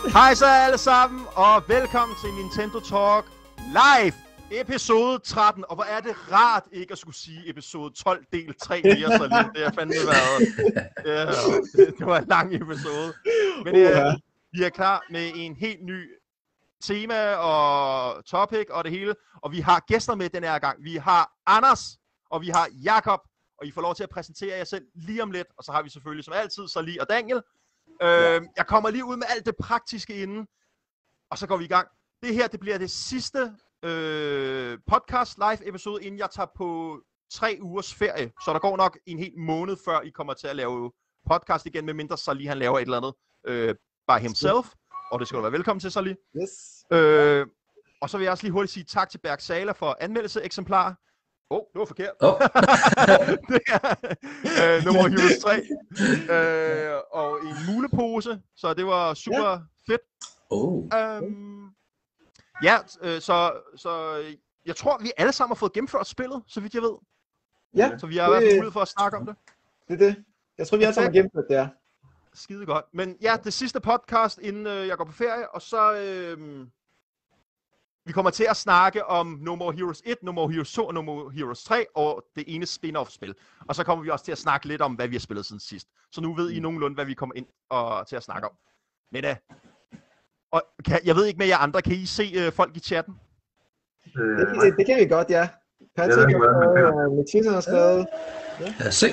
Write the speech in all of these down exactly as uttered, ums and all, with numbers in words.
Hej så alle sammen, og velkommen til Nintendo Talk Live, episode tretten. Og hvor er det rart ikke at skulle sige episode tolv del tre mere, så lige. Det har fandme været. Ja, det var en lang episode. Men uh, vi er klar med en helt ny tema og topic og det hele. Og vi har gæster med den her gang. Vi har Anders, og vi har Jakob. Og I får lov til at præsentere jer selv lige om lidt. Og så har vi selvfølgelig som altid Sali og Daniel. Øh, ja. Jeg kommer lige ud med alt det praktiske inden, og så går vi i gang. Det her, det bliver det sidste øh, podcast live episode, inden jeg tager på tre ugers ferie. Så der går nok en hel måned, før I kommer til at lave podcast igen, medmindre Sali han laver et eller andet øh, by himself. Og det skal du være velkommen til, Sali. Yes. Øh, og så vil jeg også lige hurtigt sige tak til Berg Sala for anmeldelse eksemplarer. Åh, oh, det var forkert. Oh. Det er øh, nummer Heroes tre. Øh, og en mulepose, så det var super yeah. fedt. Oh. Øhm, ja, øh, så, så jeg tror, vi alle sammen har fået gennemført spillet, så vidt jeg ved. Ja. Så vi har i hvert fald mulighed for at snakke om det. Det er det. Jeg tror, vi alle sammen har gennemført det her. Skide godt. Men ja, det sidste podcast, inden øh, jeg går på ferie, og så... Øh, Vi kommer til at snakke om No More Heroes et, No More Heroes to og No More Heroes tre og det ene spin-off-spil. Og så kommer vi også til at snakke lidt om, hvad vi har spillet siden sidst. Så nu ved I nogenlunde, hvad vi kommer ind og til at snakke om. Men uh, og kan, jeg ved ikke med jer andre, kan I se uh, folk i chatten? Øh, det, det, det kan vi godt, ja. Patrick har skrevet, uh, Mathias har skrevet. Ja. Ja, se.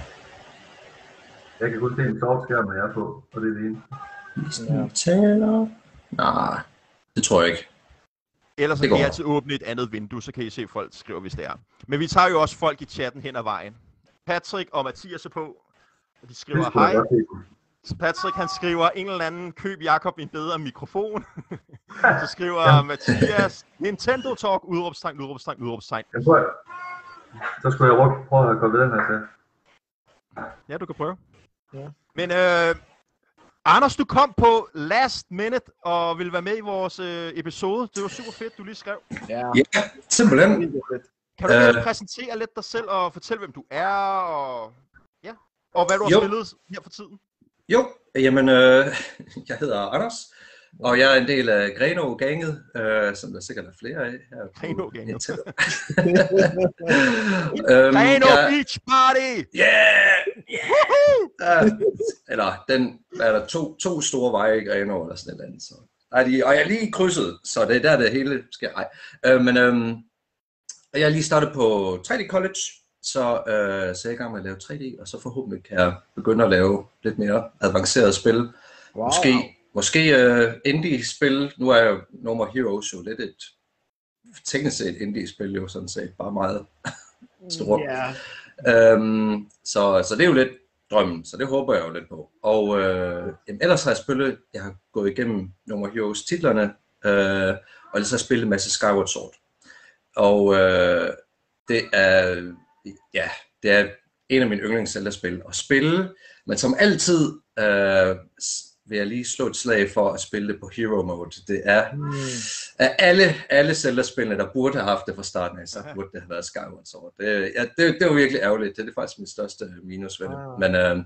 Jeg kan kun se en sovskærm, når jeg er på, og det er det ene. Ja. Taler. Nej, det tror jeg ikke. Ellers så kan I altid åbne et andet vindue, så kan I se folk skriver, hvis det er. Men vi tager jo også folk i chatten hen ad vejen. Patrick og Mathias er på, og de skriver hej. Så Patrick han skriver en eller anden, køb Jakob en bedre mikrofon. Så skriver ja. Mathias, Nintendo Talk, udråbstegn, udråbstegn, udråbstegn. Jeg tror, jeg... Så skulle jeg prøve at gå ved den her til. Ja, du kan prøve. Ja. Men øh, Anders, du kom på last minute og ville være med i vores øh, episode. Det var super fedt, du lige skrev. Ja, ja simpelthen. Kan du uh, præsentere lidt dig selv og fortælle, hvem du er, og, ja, og hvad du har jo. spillet her for tiden? Jo, jamen, øh, jeg hedder Anders, og jeg er en del af Greno-ganget, øh, som der sikkert er flere af her. Greno-ganget. um, Greno jeg... Beach Party! Yeah! Yeah! uh, eller, den er der to, to store veje i Greno, eller sådan et eller andet. Så. Ej, de, og jeg er lige krydset, så det er der, det hele sker. Ej. Uh, men um, jeg er lige startet på tre D College, så, uh, så jeg er i gang med at lave tre D, og så forhåbentlig kan jeg begynde at lave lidt mere avanceret spil. Wow. Måske Måske uh, indie-spil. Nu er jo No More Heroes jo lidt et teknisk set indie-spil, jo sådan set bare meget stort. Yeah. Um, så, så det er jo lidt drømmen, så det håber jeg jo lidt på. Og uh, jamen, ellers har jeg spillet, jeg har gået igennem No More Heroes titlerne, uh, og ellers har jeg spillet en masse Skyward Sword. Og uh, det er, ja, det er en af mine yndlings-Zelda-spil at spille, men som altid uh, vil jeg lige slå et slag for at spille det på Hero Mode. Det er mm. af alle, alle Zelda-spillene, der burde have haft det fra starten af, så burde det have været Skyward Sword. Det, ja, det, det var virkelig ærgerligt. Det er faktisk min største minus ved det. Ah. Men øh,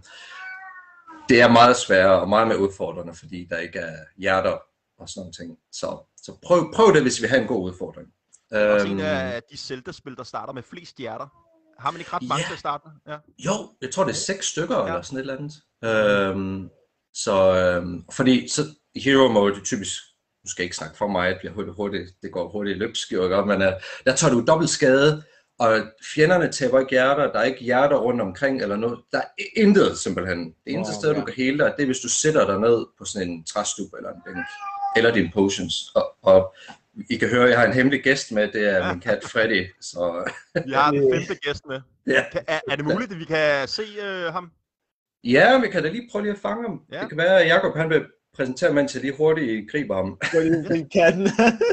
det er meget sværere og meget mere udfordrende, fordi der ikke er hjerter og sådan nogle ting. Så, så prøv, prøv det, hvis vi har en god udfordring. Det er også en af de Zelda-spil, der starter med flest hjerter. Har man ikke ret mange ja. til at starte? Ja. Jo, jeg tror det er seks stykker ja. eller sådan et eller andet. Øhm, Så, øhm, fordi så i Hero Mode, det typisk, nu skal jeg ikke snakke for mig, det bliver hurtigt, hurtigt, det går hurtigt løbsk, men uh, der tager du dobbelt skade, og fjenderne taber ikke hjerter, der er ikke hjerter rundt omkring eller noget, der er intet simpelthen. Det eneste oh, sted, ja. du kan hele dig, det er hvis du sætter dig ned på sådan en træstup eller en bænk, eller dine potions, og, og I kan høre, jeg har en hemmelig gæst med, det er min kat Freddy, så... Jeg har den femte gæst med. Ja. Er, er det muligt, at vi kan se uh, ham? Ja, vi kan da lige prøve lige at fange ham. Ja. Det kan være, at Jakob han vil præsentere, mens jeg lige hurtigt griber ham. Fordi katten.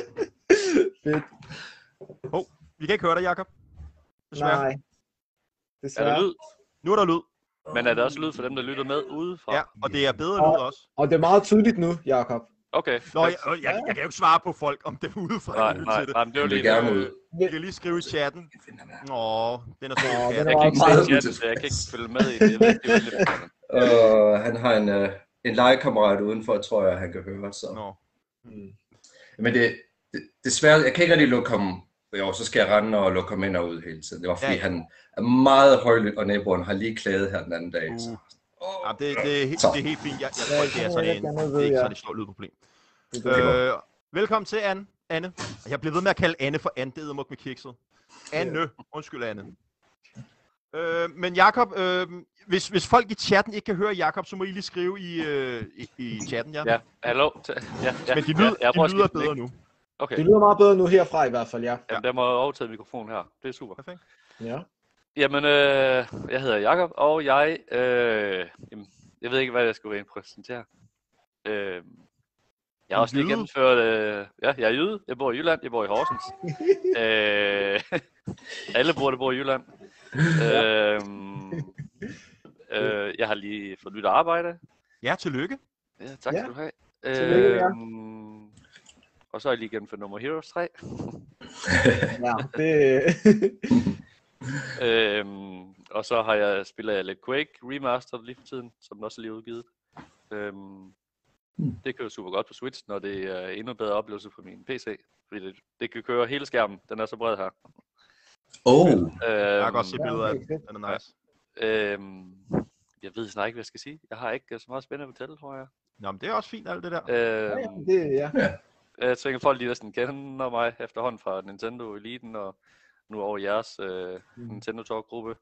Fedt. Oh, vi kan ikke høre dig, Jakob. Desværre. Nej. Desværre. Er der lyd? Nu er der lyd. Men er der også lyd for dem, der lytter med udefra? Ja, og det er bedre og, lyd også. Og det er meget tydeligt nu, Jakob. Okay. Nå, jeg, jeg, jeg, jeg kan jo ikke svare på folk, om det er udefra. Nej, nej, nej, det er jo lige gerne ud. Jeg kan lige skrive i chatten. Nå, den er så Nå, kat. den Jeg kan ikke se chatten, så jeg kan ikke følge med i det. Det er lidt Uh, han har en, uh, en legekammerat udenfor, tror jeg, han kan høre. Så. Nå. Mm. Men det, det, desværre, jeg kan ikke rigtig lukke ham. Jo, så skal jeg rende og lukke ham ind og ud hele tiden. Det var fordi, ja. Han er meget højlydt, og naboen har lige klaget her den anden dag. Så. Uh. Oh. Ja, det, det, er helt, det er helt fint. Jeg, jeg tror ikke, det er sådan en, det er ikke sådan et stort lydproblem. Øh, velkommen til, Anne. Anne. Jeg bliver ved med at kalde Anne for Anne. Det er med kikset. Anne. Undskyld, Anne. Øh, men Jakob, øh, hvis, hvis folk i chatten ikke kan høre Jakob, så må I lige skrive i, øh, i, i chatten, ja. Ja, hallo. Ja, ja. Men de, lyd, ja, de lyder bedre nu. Okay. Det lyder meget bedre nu herfra i hvert fald, ja. Jamen, der må jeg overtage mikrofonen her. Det er super. Perfekt. Ja. Jamen, øh, jeg hedder Jakob, og jeg, øh, jamen, jeg ved ikke, hvad jeg skulle rent præsentere. Øh, jeg har også lige gennemført, øh, ja, jeg er jyde, jeg bor i Jylland, jeg bor i Horsens. øh, alle bor, der bor i Jylland. øh, øh, jeg har lige fået nyt arbejde. Ja, tillykke. Ja, tak ja. skal du have. Tillykke, øh, ja. Og så har jeg lige gennemført No More Heroes tre. Ja, det... øhm, og så har jeg spillet jeg lidt Quake Remastered lige for tiden, som også er lige udgivet. Øhm, det kører super godt på Switch, når det er endnu bedre oplevelse på min P C. Fordi det, det kan køre hele skærmen, den er så bred her. Oh. Øhm, jeg kan godt se billeder af den, den er nice. Øhm, jeg ved snart ikke, hvad jeg skal sige. Jeg har ikke så meget spændende at fortælle, tror jeg. Nå, men det er også fint, alt det der. Øhm, ja, det, ja. Jeg tænker, folk lige næsten kender mig efterhånden fra Nintendo Eliten og nu over jeres øh, mm. Nintendo Talk-gruppe.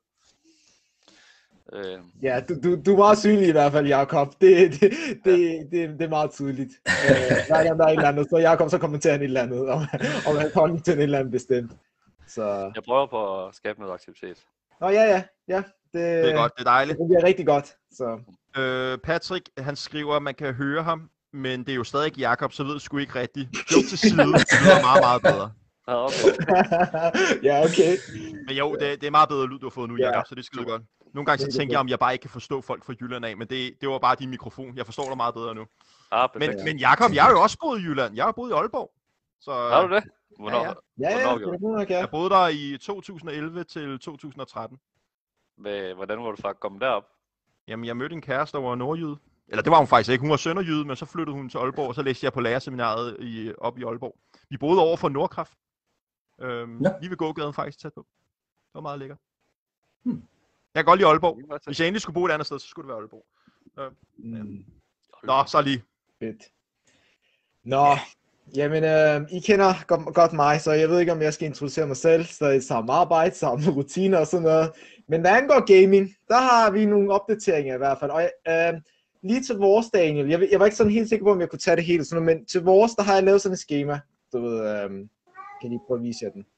Øh. Ja, du, du, du er meget synlig i hvert fald, Jakob. Det, det, det, ja. det, det, det er meget tydeligt. Hver gang der er et eller andet, så Jakob så kommenterer han et eller andet, om, om han kommer til et eller andet bestemt. Så... Jeg prøver på at skabe noget aktivitet. Nå ja, ja, ja. Det, det er godt, det er dejligt. Det bliver rigtig godt. Så. Øh, Patrick, han skriver, at man kan høre ham, men det er jo stadig ikke Jakob, så ved du sgu ikke rigtigt. Joke til side, det er meget, meget bedre. Ja, okay. ja, okay. Men jo, det, det er meget bedre lyd, du har fået nu, Jakob, ja. Så det er skide godt. Nogle gange så tænker jeg, om jeg bare ikke kan forstå folk fra Jylland af, men det, det var bare din mikrofon. Jeg forstår dig meget bedre nu. Ah, men, men Jakob, jeg har jo også boet i Jylland. Jeg har boet i Aalborg. Så, har du det? Hvornår? Ja, ja. ja, ja, Hvornår det nok, ja. Jeg boede der i to tusind og elleve til to tusind og tretten. Hvordan var du faktisk kommet derop? Jamen, jeg mødte en kæreste, der var nordjyde. Eller det var hun faktisk ikke. Hun var sønderjyde, men så flyttede hun til Aalborg, og så læste jeg på lærerseminaret i, op i Aalborg. Vi boede over for Nordkraft. Øhm, ja. Lige ved gågaden faktisk tæt på. Det var meget lækkert. Hmm. Jeg kan godt lide Aalborg. Hvis jeg endelig skulle bo et andet sted, så skulle det være Aalborg. Øh, mm. Nå, så lige. Fedt. Nå, jamen, øh, I kender godt, godt mig, så jeg ved ikke, om jeg skal introducere mig selv. Så det er samme arbejde, samme rutiner og sådan noget. Men hvad angår gaming, der har vi nogle opdateringer i hvert fald. Og, øh, lige til vores, Daniel, jeg, jeg var ikke sådan helt sikker på, om jeg kunne tage det hele, sådan noget, men til vores, der har jeg lavet sådan et schema. Du ved, øh, kan I prøve at vise jer den?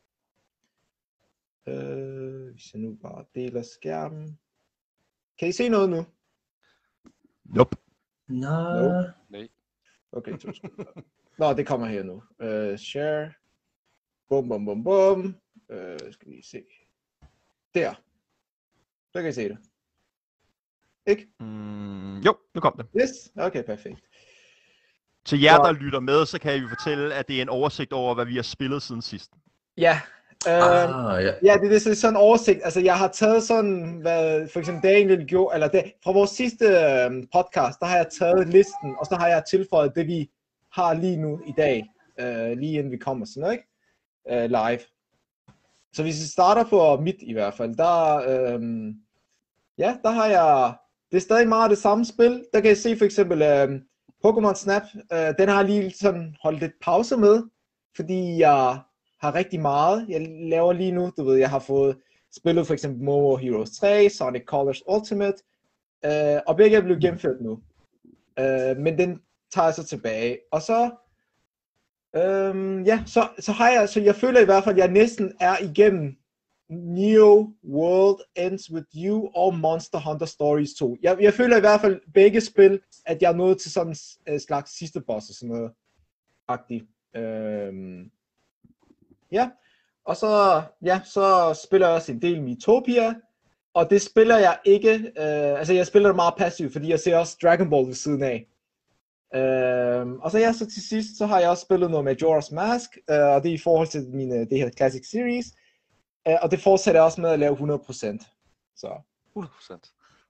Øh, hvis jeg nu bare deler skærmen. Kan I se noget nu? Nope. Nej. Nope. Nej. Okay, to sekunder. Nå, det kommer her nu. Uh, share. Bum, bum, bum, bum. Uh, skal vi se. Der. Så kan I se det. Ikke? Mm, jo, nu kom det. Yes, okay, perfekt. Til jer, der lytter med, så kan vi fortælle, at det er en oversigt over, hvad vi har spillet siden sidst. Ja. Uh, ah, ja. ja, det, det er sådan en oversigt. Altså, jeg har taget sådan, hvad for eksempel Daniel gjorde, eller det, fra vores sidste uh, podcast, der har jeg taget listen, og så har jeg tilføjet det, vi har lige nu i dag, uh, lige inden vi kommer sådan, ikke? Uh, live. Så hvis vi starter på mit i hvert fald, der, uh, ja, der har jeg, det er stadig meget det samme spil. Der kan jeg se for eksempel uh, Pokémon Snap, uh, den har jeg lige sådan holdt lidt pause med, fordi jeg har rigtig meget. Jeg laver lige nu, du ved, jeg har fået spillet for eksempel More Heroes tre, Sonic Colors Ultimate, øh, og begge er blevet gennemført nu. Øh, men den tager jeg så tilbage. Og så, øh, ja, så, så har jeg, så jeg føler i hvert fald, at jeg næsten er igennem Neo World Ends With You og Monster Hunter Stories to. Jeg, jeg føler i hvert fald begge spil, at jeg er nået til sådan en slags sidste boss og sådan noget agtigt. Øh, Ja, og så, ja, så spiller jeg også en del Miitopia, og det spiller jeg ikke, øh, altså jeg spiller det meget passivt, fordi jeg ser også Dragon Ball ved siden af. Øh, og så ja, så til sidst, så har jeg også spillet noget Majora's Mask, øh, og det er i forhold til mine, det her Classic Series, øh, og det fortsætter også med at lave hundrede procent. Så. hundrede procent?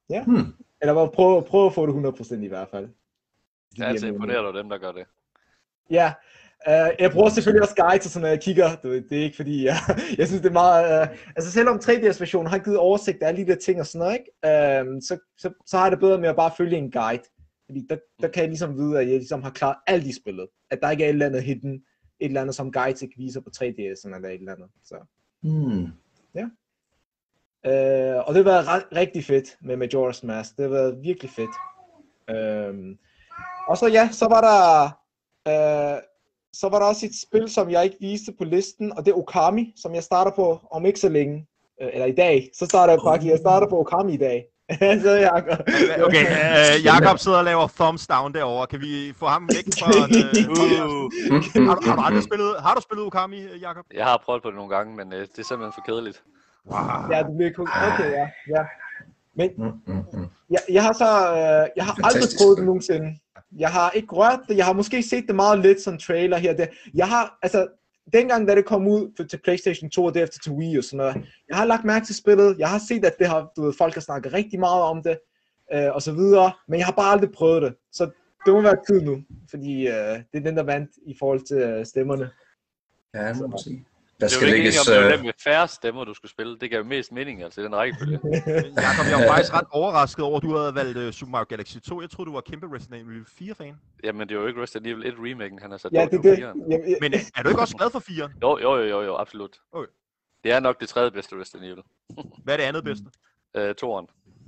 Ja. Hmm. Eller bare prøve, prøve at få det hundrede procent i hvert fald. Jeg er altid imponeret over dem, der gør det. Ja, uh, jeg bruger selvfølgelig også guides, så når jeg kigger, du ved, det er ikke fordi, jeg, jeg synes det er meget, uh, altså selvom tre D S-versionen har givet oversigt af alle de der ting og sådan noget, ikke? Uh, så, så, så har jeg det bedre med at bare følge en guide, fordi der, der kan jeg ligesom vide, at jeg ligesom har klaret alt i spillet, at der ikke er et eller andet hidden, et eller andet som guides ikke viser på tre D S'en eller et eller andet, så. Hmm. Ja. Uh, og det har været ret, rigtig fedt med Majora's Mask, det har været virkelig fedt. Uh, og så ja, så var der Uh, så var der også et spil, som jeg ikke viste på listen, og det er Okami, som jeg starter på om ikke så længe, uh, eller i dag. Så starter jeg faktisk, jeg starter på Okami i dag. så Jacob. Okay, uh, Jacob sidder og laver thumbs down derovre. Kan vi få ham væk fra uh, uh. har, du, har, du aldrig spillet, har du spillet Okami, Jacob? Jeg har prøvet på det nogle gange, men uh, det er simpelthen for kedeligt. Wow. Ja, det bliver kun. Okay, ja, ja. Men Mm, mm, mm. jeg, jeg har så, uh, jeg har aldrig Fantastisk prøvet det spil. nogensinde. Jeg har ikke rørt det, jeg har måske set det meget lidt som trailer her og der. Jeg har, altså, dengang da det kom ud til PlayStation to og derefter til Wii og sådan noget, jeg har lagt mærke til spillet, jeg har set, at det har, du ved, folk har snakket rigtig meget om det, øh, og så videre, men jeg har bare aldrig prøvet det, så det må være tid nu, fordi øh, det er den, der vandt i forhold til øh, stemmerne. Ja, det må man sige. Der Det er skal jo ikke lægges... engang, om det er øh, dem med færre stemmer, du skulle spille. Det gav jo mest mening, altså i den rækkefølge. Jacob, jeg var faktisk ret overrasket over, at du havde valgt uh, Super Mario Galaxy to. Jeg troede, du var kæmpe Resident Evil fire-fan. Jamen, det er jo ikke Resident Evil et remaken, han har sat Ja, på det er på det. fireren. Jeg, jeg, Men uh, er du ikke også glad for firen? Jo, jo, jo, jo, jo, absolut. Okay. Det er nok det tredje bedste Resident Evil. Hvad er det andet bedste? Uh, toeren.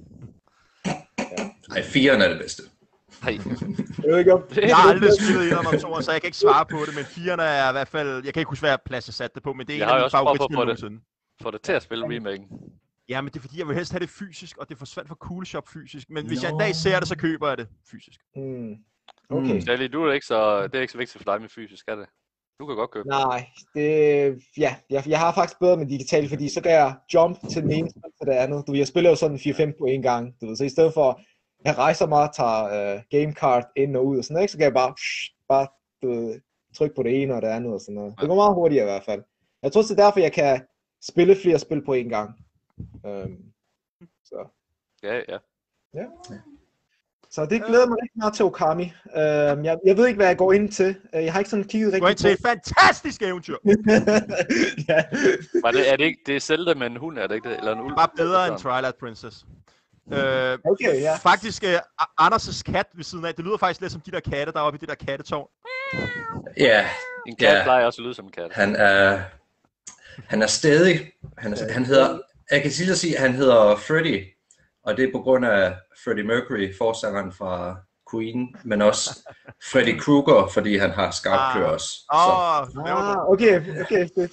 Nej, firen er det bedste. Hej. jeg ved ikke om... Jeg har aldrig spillet en om toeren, så jeg kan ikke svare på det, men firen er i hvert fald... Jeg kan ikke huske, hvad plads jeg satte det på, men det er Jeg en har af jo mine også prøvet på favoritspil det. nogensinde. Få det til at spille remaken. Ja, men det er fordi, jeg vil helst have det fysisk, og det forsvandt fra Cool Shop fysisk. Men hvis Nå. jeg en dag ser det, så køber jeg det fysisk. Mm. Okay. Mm. Sally, du er ikke så, det er ikke så vigtigt for dig med fysisk, er det? Du kan godt købe. Nej, det, ja, jeg, jeg har faktisk bedre med digitalt, fordi så kan jeg jump til den ene spil til det andet. Du, jeg spiller jo sådan fire fem på en gang, du ved, så i stedet for, at jeg rejser mig og tager uh, gamecard ind og ud og sådan noget, så kan jeg bare, psh, bare du ved, trykke på det ene og det andet og sådan noget. Det går meget hurtigere i hvert fald. Jeg tror, det er derfor, jeg kan spille flere spil på en gang. Um, så. Ja, ja. Ja. Så det glæder mig rigtig meget til Okami. Uh, jeg, jeg ved ikke, hvad jeg går ind til. Uh, jeg har ikke sådan kigget Du går rigtig ind til et fantastisk eventyr. ja. Var det, er det ikke, det er Zelda med en hund, er det ikke det? Eller en ulv? Bare bedre end Twilight Princess. Øh, Okay, ja. Faktisk, uh, Anders' kat ved siden af, det lyder faktisk lidt som de der katte, der er oppe i det der kattetårn. Ja, En kat Ja. plejer også at lyde som en kat. han er... Han er stadig... Han, er, han hedder... Jeg kan sige at sige, at han hedder Freddie. Og det er på grund af Freddie Mercury, forsangeren fra Queen, men også Freddy Krueger, fordi han har skarpt klør også. Så. Åh, det var Ah, okay, okay, fedt.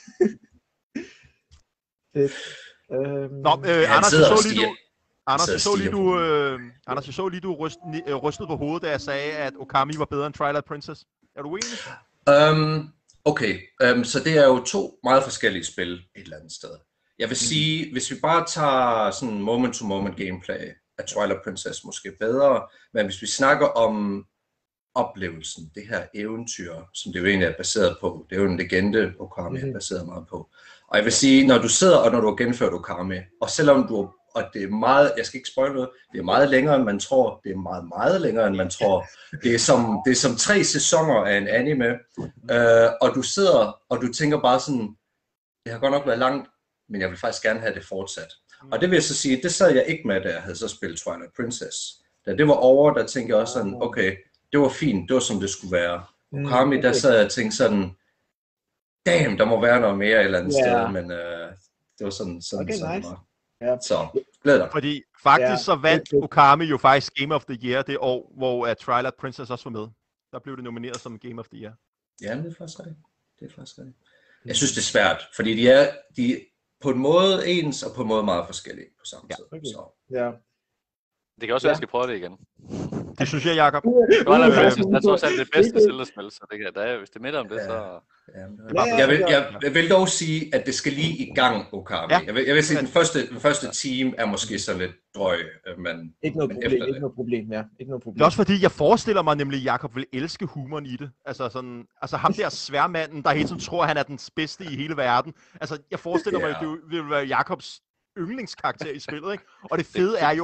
fedt. Øhm, Nå, øh, Han Anders, jeg sidder og så lige stiger. du... Anders, sidder jeg så lige og du, øh, Anders, jeg så lige du ryst, øh, rystede på hovedet, da jeg sagde, at Okami var bedre end Twilight Princess. Er du uenig? Um, okay, um, så det er jo to meget forskellige spil et eller andet sted. Jeg vil sige, hvis vi bare tager sådan moment-to-moment gameplay, er Twilight Princess måske bedre, men hvis vi snakker om oplevelsen, det her eventyr, som det jo egentlig er baseret på, det er jo en legende, Okami er baseret meget på. Og jeg vil sige, når du sidder, og når du har gennemført Okami, og selvom du og det er meget, jeg skal ikke spoil noget, det er meget længere, end man tror, det er meget, meget længere, end man tror. Det er som, det er som tre sæsoner af en anime, øh, og du sidder, og du tænker bare sådan, det har godt nok været langt, men jeg vil faktisk gerne have det fortsat. Og det vil jeg så sige, det sad jeg ikke med, da jeg havde så spillet Twilight Princess. Da det var over, der tænkte jeg også sådan, okay, det var fint, det var som det skulle være. Okami, der sad jeg og tænkte sådan, damn, der må være noget mere et eller andet Yeah. sted, men øh, det var sådan, sådan, Okay, sådan nice. det var. Ja. Så, glæd dig. Fordi faktisk Ja, så vandt fedt. Okami jo faktisk Game of the Year det år, hvor uh, Twilight Princess også var med. Der blev det nomineret som Game of the Year. Ja, det er faktisk rigtigt. Det er faktisk rigtigt. Jeg synes, det er svært, fordi de er, de er på en måde ens, og på en måde meget forskellige på samme tid. okay. Så. Ja. Det kan også være, Ja. at jeg skal prøve det igen. Det synes jeg, Jacob. Twilight Øh, Princess er trods alt det bedste Det- Zelda-spil, så det kan, der er, hvis det minder om det, Ja. så... Ja, Ja, ja, jeg, vil, ja. jeg, jeg vil dog sige, at det skal lige i gang, Okami. Ja. Jeg, vil, jeg vil sige, at den første, den første team er måske så lidt drøg, øh, men, Ikke noget men problem, efter ikke det. noget problem, ja. Ikke noget problem. Det er også fordi, jeg forestiller mig nemlig, at Jacob vil elske humoren i det. Altså sådan, altså ham der sværmanden, der hele tiden tror, at han er den bedste i hele verden. Altså, jeg forestiller mig, Ja. at det vil være Jacobs yndlingskarakter i spillet, ikke? Og det fede er jo,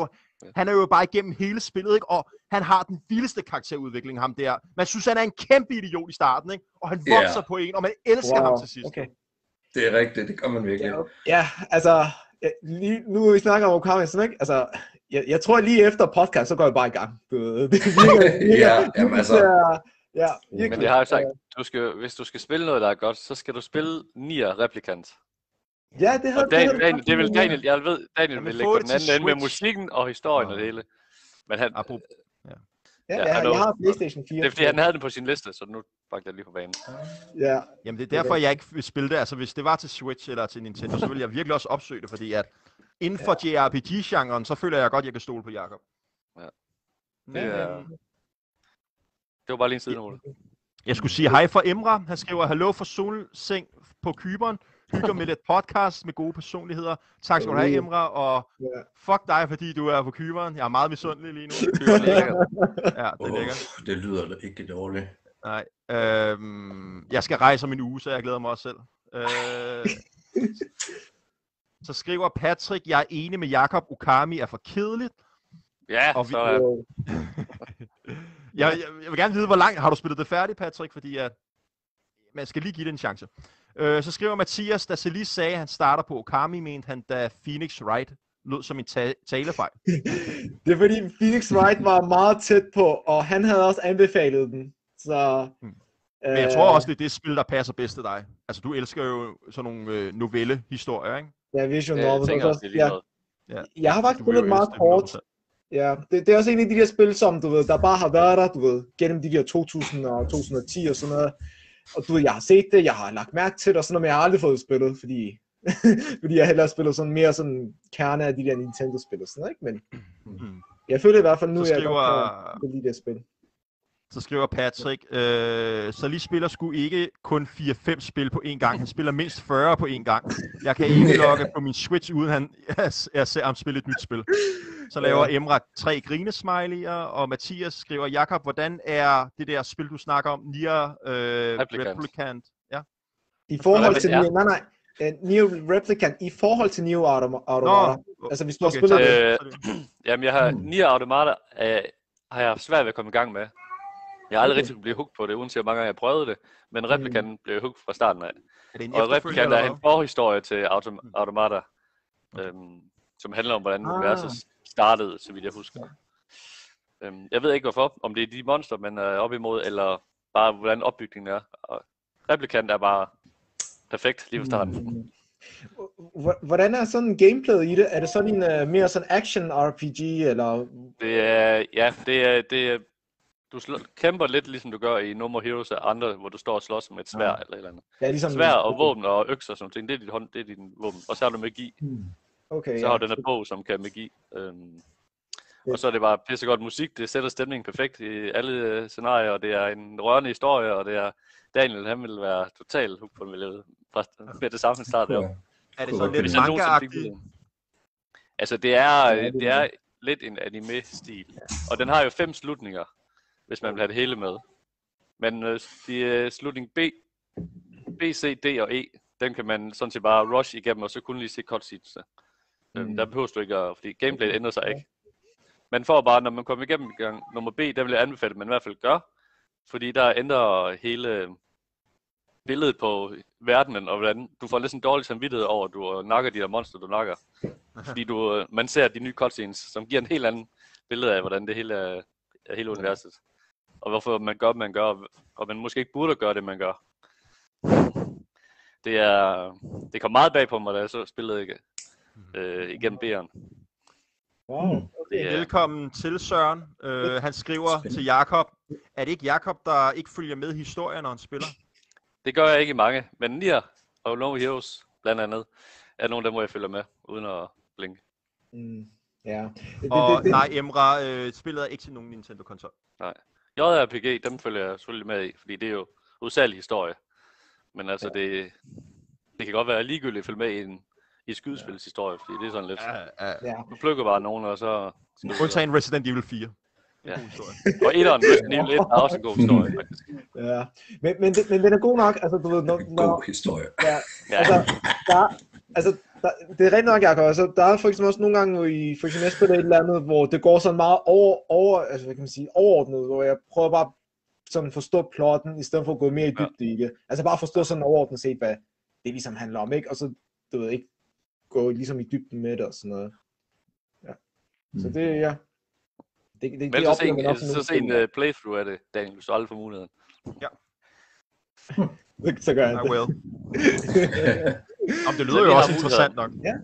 Han er jo bare igennem hele spillet, ikke? Og han har den vildeste karakterudvikling, ham der. Man synes, han er en kæmpe idiot i starten, ikke? Og han vokser yeah. på en, og man elsker wow. ham til sidst. Okay. Det er rigtigt, det gør man virkelig. Ja, altså, lige, nu vi snakker om Okami, ikke? Altså, jeg, jeg tror lige efter podcast, så går jeg bare i gang. Det, det, det, det, ja, jamen altså. Ja, men det har jeg sagt, du skal, hvis du skal spille noget, der er godt, så skal du spille Nier Replicant. Ja, det har Daniel, Daniel, det vil Daniel, jeg ved, Daniel vil lægge på den anden ende med musikken og historien og det hele. Men han, ja, ja, ja, ja jeg har PlayStation fire. Det er fordi, han havde den på sin liste, så nu bragte jeg lige på banen. Ja. Jamen det er derfor, jeg ikke vil spille det. Altså hvis det var til Switch eller til Nintendo, så ville jeg virkelig også opsøge det, fordi at inden for ja. J R P G-genren, så føler jeg godt, at jeg kan stole på Jakob. Ja. Det, er... det var bare lige en sidenote. Jeg skulle sige hej fra Emra. Han skriver, hallo fra Solseng på Kyberen. Hygger med lidt podcast med gode personligheder. Tak skal du have, Emra, og fuck dig, fordi du er på Kyberen. Jeg er meget misundelig lige nu. Kyberen er lækkert. Ja, det er lækkert. Oh, det lyder ikke dårligt. Nej. Øhm, jeg skal rejse om en uge, så jeg glæder mig også selv. Øh, så skriver Patrick, jeg er enig med Jakob, Okami er for kedeligt. Ja, og vi... så er jeg, jeg, jeg vil gerne vide, hvor langt har du spillet det færdigt, Patrick, fordi at man skal lige give det en chance. Øh, så skriver Mathias, da Celis sagde, at han starter på Okami, mente han, da Phoenix Wright lød som en ta- talefejl. Det er fordi Phoenix Wright var meget tæt på, og han havde også anbefalet den. Så, hmm. Men jeg tror også, det er det spil, der passer bedst til dig. Altså, du elsker jo sådan nogle øh, novellehistorier, ikke? Ja, visual ja, novels. Jeg, også, ja. Ja. Jeg har faktisk spillet meget kort. Ja, det, det er også en af de der spil, som du ved, der bare har været der, du ved, gennem de der to tusind og to tusind og ti og sådan noget. Og du ved, jeg har set det, jeg har lagt mærke til det og sådan noget, men jeg har aldrig fået spillet, fordi, fordi jeg hellere spiller sådan mere sådan kerne af de der Nintendo-spil og sådan noget, ikke? Men mm. jeg føler i hvert fald nu, skriver, jeg godt kan lide det spil. Så skriver Patrick, øh, så lige spiller sgu ikke kun fire fem spil på en gang, han spiller mindst fyrre på en gang. Jeg kan ikke logge på min Switch, uden han jeg ser ham spille et nyt spil. Så laver Emra tre grinesmiley'er, og Mathias skriver, Jakob, hvordan er det der spil, du snakker om, Nier øh, Replicant. Replicant? Ja. I forhold til Nier, nej nej, uh, Nier Replicant, i forhold til Nier Automata, altså hvis du okay, har spillet øh, det. Jamen jeg har, Nier Automata øh, har jeg haft svært ved at komme i gang med. Jeg har aldrig okay. rigtig blive hooked på det, uanset hvor mange gange jeg prøvede det, men Replicant mm. blev hooked fra starten af. Og Replicant er en forhistorie til Autom- Automata, okay. øhm, som handler om, hvordan universet ah. startede, så vidt jeg husker. Øhm, jeg ved ikke hvorfor, om det er de monster, man er op imod, eller bare hvordan opbygningen er. Og Replicant er bare perfekt lige fra starten. Hvordan er sådan gameplayet i det? Er det sådan en uh, mere sådan action R P G, eller? Det er, ja, det er, det er du slå- kæmper lidt ligesom du gør i No More Heroes og andre, hvor du står og slås med et sværd ja. eller et eller andet. Ja, ligesom sværd og våben og økser og sådan ting, det er dit hånd, det er din våben. Og så har du magi. Hmm. Okay, så ja. har du den her bog, som kan magi. Øhm, og så er det bare pissegodt musik, det sætter stemningen perfekt i alle scenarier, og det er en rørende historie, og det er Daniel, han vil være totalt hooked på miljøet med det samme start deroppe. Er det så lidt manga-agtigt? Altså det er, det er lidt en anime-stil, og den har jo fem slutninger, hvis man vil have det hele med. Men øh, de, uh, slutning B, B, C, D og E, den kan man sådan set bare rush igennem, og så kun lige se cutscenes. Mm. Øhm, der behøver du ikke at, fordi gameplayet ændrer sig ikke. Men for bare, når man kommer igennem gang nummer B, der vil jeg anbefale, at man i hvert fald gør, fordi der ændrer hele billedet på verdenen, og hvordan du får lidt en dårlig samvittighed over, at du nakker de der monster, du nakker. Fordi du, man ser de nye cutscenes, som giver en helt anden billede af, hvordan det hele er, er hele universet. Og hvorfor man gør, man gør, og man måske ikke burde gøre det, man gør. Det er, det kom meget bag på mig, da jeg så spillede ikke, øh, igennem B'eren. Wow. Okay. Velkommen til Søren. Uh, han skriver Spindende. til Jakob. Er det ikke Jakob, der ikke følger med historien, når han spiller? Det gør jeg ikke mange, men Nier og No Heroes blandt andet er nogle af dem, hvor jeg følger med, uden at blinke. Mm. Ja. Det, og det, det, nej, Emra, øh, spillet er ikke til nogen Nintendo-konsol. Nej. J R P G, dem følger jeg selvfølgelig med i, fordi det er jo hovedsagelig historie. Men altså, ja. det, det kan godt være ligegyldigt at følge med i en i skydespilshistorie, fordi det er sådan lidt... Ja, ja. Ja. Du plukker bare nogen, og så... Undtagen Resident Evil fire. Ja. Og etteren, Resident Evil et er også en god historie, faktisk. Ja, men, men, men den er god nok, altså du ved... Når, God historie. Ja, altså, der, altså der, det er rigtig nok, Jacob. Altså, der er for eksempel også nogle gange, hvor I for eksempel spiller et eller andet, hvor det går sådan meget over, over, altså, hvad kan man sige, overordnet, hvor jeg prøver bare sådan at forstå plotten, i stedet for at gå mere i dybde i det. Altså bare forstå sådan overordnet set, hvad det ligesom handler om, ikke? Og så, du ved ikke, gå ligesom i dybden med det og sådan noget. Ja. Så det, ja. Det, det, Men det så se en, så se en uh, playthrough af det, Daniel, hvis du aldrig får muligheden. Ja. Så gør jeg I det. will. Om det lyder jo også interessant nok. Ja.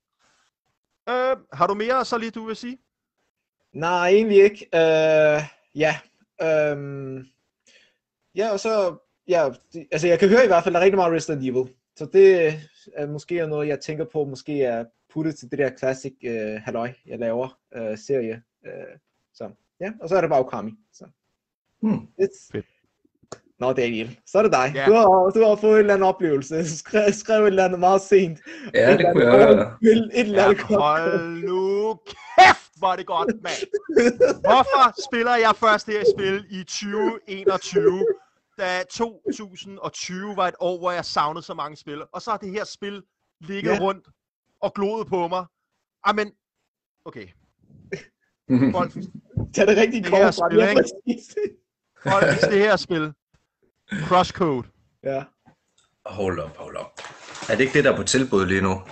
Uh, har du mere så lige, du vil sige? Nej, egentlig ikke. Uh, ja. Um, ja, og så... Ja, det, altså jeg kan høre i hvert fald, der er rigtig meget Resident Evil. Så det er måske noget, jeg tænker på, måske er puttet til det der classic uh, halløj, jeg laver, uh, serie. Uh, så ja, og så er det bare Okami. Så. Hmm. Fedt. Nå Daniel, så er det dig. Yeah. Du, har, du har fået en eller anden oplevelse. Du skrev, skrev et eller andet meget sent. Ja, et det kunne jeg høre. Et eller andet Ja, hold nu kæft, hvor er det godt, mand. Hvorfor spiller jeg først det her spil i tyve enogtyve, da to tusind og tyve var et år, hvor jeg savnede så mange spil, og så har det her spil ligget Ja. rundt og gloet på mig. Amen, okay. Folk, Tag det rigtig Det her kort fra spil, det. ikke? Præcis. folk, det her spil. Crosscode. Ja. Hold op, hold op. Er det ikke det, der er på tilbud lige nu?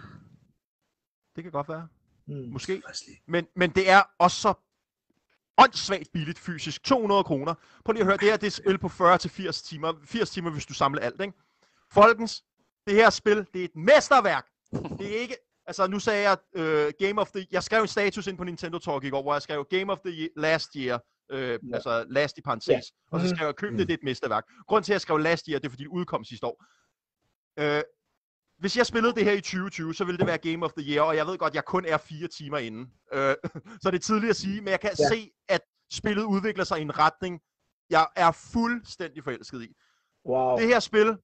Det kan godt være. Hmm. Måske. Faktisk lige. Men, men det er også så åndssvagt billigt fysisk. to hundrede kroner. Prøv lige at høre, det her det er et spil på fyrre til firs timer. firs timer, hvis du samler alt, ikke? Folkens, det her spil, det er et mesterværk. Det er ikke... Altså, nu sagde jeg uh, Game of the... Jeg skrev en status ind på Nintendo Talk i går, hvor jeg skrev Game of the year, Last Year. Uh, ja. Altså, last i parentes. Ja. Og så skrev jeg, køb det, det er et mesterværk. Grunden til, at jeg skrev Last Year, det er, fordi det udkom sidste år. Uh, Hvis jeg spillede det her i tyve tyve, så ville det være Game of the Year, og jeg ved godt, jeg kun er fire timer inde. Øh, så det er tidligt at sige, men jeg kan ja. se, at spillet udvikler sig i en retning, jeg er fuldstændig forelsket i. Wow. Det her spil,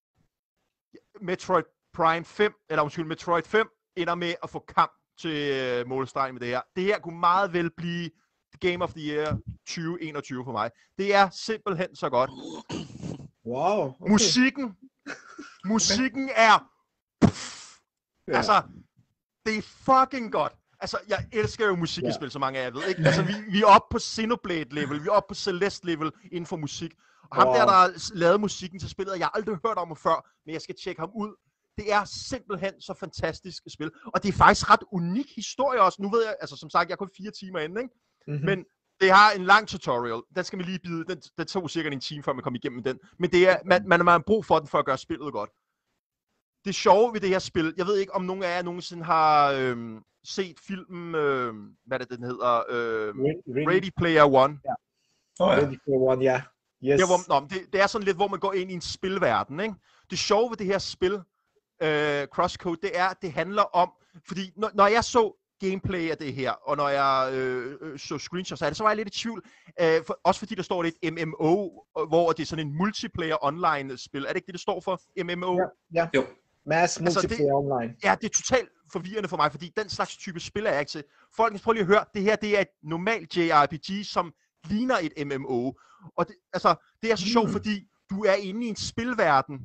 Metroid Prime fem, eller undskyld, Metroid fem, ender med at få kamp til øh, målstregen med det her. Det her kunne meget vel blive Game of the Year tyve enogtyve for mig. Det er simpelthen så godt. Wow. Okay. Musikken, musikken er... Ja. Altså, det er fucking godt. Altså, jeg elsker jo musik i Ja. spil, så mange af jer ved, ikke? Altså, vi, vi er oppe på Xenoblade-level, vi er oppe på Celeste-level inden for musik. Og ham Wow. der, der har lavet musikken til spillet, jeg har aldrig hørt om ham før, men jeg skal tjekke ham ud. Det er simpelthen så fantastisk et spil. Og det er faktisk ret unik historie også. Nu ved jeg, altså som sagt, jeg er kun fire timer inde, ikke? Mm-hmm. Men det har en lang tutorial. Den skal man lige bide. Den, den tog sikkert en time, før man kom igennem den. Men det er, man, man, man har brug for den, for at gøre spillet godt. Det sjove ved det her spil, jeg ved ikke, om nogen af jer nogensinde har øhm, set filmen, øhm, hvad det den hedder, øhm, Ready Player One. Ja. Oh, ja. Ready Player One, ja. Yes. Der, hvor, nå, det, det er sådan lidt, hvor man går ind i en spilverden, ikke? Det sjove ved det her spil, øh, Crosscode, det er, at det handler om, fordi når, når jeg så gameplay af det her, og når jeg øh, øh, så screenshots af det, så var jeg lidt i tvivl. Øh, for, også fordi der står det et M M O, hvor det er sådan en multiplayer online spil. Er det ikke det, det står for? M M O? Ja, ja. Jo. Mass multiplayer det- online. Ja, det er totalt forvirrende for mig, fordi den slags type spil er jeg ikke til. Folkens, prøv lige at høre, det her det er et normalt J R P G, som ligner et M M O. Og det, altså, det er så sjovt, fordi du er inde i en spilverden,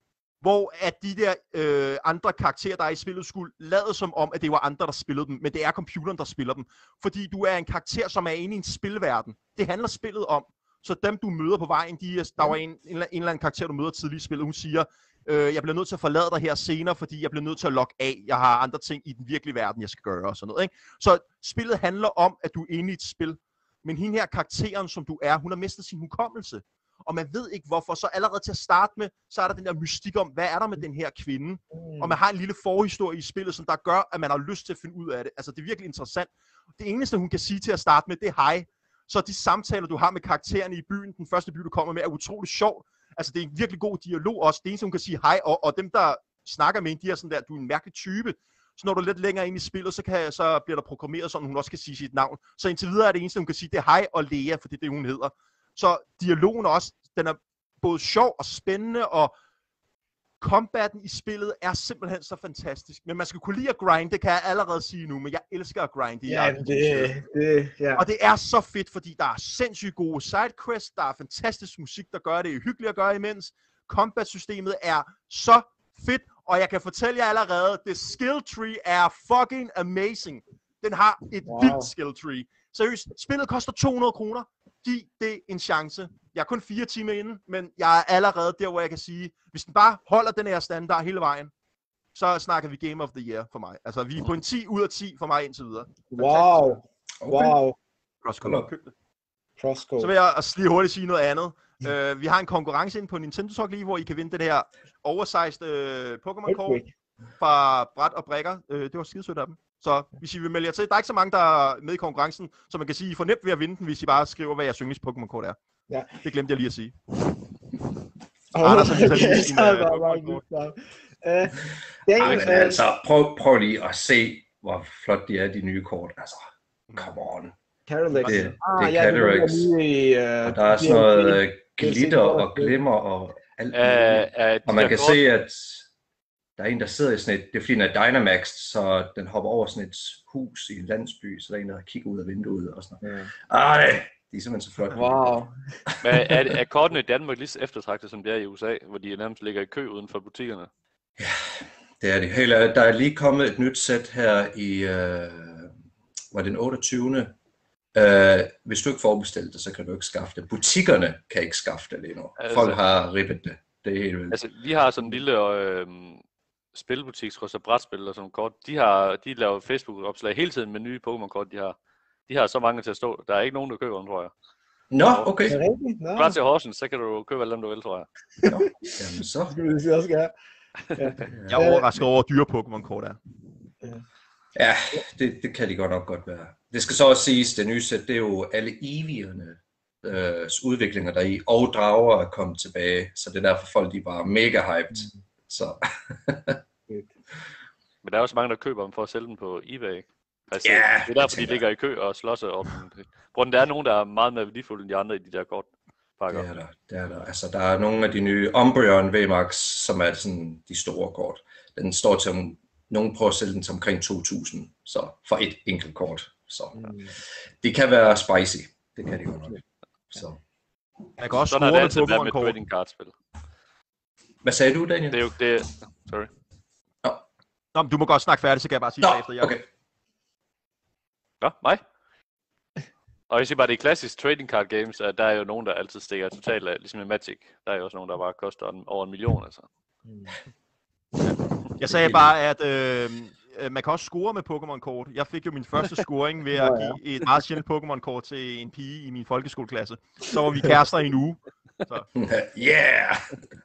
hvor at de der øh, andre karakterer, der er i spillet, skulle lade som om, at det var andre, der spillede dem, men det er computeren, der spiller dem. Fordi du er en karakter, som er inde i en spilverden. Det handler spillet om. Så dem, du møder på vejen, de er, der var en, en, en eller anden karakter, du møder tidligere i spillet, hun siger, øh, jeg bliver nødt til at forlade dig her senere, fordi jeg bliver nødt til at logge af. Jeg har andre ting i den virkelige verden, jeg skal gøre og sådan noget. Ikke? Så spillet handler om, at du er inde i et spil. Men hende her karakteren, som du er, hun har mistet sin hukommelse. Og man ved ikke hvorfor, så allerede til at starte med, så er der den der mystik om, hvad er der med den her kvinde? Mm. Og man har en lille forhistorie i spillet, som der gør, at man har lyst til at finde ud af det. Altså, det er virkelig interessant. Det eneste, hun kan sige til at starte med, det er hej. Så de samtaler, du har med karaktererne i byen, den første by, du kommer med, er utrolig sjovt. Altså, det er en virkelig god dialog også. Det eneste, hun kan sige hej, og, og dem, der snakker med hende, de er sådan der, du er en mærkelig type. Så når du er lidt længere ind i spillet, så, kan, så bliver der programmeret sådan, hun også kan sige sit navn. Så indtil videre er det eneste, hun kan sige, det er hej og Lea, for det er det, hun hedder. Så dialogen også, den er både sjov og spændende, og combaten i spillet er simpelthen så fantastisk. Men man skal kunne lide at grinde, det kan jeg allerede sige nu, men jeg elsker at grinde i Ja, R P G. det, det, ja. Og det er så fedt, fordi der er sindssygt gode sidequests, der er fantastisk musik, der gør det hyggeligt at gøre imens. Combat-systemet er så fedt, Og jeg kan fortælle jer allerede, det skill tree er fucking amazing. Den har et wow. vildt skill tree. Seriøst, spillet koster to hundrede kroner. Giv det en chance. Jeg er kun fire timer inde, men jeg er allerede der, hvor jeg kan sige, hvis den bare holder den her standard hele vejen, så snakker vi Game of the Year for mig. Altså, vi er på en ti ud af ti for mig indtil videre. Wow. Wow. Crosscode. Køb det. Crosscode. Så vil jeg også lige hurtigt sige noget andet. Uh, vi har en konkurrence inde på Nintendo Talk lige, hvor I kan vinde det her oversized uh, Pokémon-kort fra Bræt og Brikker. Uh, det var skidesødt af dem. Så hvis I vil melde jer til, der er ikke så mange, der er med i konkurrencen, så man kan sige, I får nemt ved at vinde den, hvis I bare skriver, hvad jeres yndlings Pokémon-kort er. Ja. Det glemte jeg lige at sige. Oh, Anders har lige okay, sin uh, Pokémon-kort. Uh, Ej, men altså, prøv, prøv lige at se, hvor flot de er, de nye kort. Altså, come on. Calyrex. Det, det er ah, Calyrex. Ja, uh, og der er sådan noget uh, glitter og glimmer og alt uh, uh, og man kan se, at der er en, der sidder i sådan et, det er fordi den er Dynamax, så den hopper over sådan et hus i en landsby, så der er en, der kigger ud af vinduet og sådan noget. Yeah. Ej, de er simpelthen så flotte. Wow. Men er, er kortene i Danmark lige så eftertragtet, som det er i U S A, hvor de nærmest ligger i kø uden for butikkerne? Ja, det er det. Heller, der er lige kommet et nyt sæt her i, øh, var den otteogtyvende Øh, hvis du ikke får bestilt det, så kan du ikke skaffe det. Butikkerne kan ikke skaffe det lige nu. Altså, folk har ribbet det. Det er helt vildt. Altså, vi har sådan en lille øh, spilbutik, så brætspil og sådan kort. De har, de laver Facebook-opslag hele tiden med nye Pokémon-kort, de har. De har så mange til at stå. Der er ikke nogen, der køber dem, tror jeg. Nå, okay. Nå. Bare til Horsens, så kan du købe alle dem, du vil, tror jeg. Nå, jamen så. Det vil jeg også gerne. Ja. Jeg er overrasket over, hvor dyre Pokémon-kort er. Ja. Ja, det, det kan de godt nok godt være. Det skal så også siges, det nye sæt, det er jo alle Eeveerne øh, udviklinger deri, og drager er kommet tilbage, så det er derfor folk, de er bare mega hyped. Mm. Så. Men der er også mange, der køber dem for at sælge dem på eBay. Altså, yeah, det er derfor, de ligger i kø og slås om dem. Grunden, der er nogen, der er meget mere værdifulde end de andre i de der kort. Det er der, det er der. Altså, der er nogle af de nye Umbreon V MAX, som er sådan de store kort. Den står til om nogen prøver at sælge den til omkring to tusind, så for et enkelt kort. Så mm. det kan være spicy. Det kan det godt nok. Så. Jeg kan også sådan score er det med altid med Pokémon-kort. trading card-spil. Hvad sagde du, Daniel? Det er jo det. Sorry. Nå. Nå, men du må godt snakke færdigt, så kan jeg bare sige Nå, det efter jer. Okay. Nå, mig? Og jeg siger bare, det er klassisk trading card games, at der er jo nogen, der altid stikker totalt af, ligesom i Magic. Der er jo også nogen, der bare koster en, over en million, altså. Mm. Jeg sagde bare, at øh, man kan også score med Pokémon-kort. Jeg fik jo min første scoring ved at give et meget sjældent Pokémon-kort til en pige i min folkeskoleklasse. Så var vi kærester i en uge. Så. Yeah!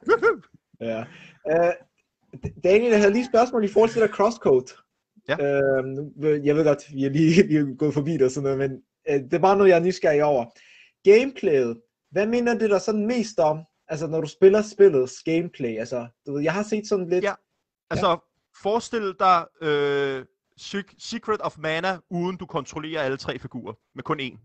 Ja. Uh, Daniel, jeg havde lige et spørgsmål i forhold til der crosscode. Ja. Uh, jeg ved godt, vi er lige, vi er gået forbi det og sådan noget, men uh, det er bare noget, jeg er nysgerrig over. Gameplayet, hvad minder det der sådan mest om? Altså, når du spiller spillets gameplay, altså, du ved, jeg har set sådan lidt... Ja, altså, ja. Forestil dig øh, Secret of Mana, uden du kontrollerer alle tre figurer, med kun én.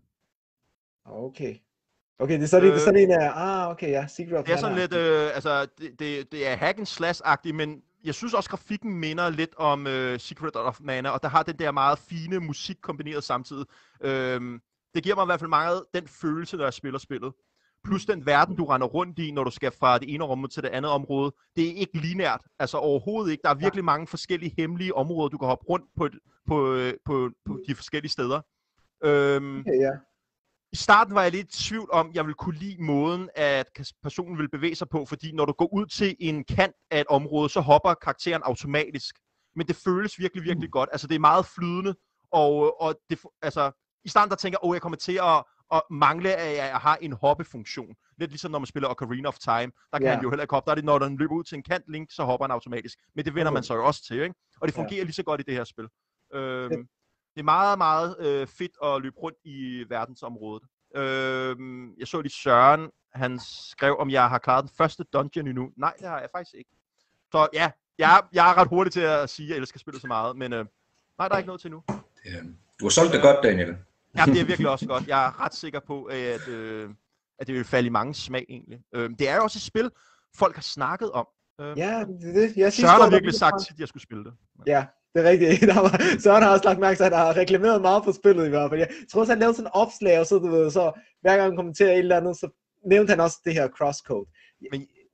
Okay. Okay, det er sådan, øh, det er sådan en af... Ah, okay, ja, Secret of Mana. Det er sådan lidt, øh, altså, det, det, det er hack and slash-agtigt, men jeg synes også, grafikken minder lidt om øh, Secret of Mana, og der har den der meget fine musik kombineret samtidig. Øh, det giver mig i hvert fald meget den følelse, når jeg spiller spillet. Plus den verden, du render rundt i, når du skal fra det ene område til det andet område, det er ikke lineært. Altså overhovedet ikke. Der er virkelig mange forskellige hemmelige områder, du kan hoppe rundt på, på, på, på de forskellige steder. Øhm, okay, ja. I starten var jeg lidt i tvivl om, jeg ville kunne lide måden, at personen vil bevæge sig på, fordi når du går ud til en kant af et område, så hopper karakteren automatisk. Men det føles virkelig, virkelig godt. Altså det er meget flydende, og, og det, altså, i starten der tænker jeg, åh, jeg kommer til at og mangle af, at jeg har en hoppefunktion. Lidt ligesom når man spiller Ocarina of Time. Der kan yeah. han jo heller ikke hoppe. Der er det, når den løber ud til en kant link, så hopper han automatisk. Men det vender man så jo også til, ikke? Og det fungerer yeah. lige så godt i det her spil. Øhm, yeah. Det er meget, meget øh, fedt at løbe rundt i verdensområdet. Øhm, jeg så lige Søren, han skrev, om jeg har klaret den første dungeon endnu. Nej, det har jeg faktisk ikke. Så ja, jeg, jeg er ret hurtig til at sige, at jeg elsker spillet så meget, men øh, nej, der er ikke noget til nu. Du har solgt det godt, Daniel. Ja, det er virkelig også godt. Jeg er ret sikker på, at, øh, at det vil falde i mange smag egentlig. Øh, det er jo også et spil, folk har snakket om. Øh, ja, det, det. Jeg Søren har virkelig sagt, at jeg skulle spille det. Ja, det er rigtigt. Der var, Søren har også lagt mærke til, at han har reklameret meget på spillet i hvert fald. Jeg tror også, han lavede sådan en opslag, og så, du ved, så hver gang han kommenterer et eller andet, så nævnte han også det her crosscode. Men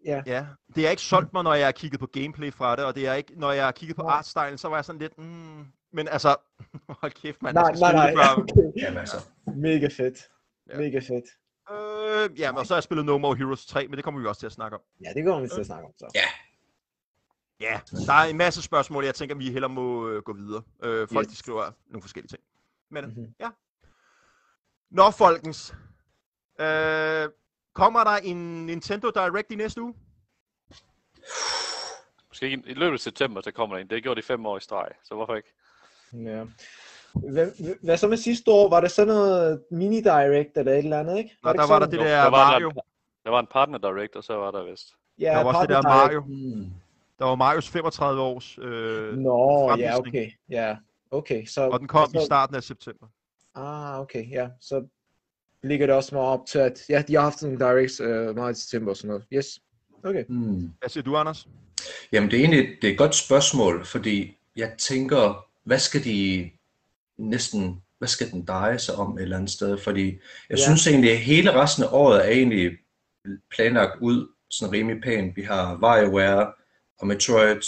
Ja. ja. Det er ikke solgt mig, når jeg har kigget på gameplay fra det, og det er ikke, når jeg har kigget på artstylen, så var jeg sådan lidt, mm, men altså, hold kæft, mand. Nej, nej, nej, okay. Jamen, altså. Mega fedt. Ja. Mega fedt. Øh, ja, og så har jeg spillet No More Heroes tre, men det kommer vi også til at snakke om. Ja, det kommer vi til at snakke om, så. Ja. Ja, der er en masse spørgsmål, jeg tænker, vi hellere må øh, gå videre. Øh, folk, yes. de skriver nogle forskellige ting. Men mm-hmm. ja. Nå, folkens. Øh, kommer der en Nintendo Direct i næste uge? Måske i løbet af september, så kommer der en. Det er gjort i fem år i streg, så hvorfor ikke? Ja. Hvad, hvad så med sidste år? Var det sådan noget mini-direct eller et eller andet, ikke? Var Nå, der var der det der, der Mario. Der, der var en partner direct, og så var der vist. Ja, der var også det der Mario. Mm. Der var Marios femogtredive års øh, Nå, ja, okay. Ja, okay. Så, og den kom så, i starten af september. Ah, okay, ja. Så ligger det også meget op til, at ja, de har haft en direct øh, meget i september og sådan noget. Yes, okay. Mm. Hvad siger du, Anders? Jamen, det er egentlig det er et godt spørgsmål, fordi jeg tænker, hvad skal de næsten, hvad skal den dreje sig om et eller andet sted? Fordi jeg ja. synes egentlig, at hele resten af året er egentlig planlagt ud sådan rimelig pænt. Vi har WarioWare og Metroid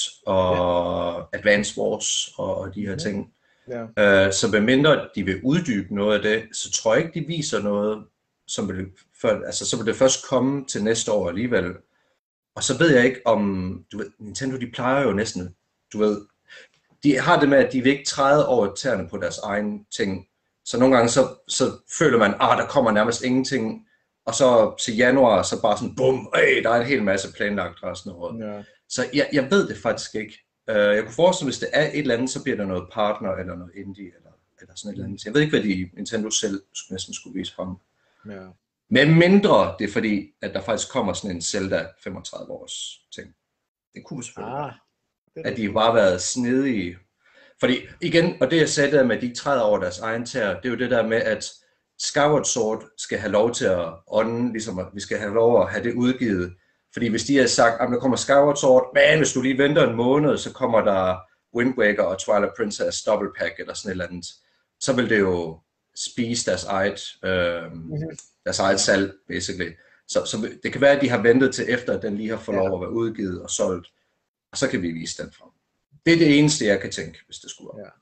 og ja. Advance Wars og, og de her ja. ting. Ja. Uh, så medmindre de vil uddybe noget af det, så tror jeg ikke, de viser noget, som vil, før, altså, så vil det først komme til næste år alligevel. Og så ved jeg ikke om, du ved, Nintendo de plejer jo næsten, du ved, de har det med, at de vil ikke træde over tæerne på deres egen ting. Så nogle gange så, så føler man, ah, der kommer nærmest ingenting, og så til januar, så bare sådan, bum, øh, der er en hel masse planlagt resten af året. Ja. Så jeg, jeg ved det faktisk ikke. Uh, jeg kunne forestille mig, hvis det er et eller andet, så bliver der noget partner, eller noget indie, eller, eller sådan et eller andet. Jeg ved ikke, hvad de Nintendo selv næsten skulle vise frem. Ja. Men mindre, det er fordi, at der faktisk kommer sådan en Zelda femogtredive års ting. Det kunne selvfølgelig ah, det at de bare har været snedige. Fordi igen, og det jeg sagde der med, at de træder over deres egen tæer, det er jo det der med, at Skyward Sword skal have lov til at ånde, ligesom at vi skal have lov at have det udgivet. Fordi hvis de har sagt, at der kommer Skyward Sword, men hvis du lige venter en måned, så kommer der Wind Waker og Twilight Princess Double Pack eller sådan et eller andet, så vil det jo spise deres eget, øh, mm-hmm. deres eget salg, basically. Så, så det kan være, at de har ventet til efter, at den lige har fået lov at være udgivet og solgt, og så kan vi vise den frem. Det er det eneste, jeg kan tænke, hvis det skulle være. Ja.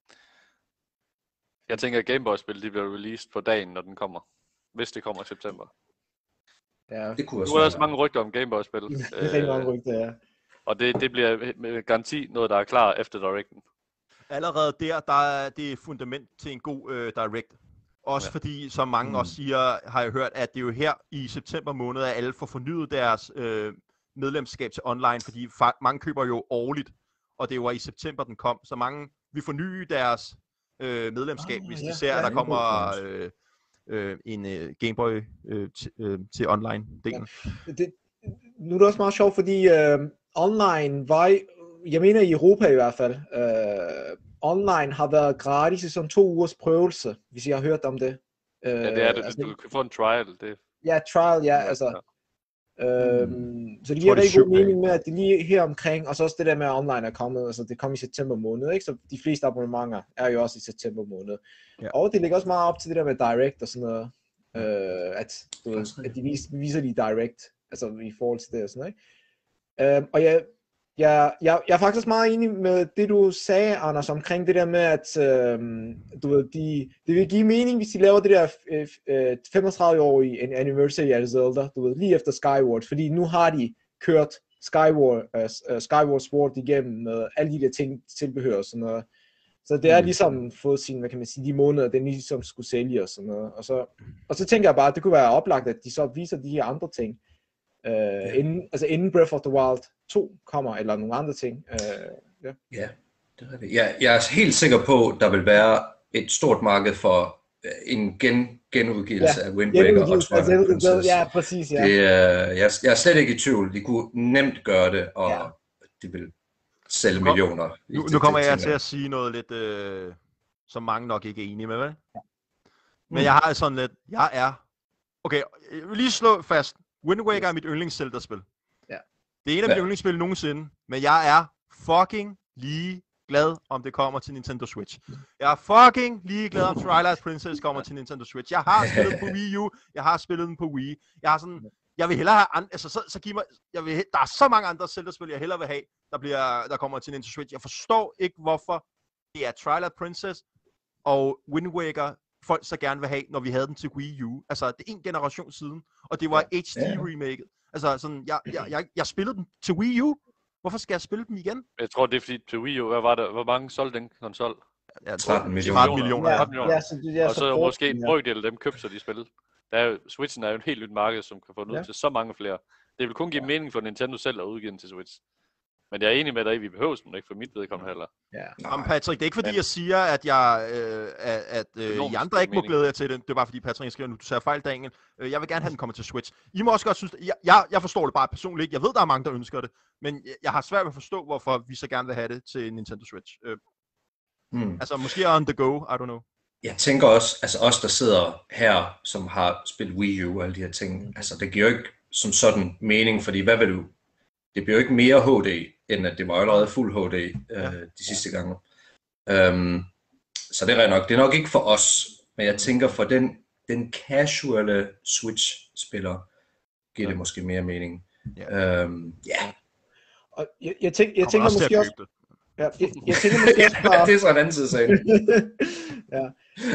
Jeg tænker, at Game Boy-spil de bliver released på dagen, når den kommer. Hvis det kommer i september. Ja. Det kunne også nu er der så mange rygter om Game Boy-spil. Det er rigtig mange rygter, ja. Og det, det bliver med garanti noget, der er klar efter Directen. Allerede der, der er det fundament til en god øh, Direct. Også ja. fordi, som mange mm. også siger, har jeg hørt, at det er jo her i september måned, at alle får fornyet deres øh, medlemskab til online, fordi fa- mange køber jo årligt, og det var i september, den kom. Så mange vil forny deres øh, medlemskab, ah, hvis de ja, ser, at ja, der kommer øh, øh, en øh, Game Boy øh, t- øh, til online-delen. Ja. Det, nu er det også meget sjovt, fordi øh, online var, jeg mener i Europa i hvert fald, øh, online har været gratis i sådan to ugers prøvelse, hvis jeg har hørt om det. Øh, ja, det er det, altså, du kan få en trial. Det... Ja, trial, ja, altså. Ja. Øhm, mm. Så det giver rigtig god mening med, at det lige her omkring, og så også det der med, at online er kommet, altså det kom i september måned, ikke? Så de fleste abonnementer er jo også i september måned. Ja. Og det ligger også meget op til det der med direct og sådan noget, øh, at, du ved, at de viser, viser de direct, altså i forhold til det og sådan noget, ikke? Øhm, og jeg, jeg, jeg, jeg er faktisk meget enig med det, du sagde, Anders, omkring det der med, at øhm, du ved, de, det vil give mening, hvis de laver det der øh, femogtredive-årige anniversary af Zelda, du ved, lige efter Skyward, fordi nu har de kørt Skyward, uh, Skyward Sword igennem med alle de der ting, tilbehør og sådan noget. Så det er ligesom fået sin, hvad kan man sige, de måneder, den ligesom skulle sælge og sådan noget. Og så, og så tænker jeg bare, at det kunne være oplagt, at de så viser de her andre ting. Uh, ja. inden, altså inden Breath of the Wild to kommer, eller nogle andre ting. Uh, ja. ja, det er det. Jeg, jeg er helt sikker på, at der vil være et stort marked for en gen, genudgivelse ja. af Wind Waker og Twilight Princess. Ja, præcis, ja. Det, uh, jeg, jeg er slet ikke i tvivl. De kunne nemt gøre det, og ja. de vil sælge nu, millioner. Nu, nu kommer jeg til at sige noget lidt, øh, som mange nok ikke er enige med, vel? Ja. Men mm. jeg har sådan lidt, jeg er, okay, jeg vil lige slå fast, Wind Waker er mit yndlings-Zelda-spil. Ja. Det er en af mine ja. yndlingsspil nogensinde, men jeg er fucking lige glad, om det kommer til Nintendo Switch. Jeg er fucking lige glad, om Twilight Princess kommer til Nintendo Switch. Jeg har spillet den på Wii U, jeg har spillet den på Wii. Jeg har sådan, jeg vil hellere have andre, altså så, så giv mig, jeg vil, der er så mange andre Zelda-spil, jeg hellere vil have, der, bliver, der kommer til Nintendo Switch. Jeg forstår ikke, hvorfor det er Twilight Princess og Wind Waker, folk så gerne vil have, når vi havde den til Wii U. Altså, det er en generation siden, og det var H D-remaket. Altså, sådan, jeg, jeg, jeg, jeg spillede den til Wii U. Hvorfor skal jeg spille dem igen? Jeg tror, det er fordi til Wii U, hvad var der? Hvor mange solgte den konsol? Ja, tretten millioner. millioner. Ja, tretten millioner. ja, så det er og så så måske en ja. brøkdel af dem købte sig de spil. Der er jo, Switchen er jo en helt nyt marked, som kan få den ud Ja. til så mange flere. Det vil kun give Ja. mening for Nintendo selv at udgive den til Switch. Men jeg er enig med dig, vi behøver den ikke for mit vedkommende heller. Ja. Jamen Patrick, det er ikke fordi, Men- jeg siger, at jeg, øh, at, at øh, I Økonomisk andre ikke må mening. glæde jer til det. Det er bare fordi Patrick skriver nu, du sagde fejl, Daniel. Øh, jeg vil gerne have den kommer til Switch. I må også godt synes, jeg, jeg, jeg forstår det bare personligt ikke. Jeg ved, der er mange, der ønsker det. Men jeg, jeg har svært ved at forstå, hvorfor vi så gerne vil have det til Nintendo Switch. Øh, Hmm. altså måske on the go, I don't know. Jeg tænker også, altså os, der sidder her, som har spillet Wii U og alle de her ting, altså det giver jo ikke som sådan mening, fordi hvad vil du? Det bliver jo ikke mere H D, end at det var allerede fuld H D øh, Ja. de sidste gange. Um, så det er nok. Det er nok ikke for os, men jeg tænker for den, den casuale Switch-spiller, giver det måske mere mening. Ja. Um, ja, Og jeg, jeg, tænk, jeg Kommer tænker også til måske at også, købe det. ja, jeg, jeg tænker måske også bare, det er så en anden side af sagen. ja.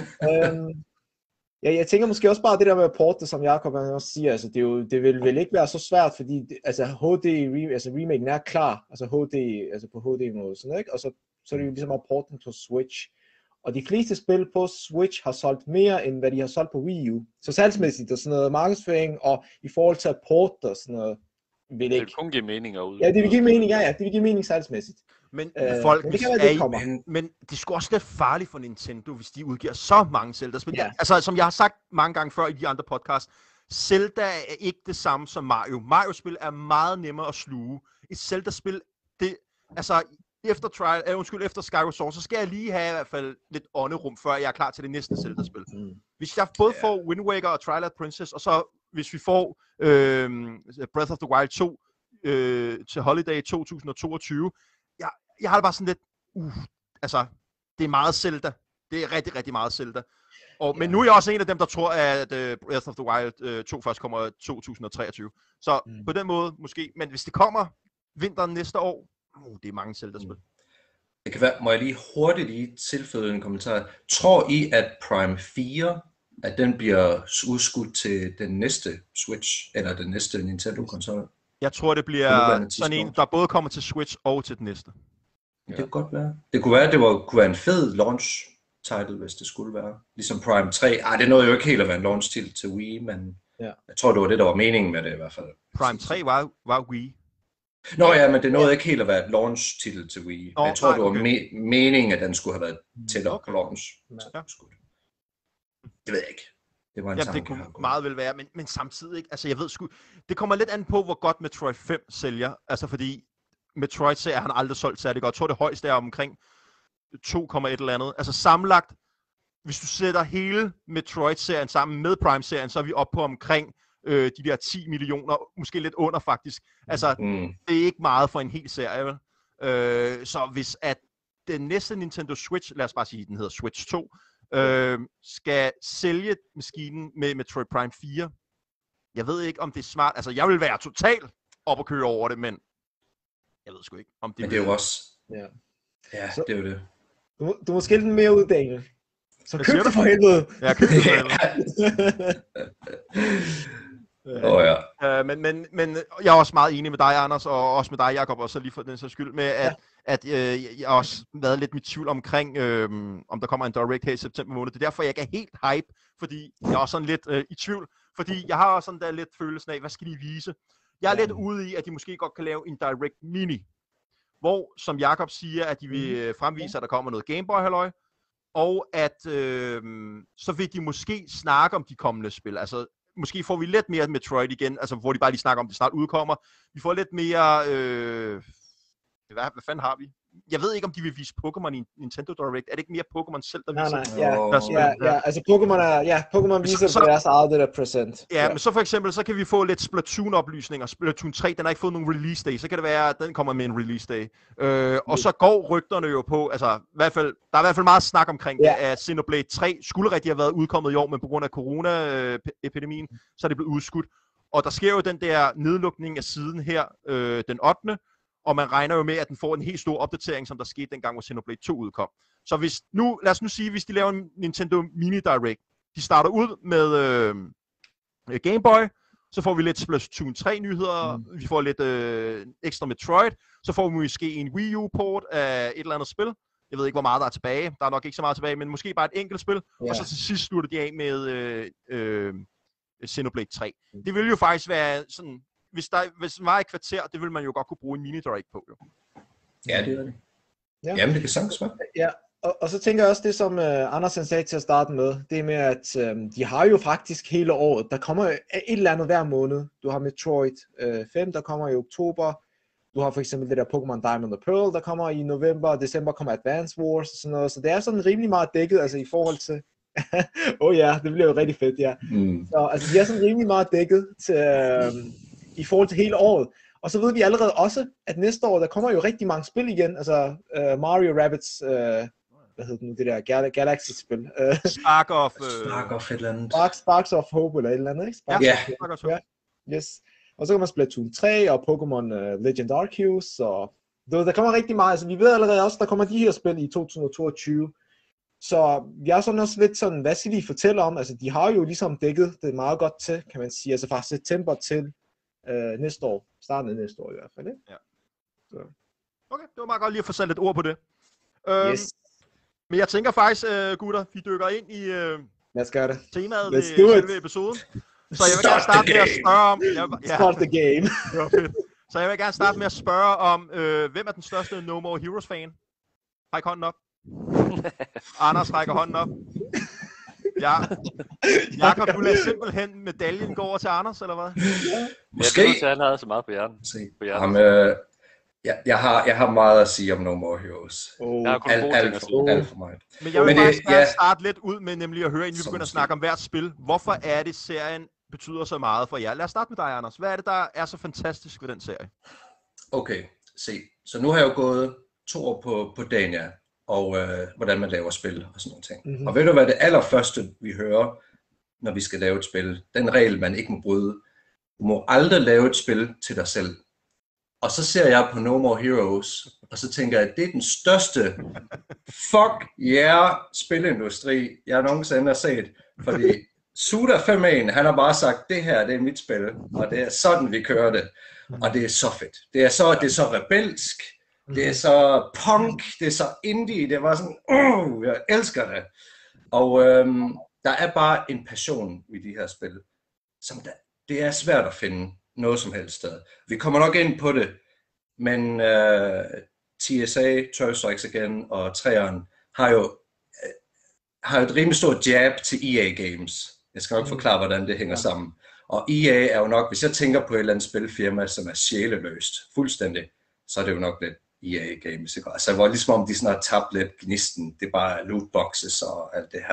Øhm, ja, jeg tænker måske også bare det der med at porte, som Jacob også siger, altså det, er jo, det vil vel ikke være så svært, fordi det, altså H D, re, altså remaken er klar, altså H D, altså på H D-måde, sådan, ikke? Og så, så er det jo ligesom at porte den på Switch. Og de fleste spil på Switch har solgt mere, end hvad de har solgt på Wii U. Så salgsmæssigt og sådan noget markedsføring, og i forhold til at porte og sådan noget, vil Det ikke. vil kun give mening at udgive. Ja, det vil give mening, ja, ja, det vil give mening salgsmæssigt. Men Øh, folk, men det kan hvis være, det er I- kommer. men, men det er sgu også lidt farligt for Nintendo, hvis de udgiver så mange Zelda-spil. Ja. Altså, som jeg har sagt mange gange før i de andre podcasts, Zelda er ikke det samme som Mario. Mario-spil er meget nemmere at sluge. Et Zelda-spil, det, altså, efter, trial, øh, undskyld, efter Skyward Sword, så skal jeg lige have i hvert fald lidt ånderum, før jeg er klar til det næste Zelda-spil. Mm. Hvis jeg både får Wind Waker og Twilight Princess, og så hvis vi får øh, Breath of the Wild to øh, til Holiday to tusind toogtyve, jeg, jeg har det bare sådan lidt, uh, altså, det er meget Zelda. Det er rigtig, rigtig meget Zelda. Og, men nu er jeg også en af dem, der tror, at uh, Breath of the Wild uh, to først kommer to tusind treogtyve. Så Mm. på den måde måske. Men hvis det kommer vinteren næste år, uh, det er mange Zelda-spil. Det kan være, må jeg lige hurtigt lige tilføje en kommentar. Tror I, at Prime fire, at den bliver udskudt til den næste Switch, eller den næste Nintendo-konsol? Jeg tror, det På bliver nuværende sådan en, tidspunkt. der både kommer til Switch og til den næste. Det kan godt være. Det kunne være, at det var, kunne være en fed launch title, hvis det skulle være. Ligesom Prime tre. Ej, det nåede jo ikke helt at være en launch titel til Wii, men Ja. jeg tror, det var det, der var meningen med det i hvert fald. Prime tre var, var Wii. Nå ja, men det nåede ikke helt at være et launch titel til Wii. Nå, Men jeg tror, nej, det var okay. me- meningen, at den skulle have været tættere Okay. på launch. Ja. Det ved jeg ikke. Det var en Jamen, tanke, det kunne jeg har. meget vel være, men, men samtidig ikke. Altså, jeg ved sgu, det kommer lidt an på, hvor godt Metroid fem sælger. Altså, fordi Metroid-serien har aldrig solgt særlig godt. Jeg tror, det højeste er omkring to komma et eller andet. Altså, sammenlagt, hvis du sætter hele Metroid-serien sammen med Prime-serien, så er vi oppe på omkring øh, de der ti millioner, måske lidt under faktisk. Altså, Mm. det er ikke meget for en hel serie, vel? Øh, så hvis at den næste Nintendo Switch, lad os bare sige, den hedder Switch to, øh, skal sælge maskinen med Metroid Prime fire, jeg ved ikke, om det er smart. Altså, jeg vil være totalt op og køre over det, men jeg ved sgu ikke, om det Men det er vil- jo også... Ja. Ja, Så- det er jo det. Du, må- du må skille den mere ud, Daniel. Så Hvad køb siger det du? for helvede. Ja, køb det selv. Åh oh, ja. Øh, men, men, men jeg er også meget enig med dig, Anders, og også med dig, Jacob, og så lige for den sags skyld, med at, ja. at øh, jeg har også været lidt mit tvivl omkring, øh, om der kommer en Direct her i september måned. Det er derfor, jeg ikke er helt hype, fordi jeg er også sådan lidt øh, i tvivl, fordi jeg har også sådan der lidt følelsen af, hvad skal de vise? Jeg er Ja. lidt ude i, at de måske godt kan lave en Direct Mini, hvor, som Jacob siger, at de vil øh, fremvise, at der kommer noget Game Boy halløj, og at øh, så vil de måske snakke om de kommende spil. Altså, måske får vi lidt mere Metroid igen, altså hvor de bare lige snakker om, det snart udkommer. Vi får lidt mere... Øh, hvad, hvad fanden har vi? Jeg ved ikke, om de vil vise Pokémon i Nintendo Direct. Er det ikke mere Pokémon selv, der Nej, viser nej, ja, Åh. deres spil? ja, ja, altså Pokémon er, ja, Pokémon viser så- på deres eget det der present. Ja, men så for eksempel, så kan vi få lidt Splatoon-oplysninger. Splatoon tre, den har ikke fået nogen release day. Så kan det være, at den kommer med en release day. Øh, og så går rygterne jo på, altså i hvert fald, der er i hvert fald meget snak omkring Ja. det, at Xenoblade tre skulle rigtig have været udkommet i år, men på grund af corona-epidemien, så er det blevet udskudt. Og der sker jo den der nedlukning af siden her øh, den ottende Og man regner jo med, at den får en helt stor opdatering, som der skete dengang, hvor Xenoblade to udkom. Så hvis nu, lad os nu sige, hvis de laver en Nintendo Mini Direct, de starter ud med øh, Game Boy, så får vi lidt Splatoon tre nyheder, mm. vi får lidt øh, ekstra Metroid, så får vi måske en Wii U-port af et eller andet spil. Jeg ved ikke, hvor meget der er tilbage. Der er nok ikke så meget tilbage, men måske bare et enkelt spil. Yeah. Og så til sidst slutter de af med øh, øh, Xenoblade tre. Mm. Det vil jo faktisk være sådan, hvis der hvis den var et kvarter, det ville man jo godt kunne bruge en mini direct på. Jo. Ja, det er det. Ja. Jamen, det kan sagtens være. Ja, og, og så tænker jeg også det, som uh, Andersen sagde til at starte med, det med, at um, de har jo faktisk hele året. Der kommer et eller andet hver måned. Du har Metroid øh, fem, der kommer i oktober. Du har for eksempel det der Pokémon Diamond og Pearl, der kommer i november, og december kommer Advance Wars og sådan noget. Så det er sådan rimelig meget dækket, altså i forhold til... Åh oh, ja, det bliver jo rigtig fedt, ja. Mm. Så altså, de er sådan rimelig meget dækket til, øh, i forhold til hele året. Og så ved vi allerede også, at næste år, der kommer jo rigtig mange spil igen. Altså uh, Mario Rabbids, uh, hvad hedder det nu, det der Gal- Galaxy-spil. Uh, Spark of... Uh... Spark of et eller andet. Sparks, Sparks of Hope eller et eller andet, ikke? Sparks ja, of Spark of Hope. Ja, yes. Og så kommer Splatoon tre og Pokémon uh, Legend Arceus, og der, der kommer rigtig meget. Altså vi ved allerede også, der kommer de her spil i to tusind og toogtyve. Så jeg er sådan også lidt sådan, hvad skal de fortælle om? Altså de har jo ligesom dækket det meget godt til, kan man sige. Altså fra september til uh, næste år. Starten af næste år i hvert fald, ikke? Ja. Så. Okay, det var meget godt lige at få sat lidt ord på det. Øhm, yes. Men jeg tænker faktisk, uh, gutter, vi dykker ind i uh, Lad os gøre det. temaet ved selve episoden. Så jeg vil gerne starte med at spørge om... Jeg, ja, Start the game. Det var fedt. Så jeg vil gerne starte med at spørge om, øh, hvem er den største No More Heroes fan? Ræk hånden op. Anders rækker hånden op. Ja. Jakob, du lader simpelthen medaljen gå over til Anders, eller hvad? Måske. Jeg tror, han havde så meget på hjernen. Se. På hjernen. Jamen, øh, jeg, jeg, har, jeg har meget at sige om No More Heroes. Oh. Jeg har kun alt, gode alt, ting at sige. alt for mig. Men jeg vil Men faktisk det, ja. starte lidt ud med nemlig at høre, inden vi begynder at snakke om hvert spil. Hvorfor er det, serien betyder så meget for jer? Lad os starte med dig, Anders. Hvad er det, der er så fantastisk ved den serie? Okay, se. Så nu har jeg jo gået to år på, på Dania, og øh, hvordan man laver spil og sådan nogle ting. Mm-hmm. Og ved du hvad, det allerførste, vi hører, når vi skal lave et spil, den regel, man ikke må bryde, du må aldrig lave et spil til dig selv. Og så ser jeg på No More Heroes, og så tænker jeg, at det er den største fuck yeah spilindustri, jeg nogensinde har set. Fordi Suda fem en, han har bare sagt, det her, det er mit spil, og det er sådan, vi kører det. Og det er så fedt. Det er så, det er så rebelsk, det er så punk, det er så indie, det var sådan, uh, jeg elsker det. Og øhm, der er bare en passion i de her spil, som der, det er svært at finde noget som helst sted. Vi kommer nok ind på det, men øh, T S A, twelve Strikes Again og treeren har jo, øh, har jo et rimelig stort jab til E A Games. Jeg skal nok forklare, hvordan det hænger sammen. Og E A er jo nok, hvis jeg tænker på et eller andet spilfirma, som er sjæleløst, fuldstændig, så er det jo nok lidt E A Games. Ikke? Altså, hvor ligesom om de sådan har tabt lidt gnisten. Det er bare lootboxes og alt det her.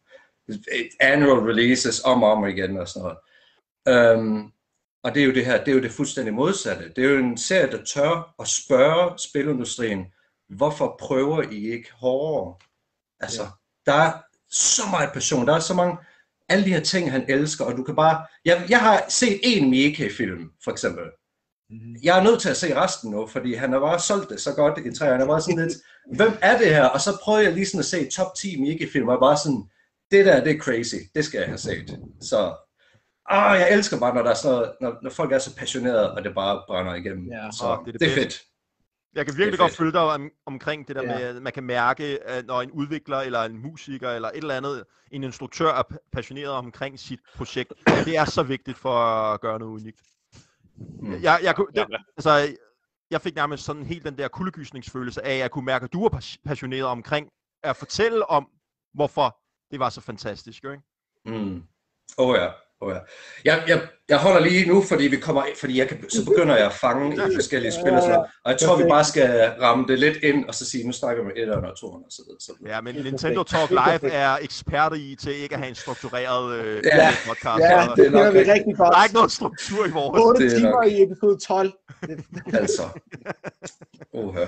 Annual releases om og om igen og sådan noget. Um, og det er jo det her, det er jo det fuldstændig modsatte. Det er jo en serie, der tør at spørge spilindustrien, hvorfor prøver I ikke hårdere? Altså, ja. Der er så meget passion, der er så mange, alle de her ting, han elsker, og du kan bare... Jeg, jeg har set en Miike-film, for eksempel. Mm-hmm. Jeg er nødt til at se resten nu, fordi han har bare solgt det så godt i træerne. Han er bare sådan lidt, hvem er det her? Og så prøver jeg lige sådan at se top ti Miike-film, og bare sådan, det der, det er crazy, det skal jeg have set. Så... Ah, jeg elsker bare, når der er sådan noget, når, når folk er så passionerede, og det bare brænder igennem. Ja, så det er, det det er fedt. Jeg kan virkelig godt følge dig om, omkring det der ja. med, at man kan mærke, at når en udvikler, eller en musiker, eller et eller andet, en instruktør er passioneret omkring sit projekt. Det er så vigtigt for at gøre noget unikt. Mm. Jeg, jeg, det, altså, jeg fik nærmest sådan helt den der kuldegysningsfølelse af, at jeg kunne mærke, at du var passioneret omkring at fortælle om, hvorfor det var så fantastisk. Ikke? Mm. Oh ja. Oh ja. jeg, jeg, jeg holder lige nu, fordi vi kommer, fordi jeg kan, så begynder jeg at fange i forskellige spil og sådan, og jeg tror vi bare skal ramme det lidt ind og så sige, nu snakker vi med etteren og toeren og så videre. Så ja, men Nintendo Talk Live er eksperter i til ikke at have en struktureret øh, ja. podcast. Ja, det er nok det er rigtig godt. Der er ikke noget struktur i vores. otte timer nok... i episode tolv. Altså. Oha.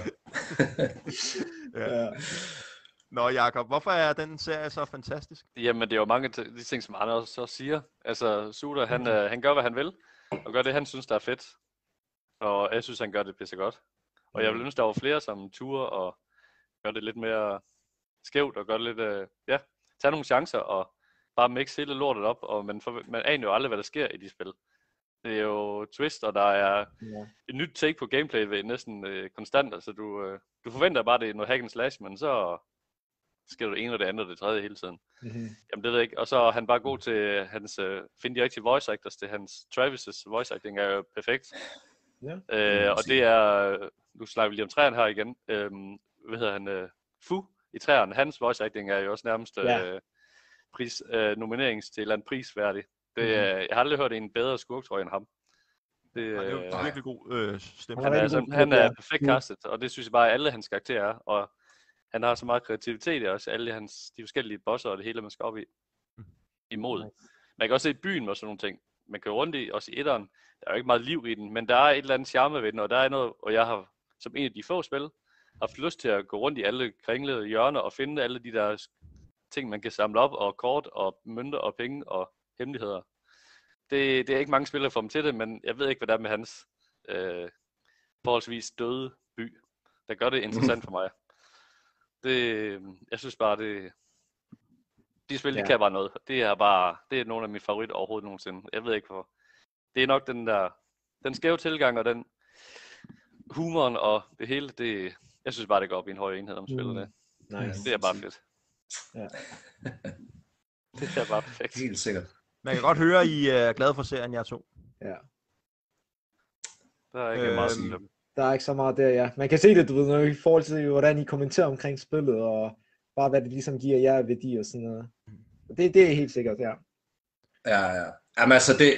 Ja. Nå Jakob, hvorfor er den serie så fantastisk? Jamen det er jo mange af de ting, som Anders også siger. Altså Suda, han, mm. han gør, hvad han vil. og gør det, han synes, der er fedt. Og jeg synes, han gør det pisse godt. Og jeg vil ønske, der var flere, som turer og gør det lidt mere skævt, og gør det lidt, øh, ja, tage nogle chancer, og bare mixe hele lortet op, og man, for, man aner jo aldrig, hvad der sker i de spil. Det er jo twist, og der er ja. et nyt take på gameplay ved næsten øh, konstant, altså du, øh, du forventer bare, det er noget hack and slash, men så sker det ene og det andet og det tredje hele tiden. Mm-hmm. Jamen det ved jeg ikke, og så er han bare god til hans, øh, finde de rigtige voice actors, det hans, Travis' voice acting er jo perfekt. Ja. Øh, og det er, nu snakker vi lige om træerne her igen, øh, hvad hedder han, øh, Fu i træerne, hans voice acting er jo også nærmest ja. øh, pris, øh, nominerings til et eller andet prisværdig. Det, mm. Jeg har aldrig hørt en bedre skurk, tror jeg, end ham. Det, ja, det er jo virkelig god øh, stemme. Han er, altså, han er perfekt castet, og det synes jeg bare, at alle hans karakterer er. Og han har så meget kreativitet i også, alle hans, de forskellige bosser og det hele, man skal op i. Mm. Imod. Man kan også se byen med sådan nogle ting. Man kan jo rundt i, også i etteren. Der er jo ikke meget liv i den, men der er et eller andet charme ved den, og der er noget, og jeg har som en af de få spil, haft lyst til at gå rundt i alle kringlede hjørner og finde alle de der ting, man kan samle op, og kort, og mønter, og penge, og hemmeligheder. Det, det er ikke mange spillere, der får dem til det, men jeg ved ikke, hvad der er med hans øh, forholdsvis døde by, der gør det interessant for mig. Det, jeg synes bare, det, de spil, ja. de kan bare noget. Det er bare, det er nogle af mine favoritter overhovedet nogensinde. Jeg ved ikke hvor. Det er nok den der, den skæve tilgang og den humoren og det hele. Det, jeg synes bare, det går op i en høj enhed om spillet. Mm. Nice. Det er bare fedt. Ja. Det er bare perfekt. Helt sikkert. Man kan godt høre, at I er glade for serien, jer to. Ja. Der er ikke øh, meget sådan. Der er ikke så meget der, ja. Man kan se det, du ved, når i forhold til, hvordan I kommenterer omkring spillet, og bare hvad det ligesom giver jer værdi og sådan noget. Det, det er helt sikkert, ja. Ja, ja. Jamen altså, det,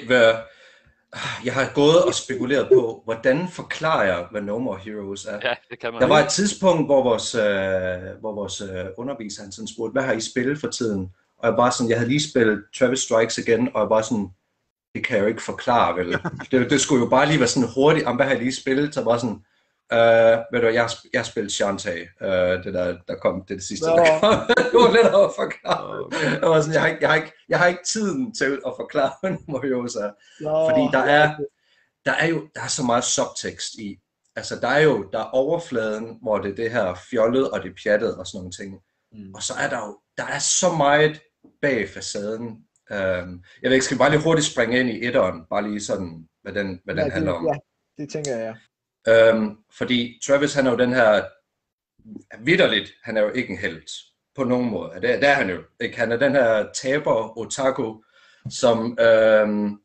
jeg har gået og spekuleret på, hvordan forklarer jeg, hvad No More Heroes er. Ja, det kan man. Der var et tidspunkt, hvor vores, øh, hvor vores øh, underviser, han sådan spurgte, hvad har I spillet for tiden? Og jeg bare sådan, jeg havde lige spillet Travis Strikes igen, og jeg bare sådan, det kan jeg jo ikke forklare, vel? Det, det skulle jo bare lige være sådan hurtigt, om hvad har jeg lige spillet? Så bare sådan, øh, ved du, jeg har, jeg har spillet Shantae, øh, det der, der kom, det, det sidste, no. der kom. Det var lidt at forklare. Okay. Jeg var sådan, jeg har, ikke, jeg, har ikke, jeg har ikke tiden til at forklare, hvad No More Heroes er. No. Fordi der er, der er jo, der er så meget subtekst i. Altså, der er jo, der er overfladen, hvor det er det her fjollet, og det pjattet, og sådan nogle ting. Mm. Og så er der jo, der er så meget bag facaden. Um, jeg ved ikke, skal vi bare lige hurtigt springe ind i etteren, bare lige sådan, hvad den, hvad den ja, handler om. Ja, det tænker jeg, ja. Um, fordi Travis, han er jo den her, vitterligt, han er jo ikke en helt, på nogen måde. Det, det er han jo ikke. Han er den her taber otaku, som um,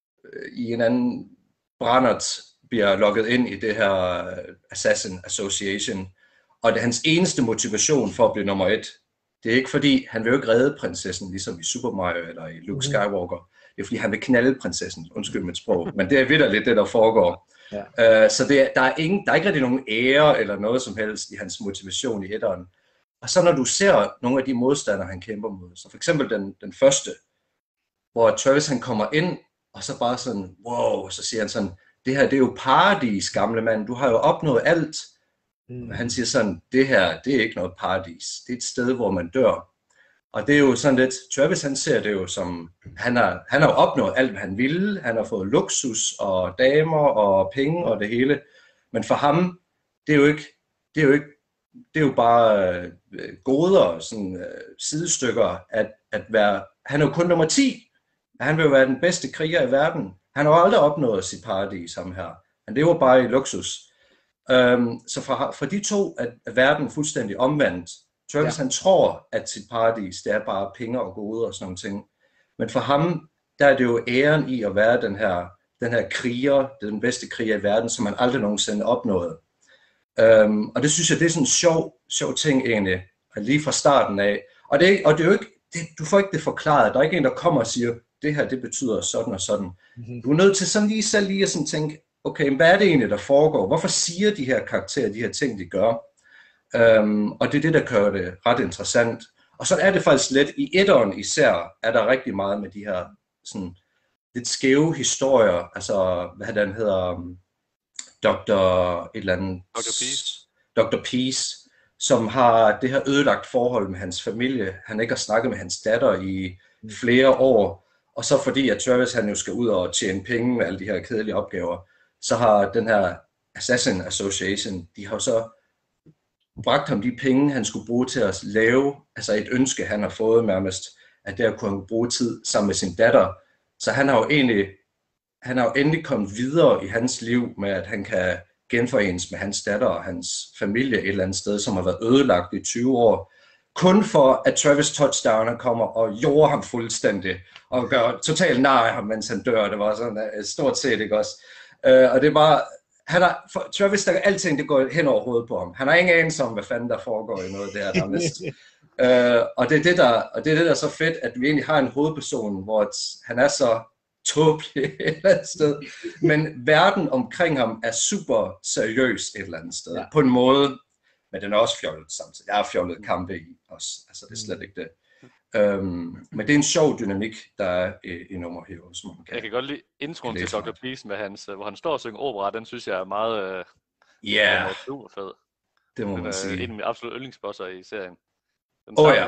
i en anden brændert bliver logget ind i det her Assassin Association, og det er hans eneste motivation for at blive nummer et. Det er ikke fordi, han vil jo ikke redde prinsessen, ligesom i Super Mario eller i Luke Skywalker. Det er fordi, han vil knalde prinsessen. Undskyld mit sprog. Men det er vitterligt det, der foregår. Ja. Uh, så det, der, er ingen, der er ikke rigtig nogen ære eller noget som helst i hans motivation i etteren. Og så når du ser nogle af de modstandere, han kæmper mod, så for eksempel den, den første, hvor Travis han kommer ind, og så bare sådan, wow, så siger han sådan, det her det er jo paradis, gamle mand. Du har jo opnået alt. Mm. Han siger sådan, det her, det er ikke noget paradis. Det er et sted, hvor man dør. Og det er jo sådan lidt, Travis han ser det jo som, han har, han har opnået alt, hvad han ville. Han har fået luksus og damer og penge og det hele. Men for ham, det er jo ikke, det er jo ikke, det er jo bare øh, goder, sådan øh, sidestykker, at, at være, han er jo kun nummer ti. Han vil jo være den bedste kriger i verden. Han har jo aldrig opnået sit paradis, ham her. Han lever bare i luksus. Um, så for, for de to er, er verden fuldstændig omvendt. Travis ja. han tror, at sit paradis, det er bare penge og goder og sådan nogle ting. Men for ham, der er det jo æren i at være den her, den her kriger, den bedste kriger i verden, som man aldrig nogensinde opnåede. Um, og det synes jeg, det er sådan en sjov, sjov ting egentlig, lige fra starten af. Og det, og det er jo ikke, det, du får ikke det forklaret. Der er ikke en, der kommer og siger, det her, det betyder sådan og sådan. Mm-hmm. Du er nødt til sådan lige selv lige at sådan tænke, okay, hvad er det egentlig, der foregår? Hvorfor siger de her karakterer, de her ting, de gør? Um, og det er det, der gør det ret interessant. Og så er det faktisk lidt, i etteren især, er der rigtig meget med de her sådan lidt skæve historier. Altså, hvad den hedder, um, doktor et eller andet... doktor Peace. doktor Peace, som har det her ødelagt forhold med hans familie. Han ikke har snakket med hans datter i flere år. Og så fordi at Travis han jo skal ud og tjene penge med alle de her kedelige opgaver, så har den her Assassin Association, de har så bragt ham de penge, han skulle bruge til at lave, altså et ønske, han har fået nærmest, at der kunne han bruge tid sammen med sin datter. Så han har jo egentlig, han har jo endelig kommet videre i hans liv med, at han kan genforenes med hans datter og hans familie et eller andet sted, som har været ødelagt i tyve år. Kun for, at Travis Touchdown kommer og jorder ham fuldstændig, og gør totalt nar af ham, mens han dør. Det var sådan uh, stort set, ikke også? Uh, og det er bare, han har, for Travis, der alting, det går hen over hovedet på ham. Han har ingen anelse om, hvad fanden der foregår i noget der, der mest. uh, og, det er det, der, og det er det, der er så fedt, at vi egentlig har en hovedperson, hvor han er så tåbelig et eller andet sted, men verden omkring ham er super seriøs et eller andet sted, ja. På en måde, men den er også fjollet samtidig. Jeg har fjollet kampe i også, altså det er slet ikke det. Um, men det er en sjov dynamik, der er i, i No More Heroes. Man kan, jeg kan godt lide introen til doktor Beeson, med hans, hvor han står og synger opera, den synes jeg er meget ja, yeah. super fed. Det må den man er sige. En af mine absolut yndlingsbosser i serien. Åh oh, ja.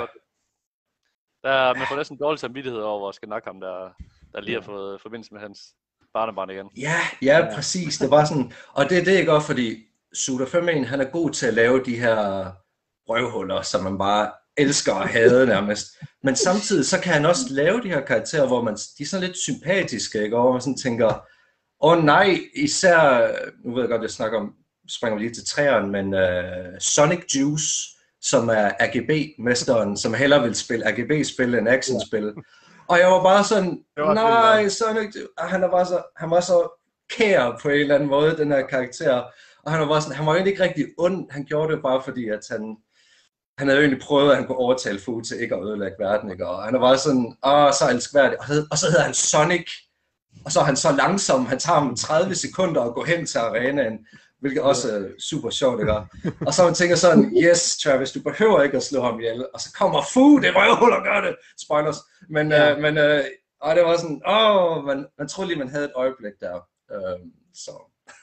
Der, man får næsten dårlig samvittighed over at skal nakke ham, der, der lige har fået forbindelse med hans barnebarn igen. Ja, ja, præcis. Det var sådan, og det er det ikke også, fordi Suda Femmen, han er god til at lave de her røvhuller, som man bare elsker at hade nærmest. Men samtidig så kan han også lave de her karakterer, hvor man, de er sådan lidt sympatiske, ikke? Og hvor man sådan tænker, åh oh, nej, især, nu ved jeg godt, jeg snakker om, springer lige til træerne, men uh, Sonic Juice, som er R G B-mesteren, som hellere vil spille R G B-spil end action-spil. Og jeg var bare sådan, nej, Sonic, han, er bare så, han var så kær på en eller anden måde, den her karakter. Og han var bare sådan, han var egentlig ikke rigtig ond, han gjorde det bare fordi, at han, han havde jo egentlig prøvet, at han kunne overtale Fu til ikke at ødelægge verden, ikke? Og han var bare sådan, åh, så elskværdig. Og, og så hedder han Sonic, og så er han så langsom, han tager ham tredive sekunder at gå hen til arenaen, hvilket også er super sjovt, ikke? Og så man tænker sådan, yes, Travis, du behøver ikke at slå ham ihjel. Og så kommer Fu, det røvhul og gør det. Spoilers. Men, ja. øh, men øh, og det var sådan, åh, man, man troede lige, man havde et øjeblik der. Øh, så...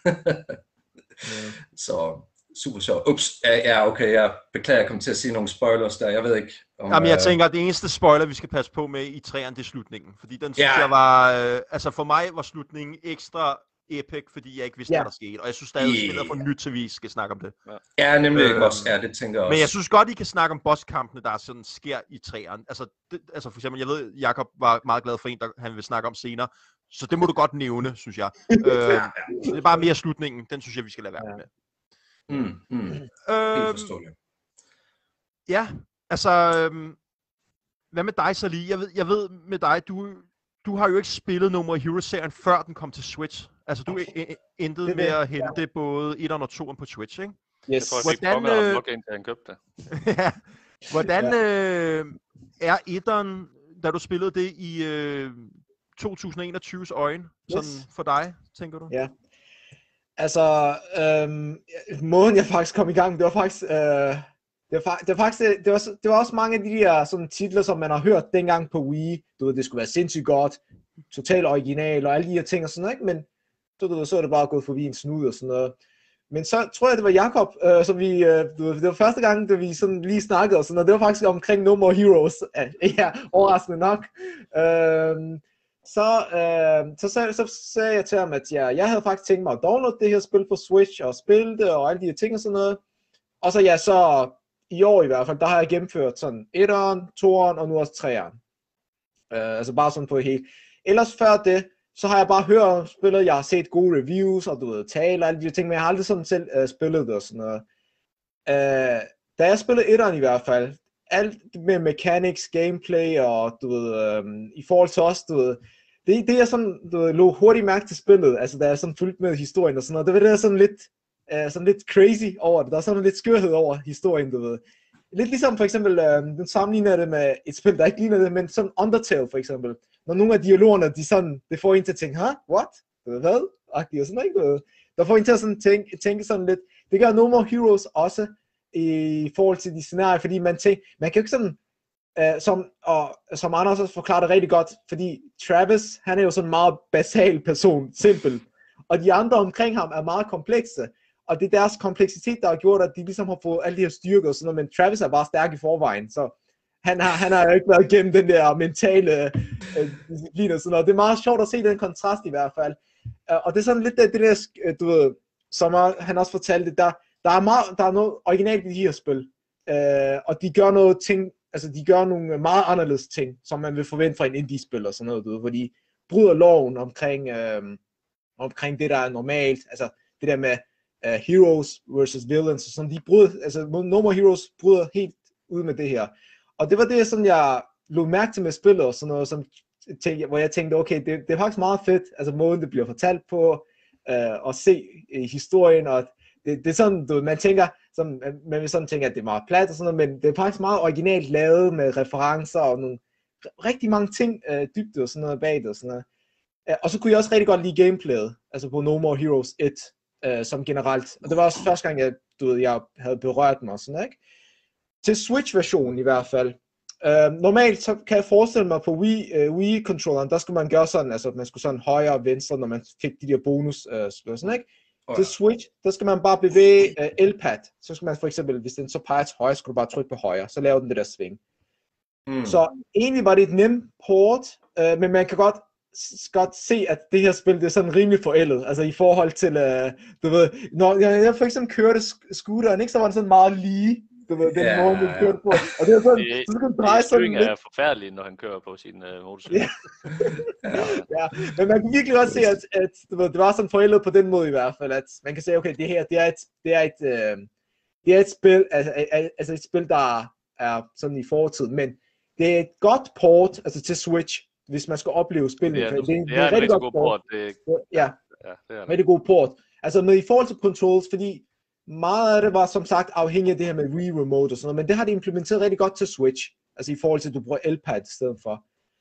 Yeah. Så super sjovt. Ups, ja, okay, jeg beklager, jeg kom til at sige nogle spoilers der, jeg ved ikke om... Jamen, jeg tænker, at det eneste spoiler, vi skal passe på med i træerne, det er slutningen. Fordi den synes yeah. jeg var... Øh, altså for mig var slutningen ekstra epic, fordi jeg ikke vidste, yeah. hvad der skete. Og jeg synes stadig, yeah. det er for nyt til, vi skal snakke om det. Ja, nemlig øh, også. Ja, det tænker jeg også. Men jeg synes godt, I kan snakke om bosskampene, der sådan sker i træerne. Altså, det, altså for eksempel, jeg ved, Jakob var meget glad for en, der han vil snakke om senere. Så det må du godt nævne, synes jeg. øh, det er bare mere slutningen. Den synes jeg, vi skal lade være med. Mm, mm. Øhm, ja, altså, øhm, hvad med dig så lige? Jeg ved, jeg ved med dig, du, du har jo ikke spillet No More Heroes-serien, før den kom til Switch. Altså, du endte med at hente ja. både etteren og toeren på Switch, ikke? Yes. Jeg tror, jeg fik hvordan, øh... login, da han købte det. ja. Hvordan øh, er etteren, da du spillede det i øh, to tusind og enogtyves øjne, sådan yes. for dig, tænker du? Ja. Altså, øhm, måden jeg faktisk kom i gang, det var faktisk, øh, det var, det var faktisk, det var, det var også mange af de der sådan, titler, som man har hørt dengang på Wii. Du ved, det skulle være sindssygt godt, total original og alle de her ting og sådan noget, ikke? Men du ved, så er det bare gået forbi en snud og sådan noget. Men så tror jeg, det var Jakob, øh, som vi, øh, det var første gang, da vi sådan lige snakkede og sådan noget. Det var faktisk omkring No More Heroes, ja, overraskende nok. Øh, Så, øh, så, så, så sagde jeg til ham, at jeg, jeg havde faktisk tænkt mig at downloade det her spil på Switch og spille det og alle de her ting og sådan noget. Og så ja, så i år i hvert fald, der har jeg gennemført sådan etteren, toeren og nu også treeren. Øh, altså bare sådan på det hele. Ellers før det, så har jeg bare hørt om spillet, jeg har set gode reviews og du ved, tale og alle de her ting, men jeg har aldrig sådan selv øh, spillet det og sådan noget. Øh, da jeg spillede etteren i hvert fald, alt med mechanics, gameplay og du ved, øh, i forhold til os, du ved, Det, det er sådan, du ved, lå hurtigt mærke til spillet, altså der er sådan fuldt med historien og sådan noget, det, det er sådan lidt, uh, sådan lidt crazy over det, der er sådan lidt skørhed over historien, du ved. Lidt ligesom for eksempel, uh, den sammenligner det med et spil, der ikke ligner det, men sådan Undertale for eksempel. Når nogle af dialogerne, de sådan, det får en til at tænke, huh, what? Hvad? Agtigt og sådan, ikke? Der får en til at sådan tænke, tænke sådan lidt, det gør No More Heroes også, i forhold til de scenarier, fordi man tænker, man kan jo ikke sådan, Uh, som, og, som Anders også forklarer det rigtig godt, fordi Travis, han er jo sådan en meget basal person, simpel, og de andre omkring ham er meget komplekse, og det er deres kompleksitet, der har gjort, at de ligesom har fået alle de her styrker og sådan noget, men Travis er bare stærk i forvejen, så han har, han har jo ikke været igennem den der mentale øh, disciplin og sådan noget. Det er meget sjovt at se den kontrast i hvert fald. Uh, og det er sådan lidt det, det der, du ved, som han også fortalte, der, der, er meget, der er noget originalt i de her spil. Uh, og de gør noget ting, altså de gør nogle meget anderledes ting, som man vil forvente fra en indie-spil og sådan noget, du ved, hvor de bryder loven omkring, øh, omkring det, der er normalt, altså det der med uh, heroes versus villains, og sådan, de bryder, altså No More Heroes bryder helt ud med det her. Og det var det, som jeg lod mærke til med spillet, og sådan noget, som, tænkte, hvor jeg tænkte, okay, det, det er faktisk meget fedt, altså måden, det bliver fortalt på, øh, at se øh, historien, og det, det er sådan, du, man tænker, sådan, man vil sådan tænke, at det er meget plat og sådan noget, men det er faktisk meget originalt lavet med referencer og nogle rigtig mange ting, øh, dybde og sådan noget bag det og sådan noget. Øh, og så kunne jeg også rigtig godt lide gameplayet, altså på No More Heroes et, øh, som generelt, og det var også første gang, jeg, du ved, jeg havde berørt mig og sådan noget, ikke? Til Switch-versionen i hvert fald. Uh, normalt så kan jeg forestille mig på Wii, uh, Wii-controlleren, der skulle man gøre sådan, altså man skulle sådan højre og venstre, når man fik de der bonus uh, sådan, ikke? Oh, ja. Til Switch, der skal man bare bevæge uh, L-pad. Så skal man for eksempel, hvis den så peger til højre, skal du bare trykke på højre, så laver den det der sving. Mm. Så egentlig var det et nemt port, uh, men man kan godt, godt se, at det her spil, det er sådan rimelig forældet, altså i forhold til, uh, du ved, når jeg, jeg for eksempel kørte scooteren, ikke, så var det sådan meget lige, du ved, den ja, måde, man kørte på. Og det er sådan, det, så skal du dreje sådan lidt. Det er forfærdeligt, når han kører på sin uh, motorcykel. Ja. Ja, men man kan virkelig godt se, at, at du ved, det var sådan forældet på den måde i hvert fald, at man kan sige, okay, det her, det er et, det er et, øh, det er et spil, altså, altså et spil, der er sådan i fortid, men det er et godt port, altså til Switch, hvis man skal opleve spillet. Det er, det, det, det er, er en rigtig god port. Det, ja, ja, det er rigtig god port. Altså med i forhold til controls, fordi meget af det var som sagt afhængig af det her med Wii Remote og sådan noget, men det har de implementeret rigtig godt til Switch, altså i forhold til at du bruger L-pad i stedet for.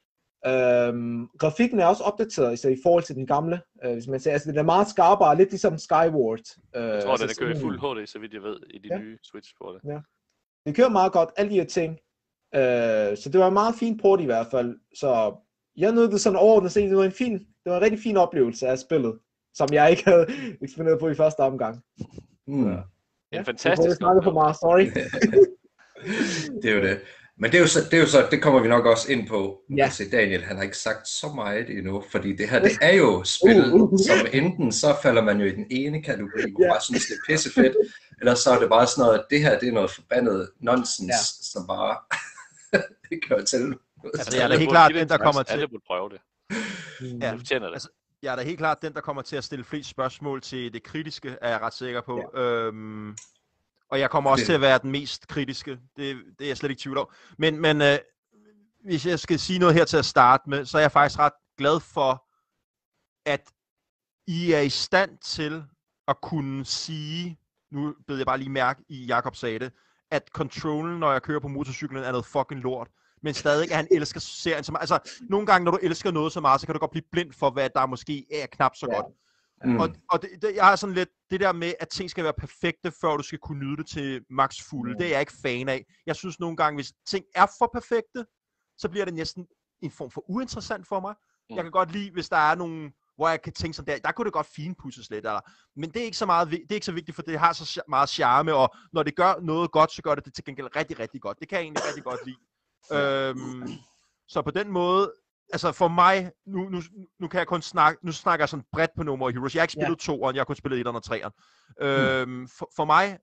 Øhm, grafikken er også opdateret altså i forhold til den gamle, øh, hvis man siger, altså det er meget skarpere, lidt ligesom Skyward. Øh, jeg tror, altså, det kører i fuld H D, så vidt jeg ved, i de ja. nye Switch-porter. Ja. Det kører meget godt, alle de her ting. Øh, så det var en meget fin port i hvert fald, så jeg nød det sådan overordnet set, det var en fin, det var en rigtig fin oplevelse af spillet, som jeg ikke havde eksperimenteret på i første omgang. Mm. Ja. En fantastisk jeg snakker for meget, sorry. Det er jo det. Men det er jo, så, det er jo så, det kommer vi nok også ind på. Ja. Se, Daniel, han har ikke sagt så meget endnu, fordi det her, det er jo spil, uh, uh, uh. som enten så falder man jo i den ene kategori, hvor man bare synes, det er pissefedt, eller så er det bare sådan noget, det her, det er noget forbandet nonsens, ja. Som bare, det gør til. Altså, jeg er da helt klart den, der kommer til. Alle burde prøve det. Ja. Du fortjener det. Altså, jeg er da helt klart den, der kommer til at stille flest spørgsmål til det kritiske, er jeg ret sikker på. Ja. Øhm, og jeg kommer også det. til at være den mest kritiske. Det, det er jeg slet ikke tvivl om. Men, men øh, hvis jeg skal sige noget her til at starte med, så er jeg faktisk ret glad for, at I er i stand til at kunne sige, nu bed jeg bare lige mærke i, Jakob sagde det, at controllen, når jeg kører på motorcyklen, er noget fucking lort. Men stadig, at han elsker serien så meget. Altså, nogle gange, når du elsker noget så meget, så kan du godt blive blind for, hvad der måske er knap så ja. godt. Mm. Og, og det, det, jeg har sådan lidt, det der med, at ting skal være perfekte, før du skal kunne nyde det til max fulde, mm. det er jeg ikke fan af. Jeg synes nogle gange, hvis ting er for perfekte, så bliver det næsten en form for uinteressant for mig. Mm. Jeg kan godt lide, hvis der er nogle, hvor jeg kan tænke sådan der, der kunne det godt finpudses lidt, eller. Men det er ikke så meget, det er ikke så vigtigt, for det har så meget charme, og når det gør noget godt, så gør det det til gengæld rigtig, rigtig godt. Det kan jeg egentlig rigtig godt lide. Øhm, så på den måde, altså for mig, nu, nu, nu kan jeg kun snakke, nu snakker jeg sådan bredt på No More Heroes. Jeg har ikke spillet yeah. toeren, jeg har kun spillet etteren og treeren. Øhm, mm. for, for mig,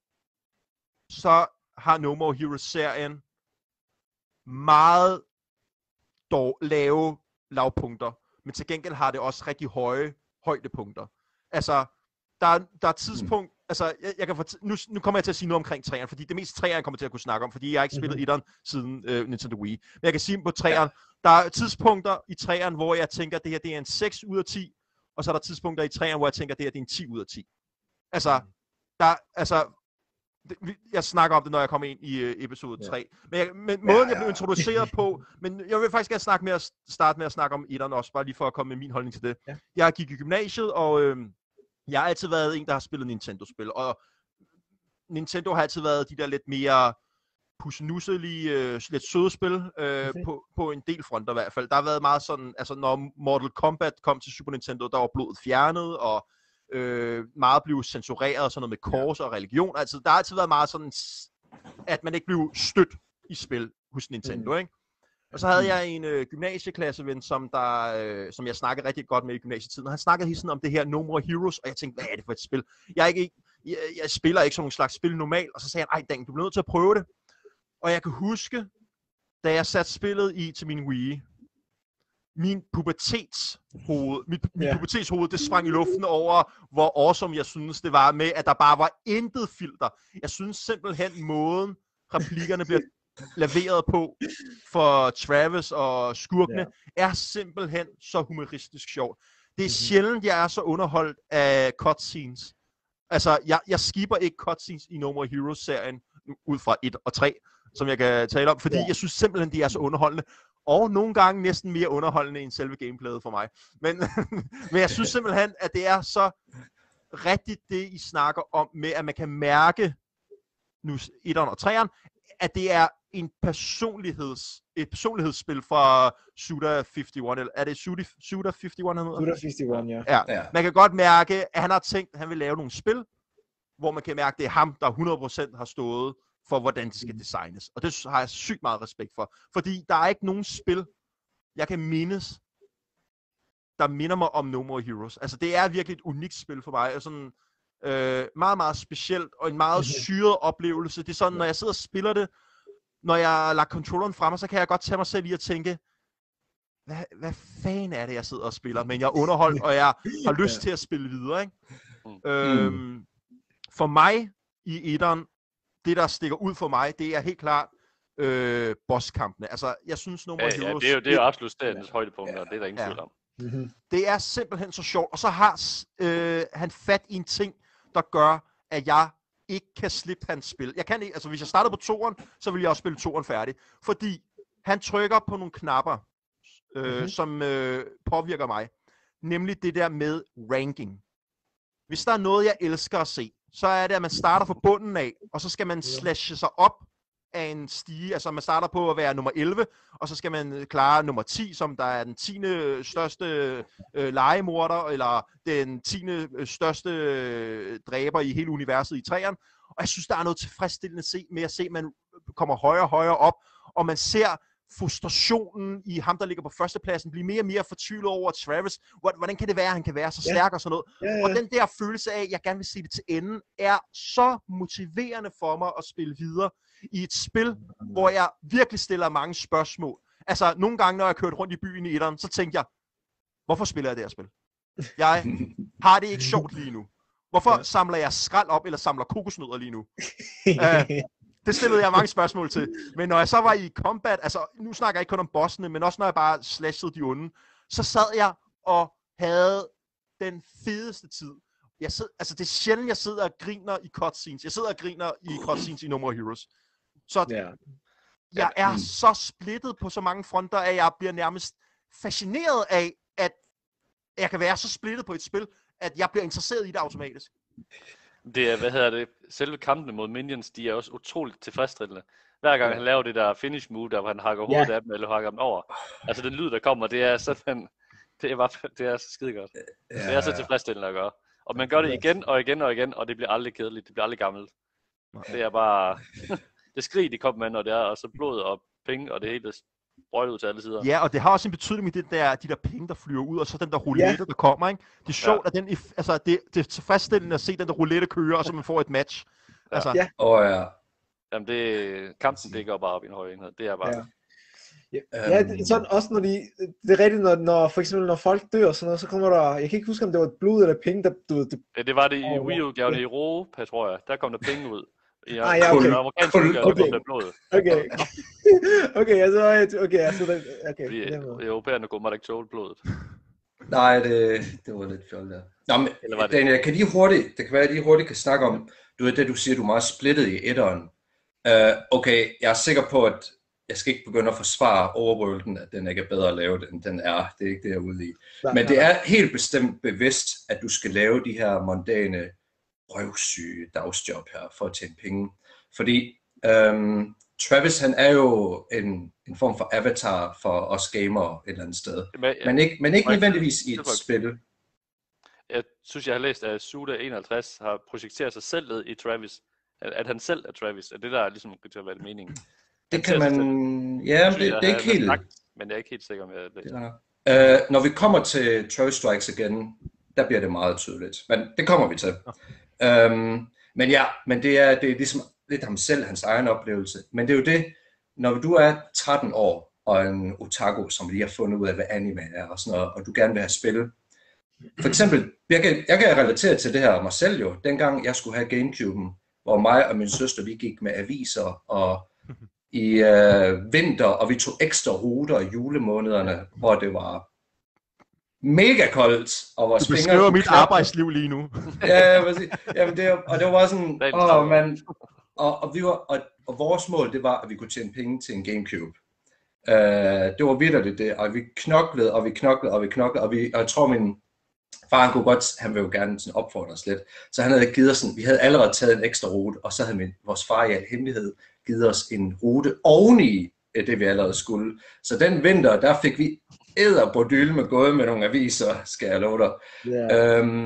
så har No More Heroes-serien meget dog, lave lavpunkter, men til gengæld har det også rigtig høje højdepunkter. Altså, der, der er tidspunkt, mm. altså, jeg, jeg kan fort- nu, nu kommer jeg til at sige noget omkring treeren, fordi det mest treeren jeg kommer til at kunne snakke om, fordi jeg har ikke spillet mm-hmm. etteren siden øh, Nintendo Wii. Men jeg kan sige på treeren, ja. Der er tidspunkter i treeren, hvor jeg tænker, at det her det er en seks ud af ti, og så er der tidspunkter i treeren, hvor jeg tænker, at det her det er en ti ud af ti. Altså, der, altså, det, jeg snakker om det, når jeg kommer ind i uh, episode tre. Ja. Men, jeg, men måden, ja, ja. jeg blev introduceret på, men jeg vil faktisk gerne snakke med at starte med at snakke om etteren også, bare lige for at komme med min holdning til det. Ja. Jeg gik i gymnasiet, og øh, jeg har altid været en, der har spillet Nintendo-spil, og Nintendo har altid været de der lidt mere pussenusselige, øh, lidt søde spil, øh, okay. på, på en del fronter i hvert fald. Der har været meget sådan, altså når Mortal Kombat kom til Super Nintendo, der var blodet fjernet, og øh, meget blev censureret, sådan noget med kors ja. og religion. Altså, der har altid været meget sådan, at man ikke blev stødt i spil, hos Nintendo, Mm. ikke? Og så havde jeg en øh, gymnasieklasseven, som, der, øh, som jeg snakkede rigtig godt med i gymnasietiden, og han snakkede hele tiden om det her No More Heroes, og jeg tænkte, hvad er det for et spil? Jeg, er ikke, jeg, jeg spiller ikke sådan nogle slags spil normalt, og så sagde han, ej Dan, du bliver nødt til at prøve det. Og jeg kan huske, da jeg satte spillet i til min Wii, min pubertetshoved, mit, min Ja. pubertetshoved, det sprang i luften over, hvor awesome jeg synes det var med, at der bare var intet filter. Jeg synes simpelthen, måden replikkerne bliver leveret på for Travis og skurkene, ja. er simpelthen så humoristisk sjovt. Det er mm-hmm. sjældent, jeg er så underholdt af cutscenes. Altså, jeg, jeg skipper ikke cutscenes i No More Heroes-serien, ud fra et og tre, som jeg kan tale om, fordi ja. jeg synes simpelthen, de er så underholdende. Og nogle gange næsten mere underholdende end selve gameplayet for mig. Men, men jeg synes simpelthen, at det er så rigtigt det, I snakker om, med at man kan mærke, nu etteren og treeren, at det er en personligheds, et personlighedsspil fra Suda enoghalvtreds, eller er det Suda enoghalvtreds, han hedder? Suda enoghalvtreds, ja. ja. Ja. Man kan godt mærke, at han har tænkt, at han vil lave nogle spil, hvor man kan mærke, at det er ham, der hundrede procent har stået for, hvordan det skal designes. Og det har jeg sygt meget respekt for. Fordi der er ikke nogen spil, jeg kan mindes, der minder mig om No More Heroes. Altså, det er virkelig et unikt spil for mig. Sådan, øh, meget, meget specielt, og en meget syret oplevelse. Det er sådan, når jeg sidder og spiller det, når jeg har lagt controlleren frem, så kan jeg godt tage mig selv i at tænke, hvad, hvad fanden er det, jeg sidder og spiller? Men jeg er underholdt, og jeg har lyst til at spille videre, ikke? Mm. Øhm, for mig i etteren, det der stikker ud for mig, det er helt klart øh, bosskampene. Altså, jeg synes, No More ja, Heroes... Ja, det er jo, det er jo absolut stedens ja. højdepunkt, og det er der ingen ja. tvivl om. Mm-hmm. Det er simpelthen så sjovt, og så har øh, han fat i en ting, der gør, at jeg ikke kan slippe hans spil. Jeg kan ikke, altså hvis jeg startede på toeren, så ville jeg også spille toeren færdig. Fordi han trykker på nogle knapper, øh, mm-hmm. som øh, påvirker mig. Nemlig det der med ranking. Hvis der er noget, jeg elsker at se, så er det, at man starter fra bunden af, og så skal man slashe sig op af en stige. Altså man starter på at være nummer elleve, og så skal man klare nummer ti, som der er den tiende største øh, legemorder, eller den tiende største øh, dræber i hele universet i træerne. Og jeg synes, der er noget tilfredsstillende se, med at se, at man kommer højere og højere op, og man ser frustrationen i ham, der ligger på førstepladsen, blive mere og mere fortvivlet over Travis. Hvordan kan det være, at han kan være så stærk yeah. og sådan noget? Yeah, yeah. Og den der følelse af, at jeg gerne vil se det til enden, er så motiverende for mig at spille videre i et spil, hvor jeg virkelig stiller mange spørgsmål. Altså, nogle gange, når jeg kørte rundt i byen i etteren, så tænkte jeg, hvorfor spiller jeg det her spil? Jeg har det ikke sjovt lige nu. Hvorfor ja. samler jeg skrald op, eller samler kokosnødder lige nu? uh, det stillede jeg mange spørgsmål til. Men når jeg så var i combat, altså, nu snakker jeg ikke kun om bossene, men også når jeg bare slashede de onde, så sad jeg og havde den fedeste tid. Jeg sid, altså, det er sjældent, jeg sidder og griner i cutscenes. Jeg sidder og griner i cutscenes i No More Heroes. Så yeah. jeg er så splittet på så mange fronter, at jeg bliver nærmest fascineret af, at jeg kan være så splittet på et spil, at jeg bliver interesseret i det automatisk. Det er, hvad hedder det, selve kampene mod minions, de er også utroligt tilfredsstillende. Hver gang ja. han laver det der finish move, der hvor han hakker hovedet yeah. af dem, eller hakker dem over. Altså den lyd, der kommer, det er sådan, det er, bare, det er så skide godt. Ja. Det er så tilfredsstillende at gøre. Og man gør det igen og igen og igen, og det bliver aldrig kedeligt, det bliver aldrig gammelt. Det er bare, det skrig, de kommer med, når det er, og så blod og penge, og det hele sprøjt ud til alle sider. Ja, og det har også en betydning med det der, de der penge, der flyver ud, og så den der roulette, yeah. der kommer, ikke? Det er sjovt, ja. at den, altså, det, det er tilfredsstillende at se den der roulette køre, og så man får et match. Ja. Altså. Ja. Oh, ja. Jamen, det, kampen, det går bare op i en høj enhed. Det er bare... Ja. Ja, ja, det er sådan også når de, det er rigtigt, når, når for eksempel når folk dør og sådan noget, så kommer der, jeg kan ikke huske om det var blod eller penge, der du det, ja, det var det i Wii U-udgaven i Europa, tror jeg, der kom der penge ud. I ah, ja, okay. amerikanske udgave, okay. der kom der blod. Okay, okay, altså, okay, altså, okay. Fordi europæerne kunne måtte ikke tåle blodet. Nej, det, det var lidt fjol der. Nå, men Daniel, kan de hurtigt, det kan være, at de hurtigt kan snakke om, du ved det, du siger, du er meget splittet i etteren. Uh, okay, jeg er sikker på, at jeg skal ikke begynde at forsvare Overworlden, at den ikke er bedre lavet, end den er. Det er ikke det, jeg er ude i. Nej, men det er helt bestemt bevidst, at du skal lave de her mondane, røvsyge dagsjob her, for at tjene penge. Fordi um, Travis, han er jo en, en form for avatar for os gamere et eller andet sted. Men, men ikke, men ikke nødvendigvis i et spil. Jeg synes, jeg har læst, at Suda enoghalvtreds har projekteret sig selv ned i Travis. At, at han selv er Travis. Er det der ligesom kan være meningen? det kan man... Ja, det, det er ikke helt... Sagt, men jeg er ikke helt sikker med det. det uh, når vi kommer til Troy Strikes igen, der bliver det meget tydeligt. Men det kommer vi til. Ja. Um, men ja, men det er, det er ligesom lidt ham selv, hans egen oplevelse. Men det er jo det, når du er tretten år, og en otaku, som lige har fundet ud af, hvad anime er, og sådan noget, og du gerne vil have spil. For eksempel, jeg kan, jeg kan relatere til det her mig selv jo, dengang jeg skulle have Gamecube'en, hvor mig og min søster, vi gik med aviser, og i øh, vinter, og vi tog ekstra ruter i julemånederne, hvor det var mega koldt, og vores du beskriver mit knapper. Arbejdsliv lige nu. Ja, jamen det, og det var bare sådan, åh, man, og, og, vi var, og, og vores mål, det var, at vi kunne tjene penge til en Gamecube. Uh, det var vitterligt det, og vi knoklede, og vi knoklede, og vi knoklede, og, vi, og jeg tror, min far, han kunne godt, han ville jo gerne sådan opfordre os lidt, så han havde givet os sådan, vi havde allerede taget en ekstra rute, og så havde min, vores far i al hemmelighed givet os en rute oveni det, vi allerede skulle. Så den vinter, der fik vi edderbordyle med gået med nogle aviser, skal jeg love dig. Yeah. Øhm,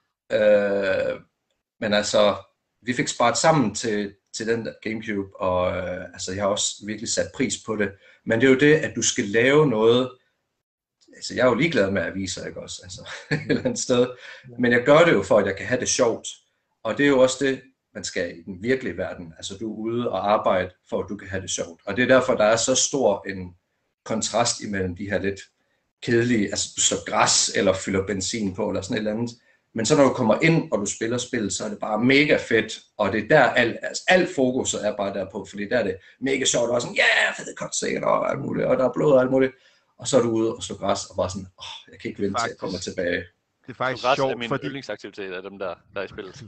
øh, men altså, vi fik sparet sammen til, til den der Gamecube, og øh, altså, jeg har også virkelig sat pris på det. Men det er jo det, at du skal lave noget. Altså, jeg er jo ligeglad med aviser, ikke også? Altså, et eller andet sted. Men jeg gør det jo for, at jeg kan have det sjovt. Og det er jo også det, man skal i den virkelige verden. Altså, du er ude og arbejde, for at du kan have det sjovt. Og det er derfor, der er så stor en kontrast imellem de her lidt kedelige, altså du slår græs, eller fylder benzin på, eller sådan et eller andet. Men så når du kommer ind, og du spiller spil, så er det bare mega fedt. Og det er der, alt, altså, alt fokus er bare derpå, fordi der er det mega sjovt, og sådan, ja, yeah, fede cutscene, og alt muligt, og der er blod og alt muligt. Og så er du ude og slår græs, og bare sådan, åh, oh, jeg kan ikke vente til at komme tilbage. Det er faktisk græs sjovt, er min fordi... yndlingsaktivitet af dem, der, der er i spillet.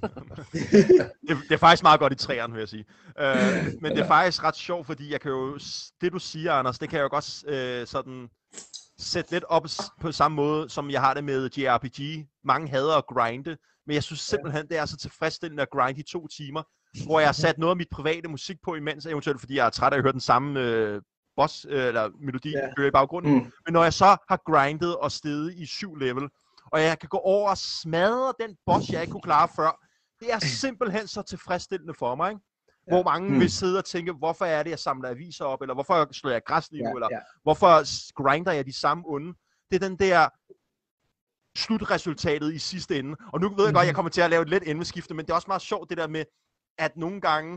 det, det er faktisk meget godt i træerne, vil jeg sige. Uh, men det er faktisk ret sjovt, fordi jeg kan jo, det du siger, Anders, det kan jeg jo godt uh, sådan sætte lidt op på samme måde, som jeg har det med J R P G. Mange hader at grinde, men jeg synes simpelthen, det er så tilfredsstillende at grinde i to timer, hvor jeg har sat noget af mit private musik på imens, eventuelt fordi jeg er træt af at høre den samme øh, boss, øh, eller melodi yeah. i baggrunden. Mm. Men når jeg så har grindet og steget i syv level, og jeg kan gå over og smadre den boss, jeg ikke kunne klare før, det er simpelthen så tilfredsstillende for mig, ikke? Ja. Hvor mange mm. vil sidde og tænke, hvorfor er det, jeg samler aviser op, eller hvorfor slår jeg græs lige nu, ja, eller ja. hvorfor grinder jeg de samme onde. Det er den der slutresultatet i sidste ende. Og nu ved jeg mm. godt, jeg kommer til at lave et let endeskifte, men det er også meget sjovt det der med, at nogle gange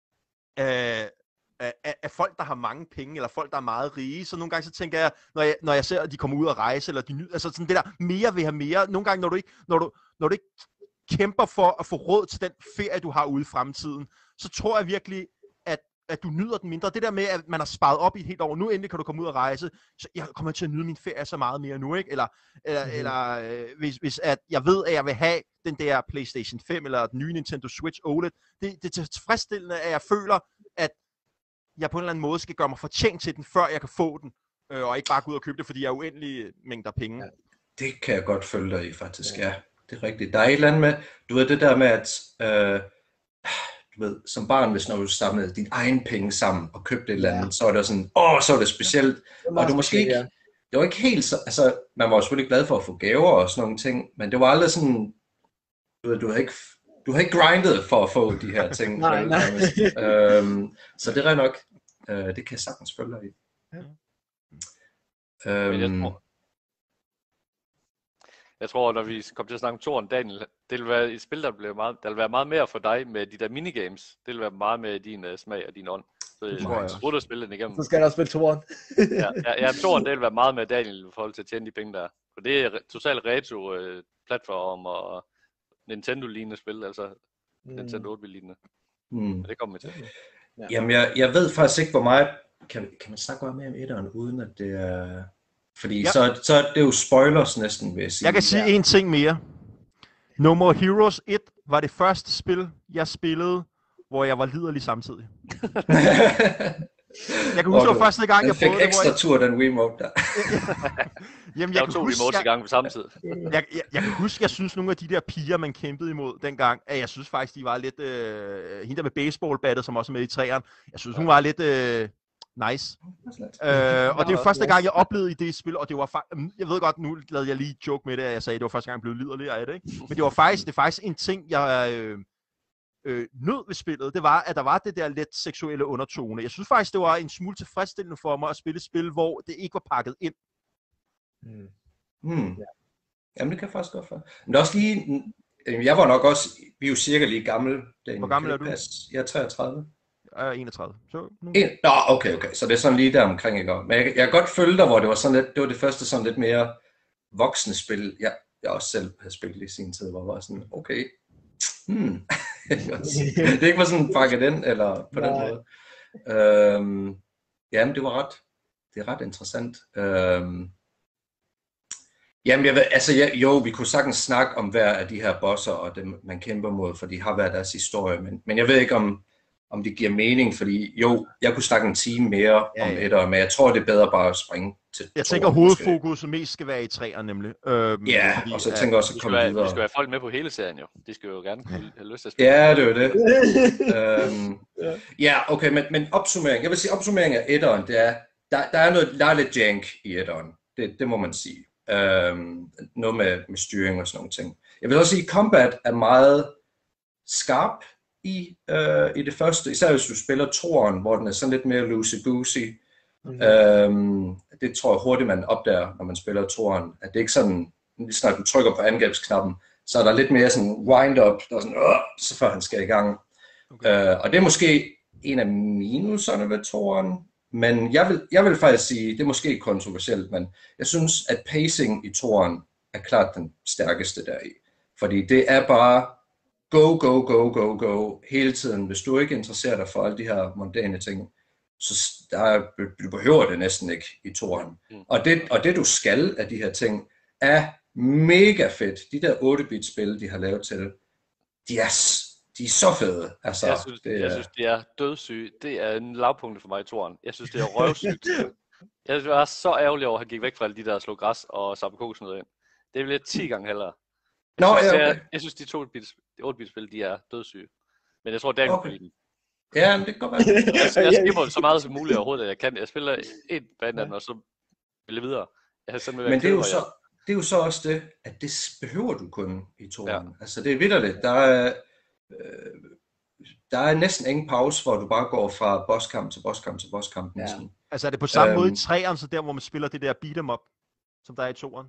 øh, af, af folk, der har mange penge, eller folk, der er meget rige, så nogle gange så tænker jeg, når jeg, når jeg ser, at de kommer ud og rejse, eller de nyder, altså sådan det der, mere vil have mere. Nogle gange, når du ikke, når du, når du ikke kæmper for at få råd til den ferie, du har ude i fremtiden, så tror jeg virkelig, at, at du nyder den mindre. Det der med, at man har sparet op i et helt år, nu endelig kan du komme ud og rejse, så jeg kommer til at nyde min ferie så meget mere nu, ikke? Eller, eller, mm-hmm. eller øh, hvis, hvis at jeg ved, at jeg vil have den der PlayStation fem, eller den nye Nintendo Switch O L E D, det, det er tilfredsstillende, at jeg føler, at jeg på en eller anden måde skal gøre mig fortjent til den, før jeg kan få den, øh, og ikke bare gå ud og købe det, fordi jeg har uendelige mængder penge. Ja, det kan jeg godt følge dig i, faktisk, ja. ja. Det er rigtigt. Der er et eller andet med, du ved det der med, at øh, du ved, som barn, hvis når du samlede dine egne penge sammen og købte et eller andet, ja. så var det sådan, åh, så var det specielt. Ja, det og du måske ikke, ja. det var ikke helt så, altså, man var jo selvfølgelig glad for at få gaver og sådan nogle ting, men det var aldrig sådan, du ved, du havde ikke, du havde ikke grindet for at få de her ting. nej, nej. øhm, så det er nok, øh, det kan jeg sagtens følge dig i. Ja. Øhm, Jeg tror, når vi kommer til at snakke om toren, Daniel, det vil være et spil, der vil, meget, der vil være meget mere for dig med de der minigames. Det vil være meget med din uh, smag og din ånd. Så jeg tror, jeg skal spille den igennem. Så skal jeg også spille toren. ja, ja, ja, toren, det vil være meget med Daniel i forhold til at tjene de penge der. For det er totalt retro uh, platform og Nintendo-lignende spil, altså mm. Nintendo otte-lignende. Mm. Det kommer vi til. Ja. Jamen, jeg, jeg ved faktisk ikke, hvor meget... Kan, kan man snakke mere om etteren, uden at det er... Fordi ja. så, så er det jo spoilers næsten, vil jeg sige. Jeg kan sige en ting mere. No More Heroes et var det første spil, jeg spillede, hvor jeg var liderlig samtidig. Jeg kan huske, at første gang, jeg prøvede det, ekstra jeg... tur, den Wiimote der. Jamen, jeg, jeg to Wiimotes i gang på samme tid. Jeg, jeg, jeg kan huske, jeg synes, nogle af de der piger, man kæmpede imod dengang, at jeg synes faktisk, de var lidt... Øh, hende der med baseballbattet, som også er med i træerne, jeg synes, hun var lidt... Øh, nice. Øh, og det er jo første gang, jeg oplevede i det spil, og det var fa- jeg ved godt, nu lavede jeg lige joke med det, at jeg sagde, at det var første gang, jeg blev liderlig af det, ikke? Men det var faktisk, det er faktisk en ting, jeg øh, øh, nød ved spillet, det var, at der var det der let seksuelle undertone. Jeg synes faktisk, det var en smule tilfredsstillende for mig at spille et spil, hvor det ikke var pakket ind. Hmm. Hmm. Ja. Jamen, det kan jeg faktisk godt for. Men det er også lige, jeg var nok også, vi er jo cirka lige gamle. Hvor gammel er du? Jeg er treogtredive. Jeg er enogtredive. Så nu... en... Nå, okay, okay. Så det er sådan lige der omkring, ikke? Men jeg, jeg kan godt følge dig, hvor det var sådan lidt, det var det første sådan lidt mere voksne spil, jeg, jeg også selv havde spillet i sin tid, hvor jeg var sådan, okay, hmm. det ikke var sådan pakket ind, eller på den måde. Øhm, jamen, det var ret, det er ret interessant. Øhm, jamen, jeg ved, altså, jeg, jo, vi kunne sagtens snakke om hver af de her bosser, og dem, man kæmper mod, for de har hver deres historie, men, men jeg ved ikke, om, om det giver mening, fordi jo, jeg kunne snakke en time mere ja, om ja. etter, men jeg tror, det er bedre bare at springe til. Jeg tænker, hovedfokus mest skal være i træerne, nemlig. Øhm, ja, fordi, og så tænker jeg også at komme videre. Vi skal have folk med på hele serien, jo. De skal jo gerne have lyst til at spille. Ja, det er det. øhm, ja. ja, okay, men, men opsummering. Jeg vil sige, opsummering af etteren, det er, der, der er noget, der er lidt jank i etteren. Det, det må man sige. Øhm, noget med, med styring og sådan nogle ting. Jeg vil også sige, at combat er meget skarp i, øh, i det første, især hvis du spiller toeren, hvor den er sådan lidt mere loosey-goosey. Mm-hmm. Øhm, det tror jeg hurtigt, man opdager, når man spiller toeren, at det ikke sådan, lige snart du trykker på angrebsknappen, så er der lidt mere sådan wind-up, der er sådan, øh, så før han skal i gang. Okay. Øh, og det er måske en af minuserne ved toeren, men jeg vil, jeg vil faktisk sige, det er måske kontroversielt, men jeg synes, at pacing i toeren er klart den stærkeste deri. Fordi det er bare go, go, go, go, go hele tiden. Hvis du ikke interesserer dig for alle de her mondane ting, så der, du behøver det næsten ikke i toeren. Mm. Og, det, og det du skal af de her ting, er mega fedt. De der otte-bit-spil, de har lavet til, de er, de er så fede. Altså, jeg, synes, det, jeg synes, det er dødssygt. Det er en lavpunkt for mig i toeren. Jeg synes, det er røvsygt. Jeg synes, jeg er så ærgerlig over, at han gik væk fra alle de der slå græs og samle kokosnødder ind. Det vil jeg ti gange hellere. Jeg, Nå, synes, ja, okay. jeg, jeg synes, de to otte-bit-spil, de er dødssyge. Men jeg tror, det er okay. Kan lide. Ja, men det kan godt være. jeg, jeg skipper så meget som muligt overhovedet, at jeg kan. Jeg spiller et band, og så vil jeg videre. Jeg men det er, jo så, det er jo så også det, at det behøver du kun i toeren. Ja. Altså det er vitterligt. Der er, øh, der er næsten ingen pause, hvor du bare går fra bosskamp til bosskamp til bosskamp. Ja. Altså er det på samme øhm, måde i treeren, så der hvor man spiller det der beat'em up, som der er i toeren?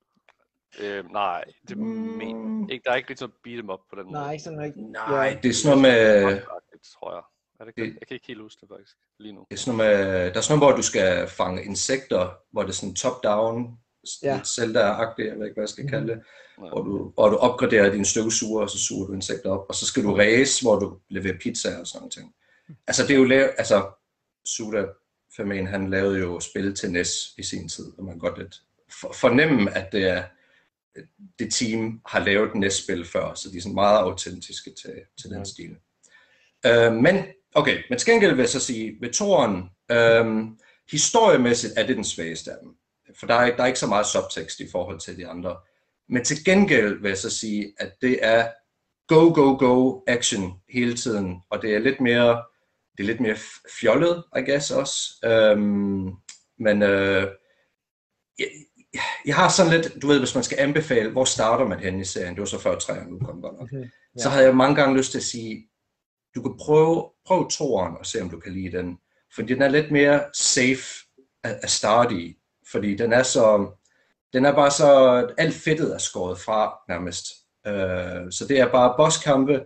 Øh, nej, det men, ikke, der er ikke lidt sådan beat em up på den måde. Nej, ikke sådan ikke. Nej, det er sådan noget med... Det tror jeg. Er det, det, jeg kan ikke helt huske det faktisk lige nu. Det er sådan noget med, der er sådan noget, hvor du skal fange insekter, hvor det er sådan top-down, ja. Zelda-agtigt, jeg ved ikke, hvad jeg skal kalde det. Ja. Hvor, du, hvor du opgraderer dine støvsuger, og så suger du insekter op. Og så skal du race, hvor du leverer pizza og sådan noget ting. Altså det er jo lavet, altså Suda-familien, han lavede jo spil til N E S i sin tid, og man kan godt lidt for, fornemme, at det er det team har lavet et N E S-spil før, så de er sådan meget autentiske til, til den stil. Øh, men, okay, men til gengæld vil jeg så sige, ved toeren, øh, historiemæssigt er det den svageste af dem. For der er, der er ikke så meget subtekst i forhold til de andre. Men til gengæld vil jeg så sige, at det er go, go, go action hele tiden, og det er lidt mere, det er lidt mere fjollet, I guess også. Øh, men øh, jeg, Jeg har sådan lidt, du ved, hvis man skal anbefale, hvor starter man hen i serien, det var så før træerne nu kom godt nok, okay, ja. Så havde jeg mange gange lyst til at sige, du kan prøve, prøve toeren og se, om du kan lide den, fordi den er lidt mere safe at, at starte i, fordi den er så, den er bare så, alt fedtet er skåret fra nærmest, uh, så det er bare bosskampe,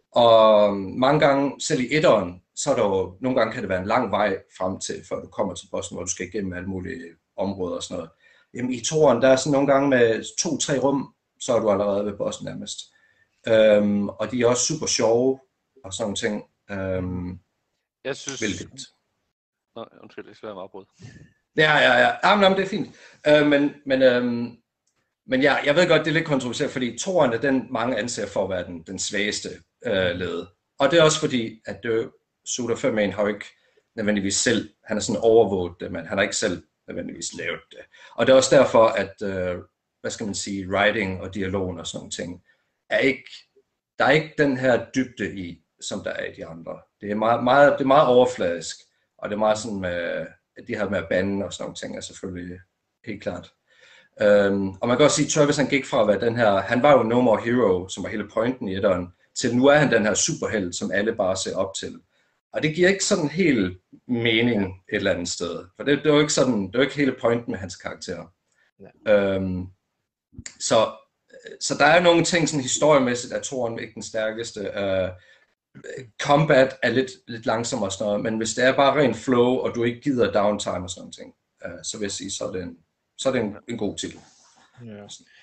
og mange gange, selv i etteren, så er der jo, nogle gange kan det være en lang vej frem til, før du kommer til bossen, hvor du skal igennem alle mulige områder og sådan noget. Jamen, i toeren, der er sådan nogle gange med to-tre rum, så er du allerede ved bossen nærmest. Øhm, og de er også super sjove og sådan nogle ting. Øhm, jeg synes... Hvilket... Nå, undskyld, jeg skal være meget afbrudt. Ja, ja, ja. Jamen, jamen, det er fint. Øh, men men, øhm, men ja, jeg ved godt, det er lidt kontroversielt, fordi toeren er den, mange anser for at være den, den svageste øh, led. Og det er også fordi, at øh, Suda fem har jo ikke nødvendigvis selv, han er sådan overvåget det, men han har ikke selv nødvendigvis lavet det. Og det er også derfor, at, øh, hvad skal man sige, writing og dialogen og sådan nogle ting, er ikke, der er ikke den her dybde i, som der er i de andre. Det er meget, meget, det er meget overfladisk, og det er meget sådan med, de her med at bande og sådan nogle ting, er selvfølgelig helt klart. Um, og man kan også sige, at Travis han gik fra at være den her, han var jo No More Hero, som var hele pointen i etteren, til nu er han den her superhelt, som alle bare ser op til. Og det giver ikke sådan helt mening et eller andet sted. For det, det er jo ikke sådan, det er jo ikke hele pointen med hans karakter. Ja. Øhm, så, så der er nogle ting sådan historiemæssigt, at toren ikke den stærkeste. Uh, combat er lidt, lidt langsommere og sådan noget, men hvis det er bare ren flow, og du ikke gider downtime og sådan ting, uh, så vil jeg sige, så er det en, så er det en, en god titel. Ja.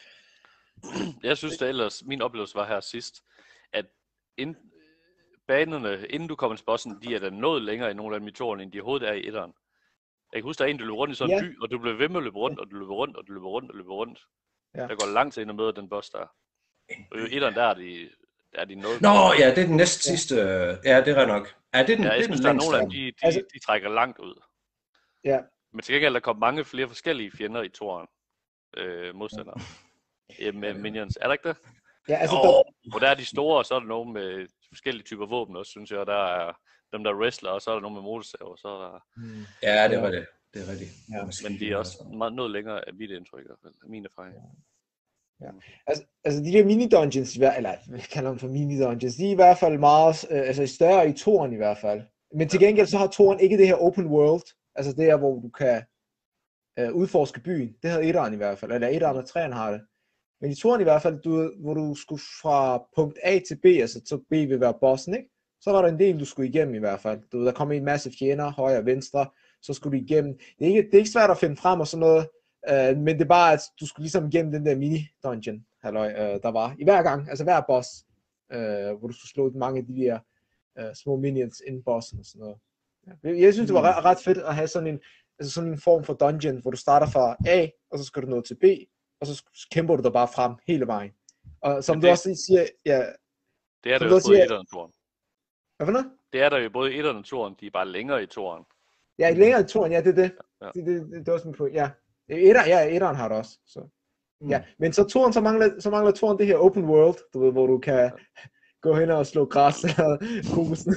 Jeg synes det ellers, min oplevelse var her sidst, at ind, banerne, inden du kommer til bossen, de er da nået længere i nogle af dem i toren, end de overhovedet er i etteren. Jeg kan huske, der er en, du løber rundt i sådan en ja. by, og du bliver ved med at løbe rundt, og du løber rundt, og du løber rundt, og løber rundt. Ja. Der går lang tid ind og møder den boss der. Og i etteren, der er de, der er de noget. Nå, ja, det er den næsten sidste. Ja, det er nok. Ja, det er den, ja, jeg det er synes, den der er længste. nogle af dem, de, de, altså... de trækker langt ud. Ja. Men til gengæld, der kommer mange flere forskellige fjender i toren. Øh, modstandere. Ja, med minions. Er der ikke det? Ja, altså... Oh, og der er de store, og så er der nogle med forskellige typer våben også, synes jeg. Og der er dem, der wrestler, og så er der nogle med motorsaver, så er der... Mm. Ja, det var det. Det er rigtigt. Ja. Men de er også meget noget længere af mit indtryk, i hvert fald. Af min erfaring. Ja. Altså, altså de der mini-dungeons, eller hvad kalder man for mini-dungeons, de er i hvert fald meget, øh, altså større i toren i hvert fald. Men til gengæld så har toren ikke det her open world, altså det her, hvor du kan øh, udforske byen. Det havde etteren i hvert fald, eller etteren og treeren har det. Men i toren i hvert fald, du, hvor du skulle fra punkt A til B, altså så B vil være bossen, ikke? Så var der en del, du skulle igennem i hvert fald. Du, der kom en masse fjender, højre og venstre, så skulle du igennem. Det er ikke, det er ikke svært at finde frem og sådan noget, øh, men det er bare, at du skulle ligesom igennem den der mini-dungeon, halløj, øh, der var i hver gang, altså hver boss, øh, hvor du skulle slå mange af de der øh, små minions inden bossen og sådan noget. Ja. Jeg synes, det var ret, ret fedt at have sådan en, altså sådan en form for dungeon, hvor du starter fra A, og så skal du nå til B, og så kæmper du dig bare frem hele vejen. Og som det, du også siger, ja... Det er der jo både i etteren og toren. Hvad for noget? Det er der jo både i etteren og toren, de er bare længere i toren. Ja, længere i toren, ja, det er det. Ja. Det, det, det, det er også min point, ja. Etter, ja, etteren har det også, så... Mm. Ja, men så toren, så mangler, så mangler toren det her open world, du ved, hvor du kan ja. gå hen og slå græs eller kosen.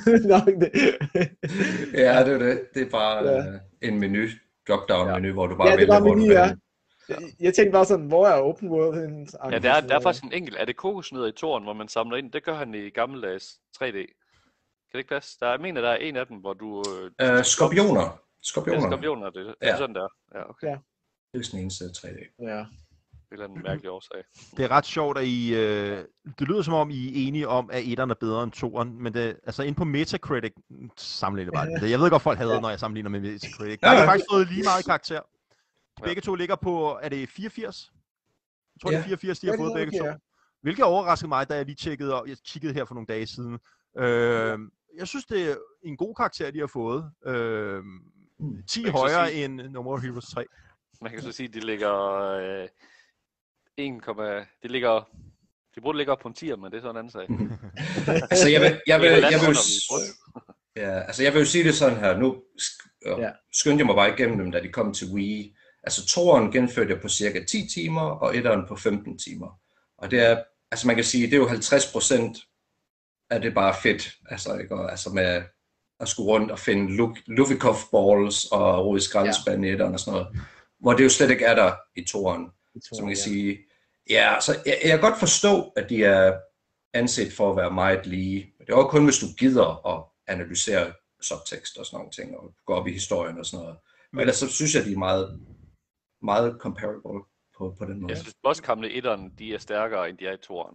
Ja, det er det. Det er bare ja. uh, en menu, drop-down-menu, ja. hvor du bare ja, vælger, hvor menu, du ja. Jeg, jeg tænkte bare sådan, hvor er open world? Ja, der er, der er faktisk en enkelt. Er det kokosnødder i toren, hvor man samler ind? Det gør han i gammeldags tre D. Kan det ikke passe? Der er, jeg mener, der er en af dem, hvor du... Øh, uh, skorpioner. Skorpioner. Ja, skorpioner, det, det er ja. sådan der. Ja, okay. Ja. Det er sådan eneste tre D. Ja. Det er en mærkelig årsag. Det er ret sjovt, at I... Øh, det lyder som om, I er enige om, at etteren er bedre end toeren, men det, altså inde på Metacritic sammenligner bare det. Jeg ved godt, folk hader, ja. når jeg sammenligner med Metacritic. Der har faktisk fået lige meget karakter. Begge to ligger på, er det fireogfirs? Jeg tror, ja. det er fireogfirs, de har ja, fået begge okay, to. Hvilket overraskede mig, da jeg lige tjekkede, og jeg kiggede her for nogle dage siden. Øh, jeg synes, det er en god karakter, de har fået. Øh, ti højere sige, end No More Heroes tre. Man kan så sige, at de ligger... Øh, en, det ligger... De burde ligge op på en tier, men det er sådan en anden sag. altså, jeg vil... Jeg vil, jeg vil, ja, altså, jeg vil jo sige det sådan her. Nu sk- ja. skyndte jeg mig bare igennem dem, da de kom til Wii. Altså, toeren gennemførte jeg på cirka ti timer, og etteren på femten timer. Og det er... Altså, man kan sige, det er jo halvtreds procent af det bare fedt. Altså, ikke? Og, altså med at skulle rundt og finde Luvikov balls og rode skraldespand i etteren og sådan noget. Hvor det jo slet ikke er der i toeren. Så man kan ja. sige... Ja, så jeg, jeg kan godt forstå, at de er anset for at være meget lige. Det er jo kun, hvis du gider at analysere subtekst og sådan nogle ting, og gå op i historien og sådan noget. Men ellers så synes jeg, de er meget, meget comparable på, på den måde. Jeg synes, bosskampene i etteren, de er stærkere, end de er i toeren.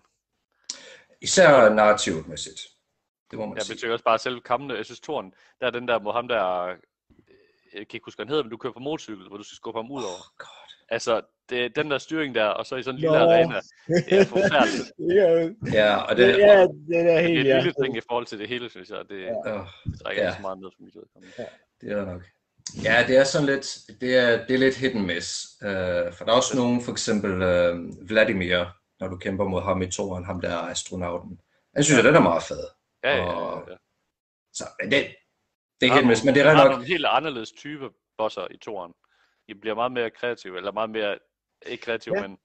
Især narrativmæssigt. Det må man jeg sige. Jeg betyder også bare selv kampene. Jeg synes, toeren, der er den der, hvor ham der, jeg kan ikke huske, hvad han hedder, men du kører på motorcykel, hvor du skal skubbe ham ud over. Oh, God. Altså, det er den der styring der, og så i sådan en lille no. arena, det er forfærdeligt. Ja, og det, ja, det er helt, det er en lille ting i forhold til det hele, synes jeg. Det, ja. det trækker ja. så meget ned for mit udkommende. Ja. Det er nok. Ja, det er sådan lidt, det er, det er lidt hit and miss. Uh, for der er også nogen, for eksempel uh, Vladimir, når du kæmper mod ham i toeren, ham der er astronauten. Jeg synes, ja. at den er meget fed. Ja, ja, ja. ja. Så det, det er hit and miss, men det er nok... Der er nogle helt anderledes type bosser i toeren. De bliver meget mere kreative, eller meget mere, ikke kreative, ja. men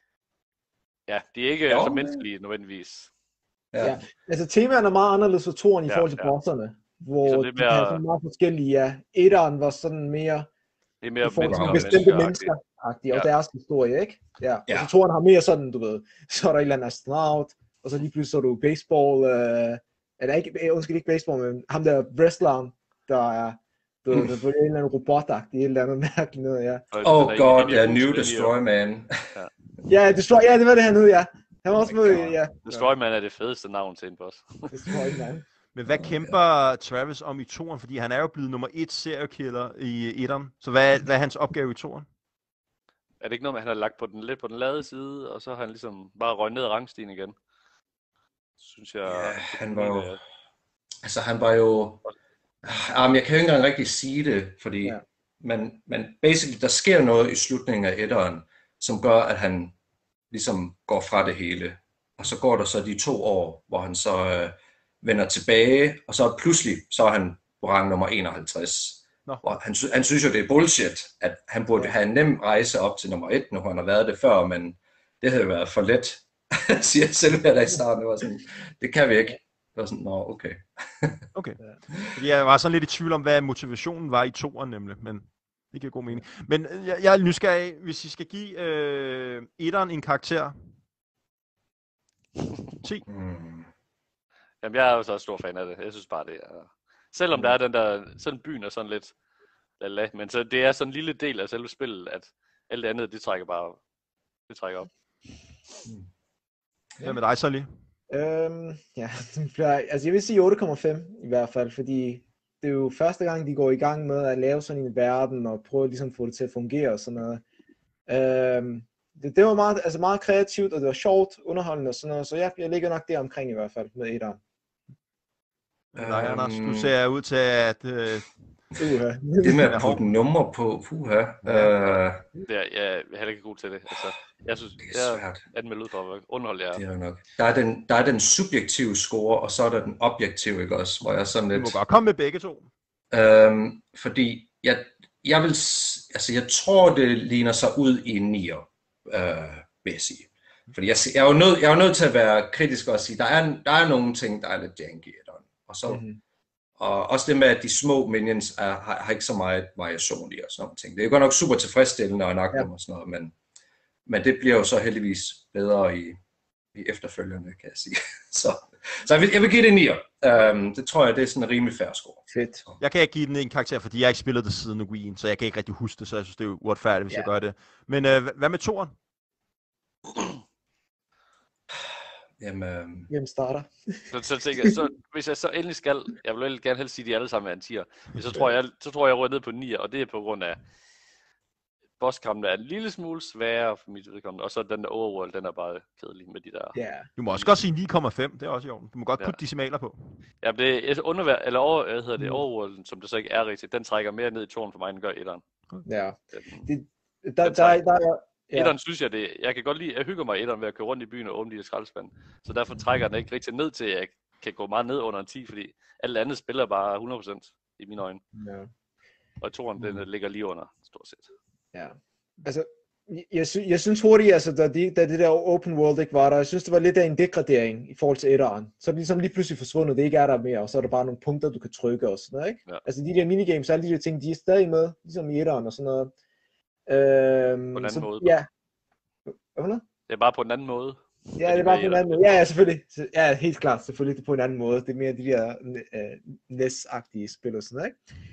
ja, de er ikke jo, så menneskelige nødvendigvis. Ja. ja, altså temaerne er meget anderledes for toeren i ja, forhold til ja. bosserne, hvor de mere... er meget forskellige, ja. Etteren var sådan mere, det er mere i forhold til bestemte mennesker-agtige, og ja. deres historie, ikke? Ja, ja. Og så toeren har mere sådan, du ved, så er der et eller andet astronaut, og så lige pludselig så du baseball, øh, eller ikke, undskyld ikke baseball, men ham der wrestleren, der er, du ved, det var en eller anden robotagtig, et eller andet mærkeligt noget, ja. Oh god, ja, New Destroy Man. Ja, Destroy, ja, det var det han hed, ja. Han var også med, ja. Destroy Man er det fedeste navn til en boss. Destroy Man. Men hvad kæmper Travis om i toeren? Fordi han er jo blevet nummer et seriekiller i etteren. Så hvad, hvad er hans opgave i toeren? Er det ikke noget med, at han har lagt på den, lidt på den lade side, og så har han ligesom bare røget ned ad rangstigen igen? Synes jeg... Ja, han var jo... Altså, han var jo... Um, jeg kan jo ikke engang rigtig sige det, fordi... Ja. Men, men basically, der sker noget i slutningen af etteren, som gør, at han ligesom går fra det hele. Og så går der så de to år, hvor han så øh, vender tilbage, og så pludselig, så er han på rang nummer enoghalvtreds. Og han, han synes jo, det er bullshit, at han burde have en nem rejse op til nummer et, når han har været det før, men det havde jo været for let, siger selv der i starten. Det var sådan, det kan vi ikke. Det var sådan, nå, okay. Okay. Fordi jeg var sådan lidt i tvivl om, hvad motivationen var i toeren nemlig, men det giver god mening. Men jeg, jeg er nysgerrig, hvis I skal give øh, etteren en karakter. ti. Mm. Jamen, jeg er jo så stor fan af det. Jeg synes bare, det er... Selvom der er den der... Sådan byen er sådan lidt... Lala, men så det er sådan en lille del af selve spillet, at alt det andet, det trækker bare... Det trækker op. Mm. Hvad med dig, Sally? Øhm, ja, altså jeg vil sige otte komma fem i hvert fald, fordi det er jo første gang, de går i gang med at lave sådan en verden, og prøve ligesom at få det til at fungere og sådan noget. Øhm, det, det var meget, altså meget kreativt, og det var sjovt, underholdende og sådan noget, så jeg, jeg ligger nok der omkring i hvert fald med etteren. Nej, um, Anders, du ser ud til at... Øh... Uh-huh. Det med at putte nummer på, puha. Uh... Ja, jeg er heller ikke god til det. Altså, jeg synes, det er svært. Jeg er den med ud for at underholde jer. Det er nok. Der er, den, der er den subjektive score, og så er der den objektive, ikke også? Hvor jeg sådan lidt... Du må godt komme med begge to. Øhm, fordi jeg, jeg vil... Altså, jeg tror, det ligner sig ud i en nier, øh, vil jeg sige. Fordi jeg, jeg, er jo nødt, jeg er jo nødt til at være kritisk og sige, der er, der er nogle ting, der er lidt janky. Og så... Mm-hmm. Og også det med, at de små minions er, har, har ikke så meget variation i og sådan noget ting. Det er jo godt nok super tilfredsstillende og nok ja. og sådan noget, men, men det bliver jo så heldigvis bedre i, i efterfølgende, kan jeg sige. så så jeg, vil, jeg vil give det en nier. Um, det tror jeg, det er sådan en rimelig fair score. Fedt. Jeg kan ikke give den en karakter, fordi jeg ikke spillet det siden Wii, så jeg kan ikke rigtig huske det, så jeg synes, det er uretfærdigt, hvis ja. jeg gør det. Men uh, hvad med toeren? Jamen, Hvem starter? så, så tænker jeg, så, hvis jeg så endelig skal, jeg vil jo gerne helst sige, at de alle sammen er en tier, men så tror jeg, så tror jeg, jeg rører ned på nier, og det er på grund af bosskampen er en lille smule sværere for mit vedkommende, og så den der overworld, den er bare kedelig med de der... Yeah. Du må også godt sige ni komma fem, det er også i orden. Du må godt putte ja. decimaler på. Ja, det er undervær, eller over, hvad hedder det, overworlden, som det så ikke er rigtigt, den trækker mere ned i toren for mig, end gør etteren. Ja. Det, der, der, der, der, Ja. Etteren synes jeg det, jeg kan godt lide, jeg hygger mig i etteren ved at køre rundt i byen og åbne de skraldespand. Så derfor trækker den ikke rigtig ned til, at jeg kan gå meget ned under en ti, fordi alt andet spiller bare hundrede procent i mine øjne. Ja. Og toeren, den ligger lige under, stort set. Ja, altså, jeg, sy- jeg synes hurtigt, altså, da, de, da det der open world ikke var der, jeg synes, det var lidt af en degradering i forhold til etteren. Så er det ligesom lige pludselig forsvundet, det ikke er der mere, og så er der bare nogle punkter, du kan trykke og sådan noget, ikke? Ja. Altså, de der minigames, alle de der ting, de er stadig med, ligesom i etteren og sådan noget. Øhm, på en anden så, måde. Ja. Hvad det? Det er bare på en anden måde. Ja, det er bare på en anden måde. Ja, ja, selvfølgelig. Ja, helt klart, selvfølgelig det er på en anden måde. Det er mere de der uh, N E S-agtige spil og sådan noget,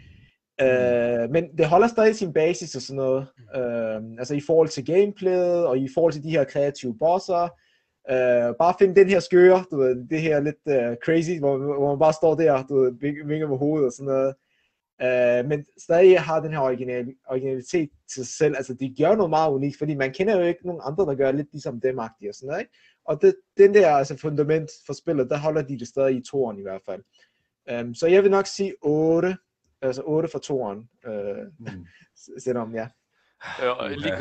ikke? Mm. Uh, men det holder stadig sin basis og sådan noget. Uh, altså i forhold til gameplayet, og i forhold til de her kreative bosser. Uh, bare finde den her skøre, du ved, det her lidt uh, crazy, hvor, hvor man bare står der, du ved, vinker med hovedet og sådan noget. Uh, men stadig har den her original, originalitet til sig selv, altså de gør noget meget unikt, fordi man kender jo ikke nogen andre, der gør lidt ligesom dem-agtige og sådan noget, ikke? Og det, den der altså fundament for spillet, der holder de det stadig i toeren i hvert fald. Um, så jeg vil nok sige otte, altså otte for toeren, uh, mm. selvom ja. Øh, og, lige,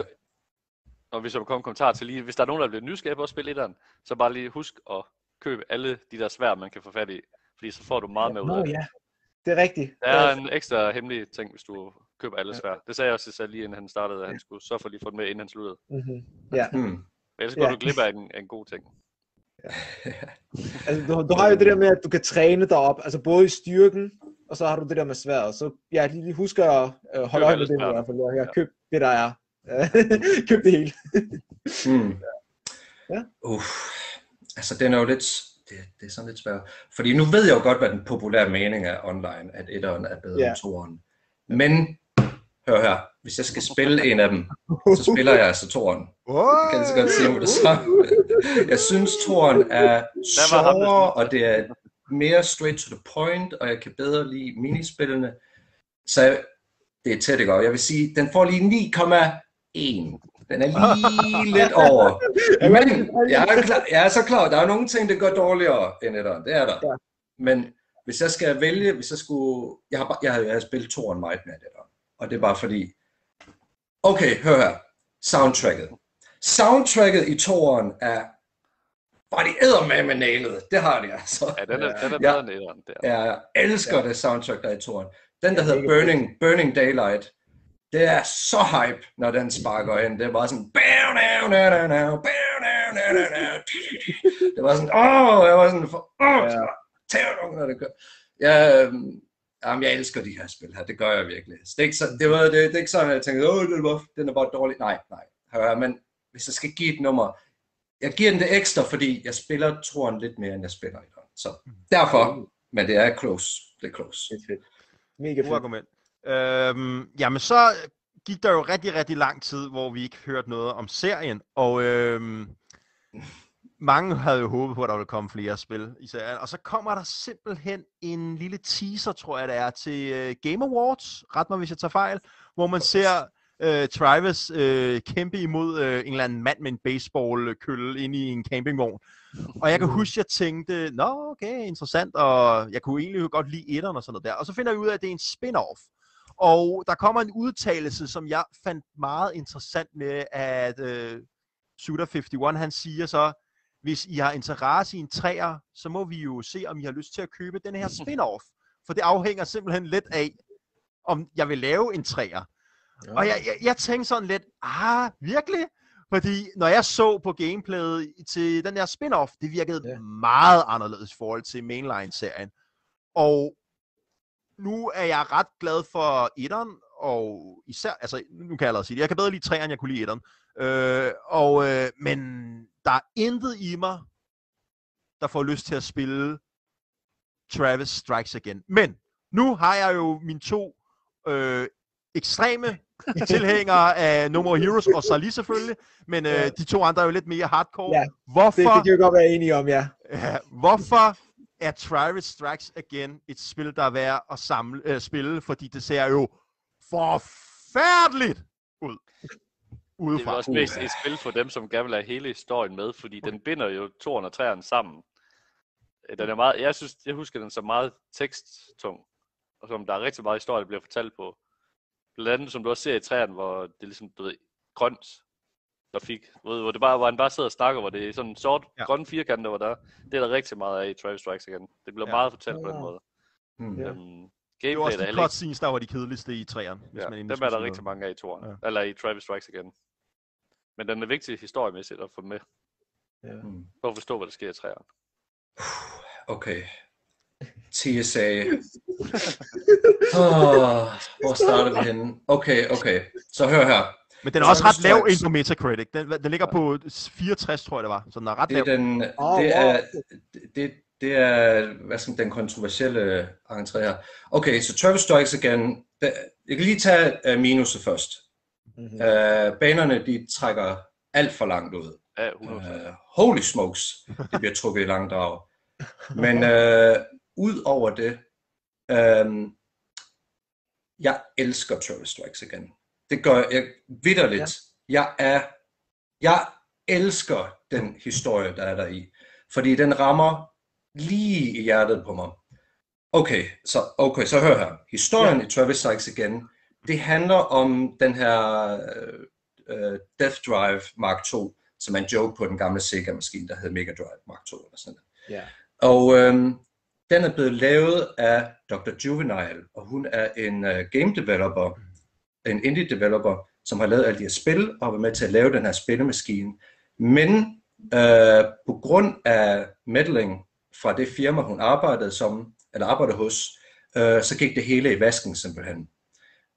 og hvis jeg kommer en kommentar til lige, hvis der er nogen, der bliver nysgerrige på at spille etteren, så bare lige husk at købe alle de der sværd, man kan få fat i, fordi så får du meget med ud af det. Ja. Det er rigtigt. Der er en ekstra hemmelig ting, hvis du køber alle sværd. Det sagde jeg også til sig lige inden han startede, at han skulle sørge for lige at få det med, inden han sluttede. Mm-hmm. Ja. Mm. Men ellers går ja. du glip af en, en god ting. Ja. Altså, du, du har jo det der med, at du kan træne dig op, altså både i styrken, og så har du det der med sværd. Så ja, lige husk at uh, holde øje med det i hvert fald. Ja, køb det, der er. køb det hele. mm. Ja. Uff. altså den er jo lidt, det, det er sådan lidt svært. Fordi nu ved jeg jo godt, hvad den populære mening er online, at etteren er bedre yeah. end toeren. Men, hør her, hvis jeg skal spille en af dem, så spiller jeg altså toeren. Jeg kan så godt sige mig det samme. Jeg synes, toeren er sjovere, og det er mere straight to the point, og jeg kan bedre lide minispillene. Så det er tæt, ikke? Jeg vil sige, den får lige ni komma en. Den er lige lidt over. Men jeg er, klar, jeg er så klar, der er nogle ting, der går dårligere end etteren. Det er der. Men hvis jeg skal vælge, hvis jeg skulle... Jeg har, jeg har, jeg har spillet toeren meget mere end etteren. Og det er bare fordi... Okay, hør her. Soundtracket. Soundtracket i toeren er... Bare de eddermame nailet. Det har de altså. Ja, den er, den er bedre end etteren. Ja, jeg elsker ja. det soundtrack, der er i toeren. Den, der hedder Burning, Burning Daylight, det er så hype, når den sparker ind. Det er bare sådan... Det var sådan... Åh, jeg var sådan... Åh, tæv, når det gør. Ja, jamen, jeg elsker de her spil her. Det gør jeg virkelig. Det er ikke, så, det var, det, det er ikke sådan, at jeg tænkte, åh, det var, den er bare dårlig. Nej, nej. Hør, men hvis jeg skal give et nummer... Jeg giver den det ekstra, fordi jeg spiller toeren lidt mere, end jeg spiller i den. Så derfor, men det er close. Det er close. Det er fedt. Mega fedt. Argument. Øhm, jamen så gik der jo rigtig, rigtig lang tid, hvor vi ikke hørte noget om serien, og øhm, mange havde jo håbet på, at der ville komme flere spil i serien, og så kommer der simpelthen en lille teaser, tror jeg det er, til uh, Game Awards, ret mig hvis jeg tager fejl, hvor man ser uh, Travis uh, kæmpe imod uh, en eller anden mand med en baseballkølle inde i en campingvogn. Og jeg kan huske, jeg tænkte, nå okay, interessant, og jeg kunne egentlig godt lide etteren og sådan noget der. Og så finder jeg ud af, at det er en spin-off. Og der kommer en udtalelse, som jeg fandt meget interessant med, at uh, Suda enoghalvtreds, han siger så, hvis I har interesse i en træer, så må vi jo se, om I har lyst til at købe den her spin-off. For det afhænger simpelthen lidt af, om jeg vil lave en træer. Ja. Og jeg, jeg, jeg tænkte sådan lidt, ah, virkelig? Fordi når jeg så på gameplayet til den der spin-off, det virkede ja. meget anderledes i forhold til mainline-serien. Og nu er jeg ret glad for etteren, og især, altså nu kan jeg allerede sige det, jeg kan bedre lide treeren, jeg kunne lide etteren. Øh, og, øh, men der er intet i mig, der får lyst til at spille Travis Strikes Again. Men nu har jeg jo mine to øh, ekstreme tilhængere af No More Heroes, og Sully selvfølgelig, men øh, de to andre er jo lidt mere hardcore. Ja, hvorfor, det, det kan jeg godt være enige om, ja. ja. Hvorfor er Travis Strikes Again et spil, der er værd at samle, øh, spille, fordi det ser jo forfærdeligt ud. Udefra. Det er også mest et spil for dem, som gerne vil have hele historien med, fordi den binder jo toeren og treeren sammen. Den er meget, jeg, synes, jeg husker den som meget teksttung, og som der er rigtig meget historie, der bliver fortalt på. Blandt andet, som du også ser i træerne, hvor det er ligesom, du ved, grønt grafik, hvor det bare, hvor han bare sidder og snakker, hvor det er sådan sort, ja. grønne firkanter, hvor der det er der rigtig meget af i Travis Strikes Again. Det bliver ja. meget fortalt på den måde. Hmm. Ja. Øhm, det var også de cutscenes, der var de kedeligste i træerne. Ja, dem er der rigtig mange af i toeren, ja. eller i Travis Strikes Again. Men den er vigtig historiemæssigt at få med. Ja. Hmm. For at forstå, hvad der sker i træerne. Okay. T S A. oh, hvor starter vi henne? Okay, okay. Så hør her. Men den er også ret lav ind på Metacritic. Den, den ligger på fireogtres, tror jeg det var. Så den er ret det er lav. Den, det, er, det, det er hvad skal den kontroversielle entré her. Okay, så Travis Strikes Again. Det, jeg kan lige tage uh, minuset først. Mm-hmm. Uh, banerne, de trækker alt for langt ud. Ja, hundrede procent. Uh, holy smokes. Det bliver trukket i langt drag. Men uh, ud over det, uh, jeg elsker Travis Strikes Again. Det gør jeg vitterligt. Ja. Jeg er, jeg elsker den historie, der er der i. Fordi den rammer lige i hjertet på mig. Okay, så, okay, så hør her. Historien ja. i Travis Strikes Again, det handler om den her uh, Death Drive Mark to, som er en joke på den gamle Sega-maskine, der hed Mega Drive Mark to. Eller sådan ja. Og øhm, den er blevet lavet af doktor Juvenile, og hun er en uh, game developer, en indie developer, som har lavet alle de her spil, og var med til at lave den her spillemaskine. Men øh, på grund af meddling fra det firma, hun arbejdede som, eller arbejdede hos, øh, så gik det hele i vasken simpelthen.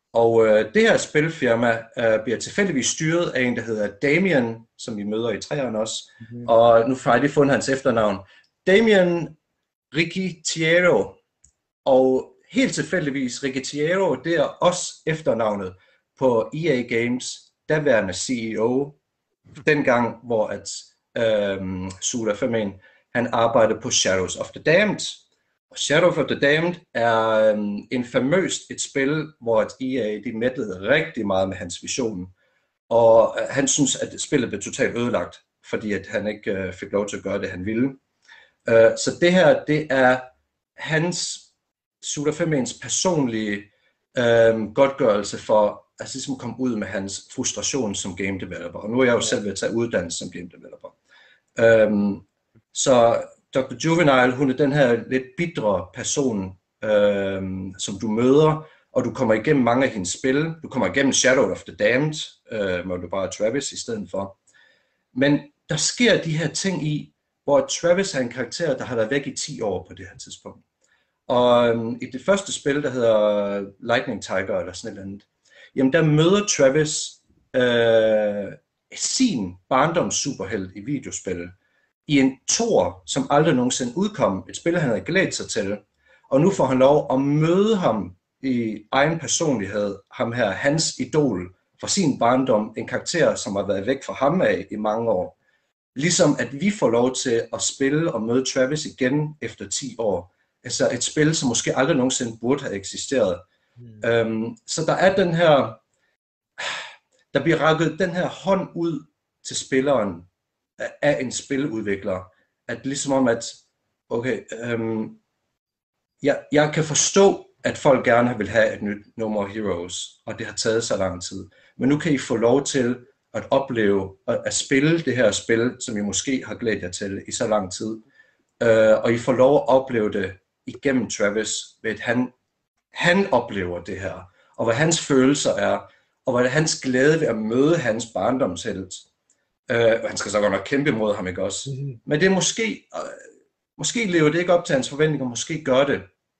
Og øh, det her spilfirma øh, bliver tilfældigvis styret af en, der hedder Damien, som vi møder i træerne også. Mm-hmm. Og nu har jeg lige fundet hans efternavn. Damien Ricciero. Og helt tilfældigvis, Ricciero, det er også efternavnet på E A Games daværende C E O, dengang, hvor at øhm, Suda Femain, han arbejdede på Shadows of the Damned. Og Shadows of the Damned er øhm, en famøst et spil, hvor at E A de mættede rigtig meget med hans vision. Og øh, han synes, at spillet blev totalt ødelagt, fordi at han ikke øh, fik lov til at gøre det, han ville. Øh, så det her, det er hans Suda Femains personlige øh, godtgørelse for at ligesom komme ud med hans frustration som game developer. Og nu er jeg jo selv ved at tage uddannelse som game developer. Um, så doktor Juvenile, hun er den her lidt bitre person, um, som du møder, og du kommer igennem mange af hendes spil. Du kommer igennem Shadow of the Damned, uh, hvor du bare er Travis i stedet for. Men der sker de her ting i, hvor Travis er en karakter, der har været væk i ti år på det her tidspunkt. Og um, i det første spil, der hedder Lightning Tiger eller sådan et eller andet, jamen der møder Travis øh, sin barndoms superhelt i videospil i en toer, som aldrig nogensinde udkom, et spil han havde glædet sig til, og nu får han lov at møde ham i egen personlighed, ham her, hans idol fra sin barndom, en karakter, som har været væk fra ham af i mange år. Ligesom at vi får lov til at spille og møde Travis igen efter ti år. Altså et spil, som måske aldrig nogensinde burde have eksisteret. Mm. Øhm, så der er den her, der bliver rakket den her hånd ud til spilleren af, af en spiludvikler, at ligesom om at, okay, øhm, jeg, jeg kan forstå, at folk gerne vil have et nyt No More Heroes, og det har taget så lang tid, men nu kan I få lov til at opleve, at, at spille det her spil, som I måske har glædet jer til i så lang tid, øh, og I får lov at opleve det igennem Travis, ved at han Han oplever det her, og hvad hans følelser er, og hvad hans glæde ved at møde hans barndomshelt. Øh, han skal så godt nok kæmpe imod ham, ikke også? Mm-hmm. Men det er måske, øh, måske lever det ikke op til hans forventninger, måske gør det.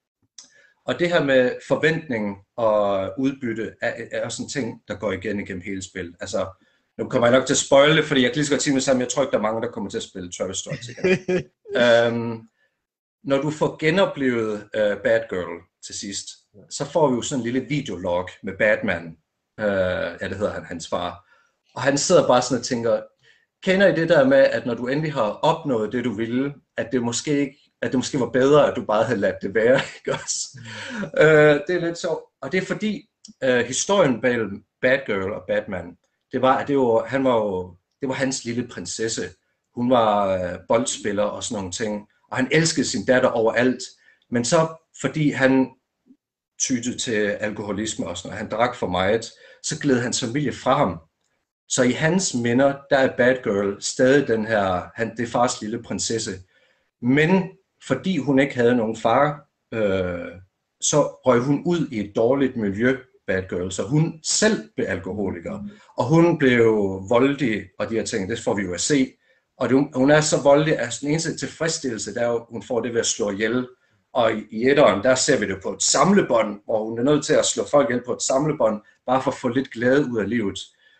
Og det her med forventning og udbytte er, er også en ting, der går igen igennem hele spillet. Altså, nu kommer jeg nok til at spoile det, fordi jeg kan lige så godt sige med sammen, jeg tror ikke, der er mange, der kommer til at spille Travis Strikes igen. øhm, når du får genoplevet uh, Bad Girl til sidst, så får vi jo sådan en lille videolog med Batman, uh, ja det hedder han, hans far, og han sidder bare sådan og tænker, kender I det der med, at når du endelig har opnået det du ville, at det måske ikke, at det måske var bedre, at du bare havde ladt det være, ikke også? Mm. Uh, det er lidt så, og det er fordi uh, historien bag Bad Girl og Batman, det var, at det var, han var jo, det var hans lille prinsesse. Hun var uh, boldspiller og sådan nogle ting, og han elskede sin datter overalt, men så fordi han tytede til alkoholisme og sådan noget, han drak for meget, så gled hans familie fra ham. Så i hans minder, der er Bad Girl stadig den her, han, det er fars lille prinsesse. Men fordi hun ikke havde nogen far, øh, så røg hun ud i et dårligt miljø, Bad Girl, så hun selv blev alkoholiker. Og hun blev voldig, og de her ting, det får vi jo at se. Og det, hun er så voldelig, at den eneste tilfredsstillelse, der er jo, hun får det ved at slå ihjel. Og i, i etteren, der ser vi det på et samlebånd, hvor hun er nødt til at slå folk ihjel på et samlebånd, bare for at få lidt glæde ud af livet.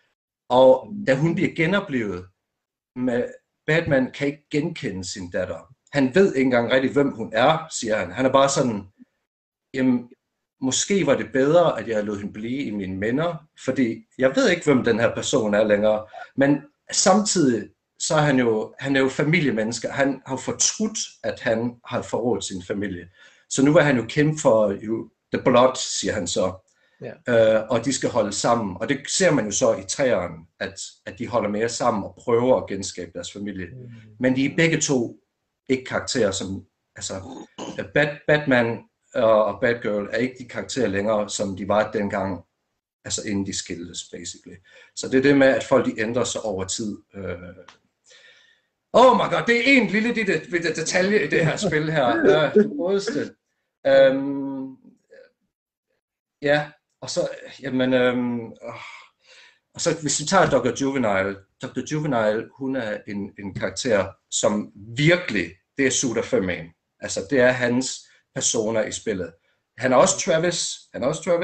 Og da hun bliver genoplevet, med Batman kan ikke genkende sin datter. Han ved ikke engang rigtig, hvem hun er, siger han. Han er bare sådan, jamen, måske var det bedre, at jeg lod hende blive i mine minder, fordi jeg ved ikke, hvem den her person er længere. Men samtidig, så er han jo, han er jo familiemenneske. Han har fortrudt, at han har forrådt sin familie. Så nu vil han jo kæmpe for jo, the blood, siger han så. Yeah. Øh, og de skal holde sammen. Og det ser man jo så i træerne, at, at de holder mere sammen og prøver at genskabe deres familie. Mm. Men de er begge to ikke karakterer, som altså Bat, Batman og Bad Girl er ikke de karakterer længere, som de var dengang, altså inden de skiltes, basically. Så det er det med, at folk de ændrer sig over tid. Oh my god, det er en lille lille, lille detalje i det her spil her. Ja, det godeste. Um, ja, og så, jamen, um, og så hvis vi tager doktor Juvenile, doktor Juvenile, hun er en, en karakter, som virkelig, det er Suda Femain. Altså, det er hans personer i spillet. Han er også Travis, han er også Travis,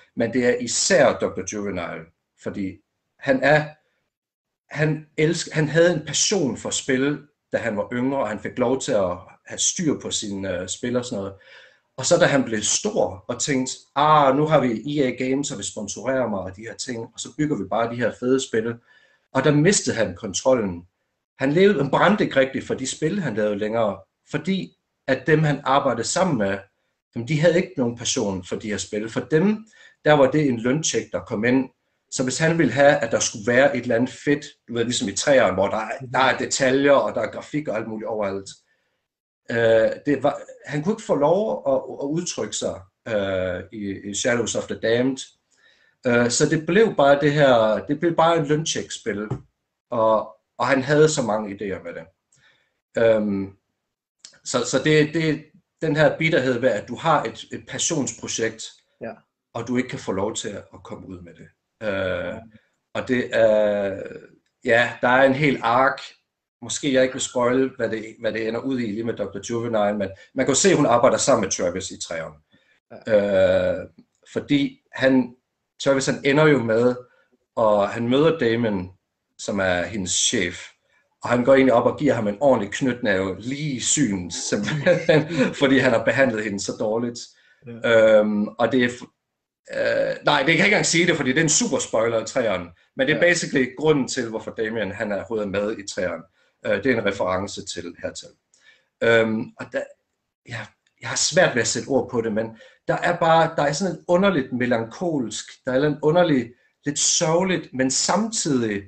men det er især doktor Juvenile, fordi han er, han elsker, han havde en passion for spil, da han var yngre, og han fik lov til at have styr på sine uh, spil og sådan noget. Og så da han blev stor og tænkte, ah, nu har vi E A Games, og vi sponsorerer mig og de her ting, og så bygger vi bare de her fede spil. Og der mistede han kontrollen. Han levede, han brændte ikke rigtigt for de spil, han lavede længere, fordi at dem, han arbejdede sammen med, de havde ikke nogen passion for de her spil. For dem, der var det en løncheck, der kom ind. Så hvis han ville have, at der skulle være et eller andet fedt, du ved, ligesom i træerne, hvor der er, der er detaljer, og der er grafik og alt muligt overalt. Uh, det var, han kunne ikke få lov at, at udtrykke sig uh, i, i Shadows of the Damned. Uh, så det blev bare det her, det blev bare en løncheck-spil. Og, og han havde så mange idéer med det. Um, så så det, det den her bitterhed ved, at du har et, et passionsprojekt, ja. Og du ikke kan få lov til at komme ud med det. Uh, og det er, uh, ja, der er en hel ark. Måske jeg ikke vil spoil, hvad det, hvad det ender ud i lige med doktor Juvenile, men man kan jo se, at hun arbejder sammen med Travis i træerne. Ja. Uh, fordi han, Travis han ender jo med, og han møder Damon, som er hendes chef, og han går egentlig op og giver ham en ordentlig knytnæve lige i synet, simpelthen, fordi han har behandlet hende så dårligt. Ja. Um, og det er, uh, nej, det kan jeg ikke engang sige det, fordi det er en super spoiler i træerne, men det er ja. Basically grunden til, hvorfor Damien han er hovedet med i træerne. Uh, det er en reference til hertil. Um, og der, ja, jeg har svært ved at sætte ord på det, men der er bare, der er sådan en underligt melankolsk, der er en underlig, lidt sørgeligt, men samtidig,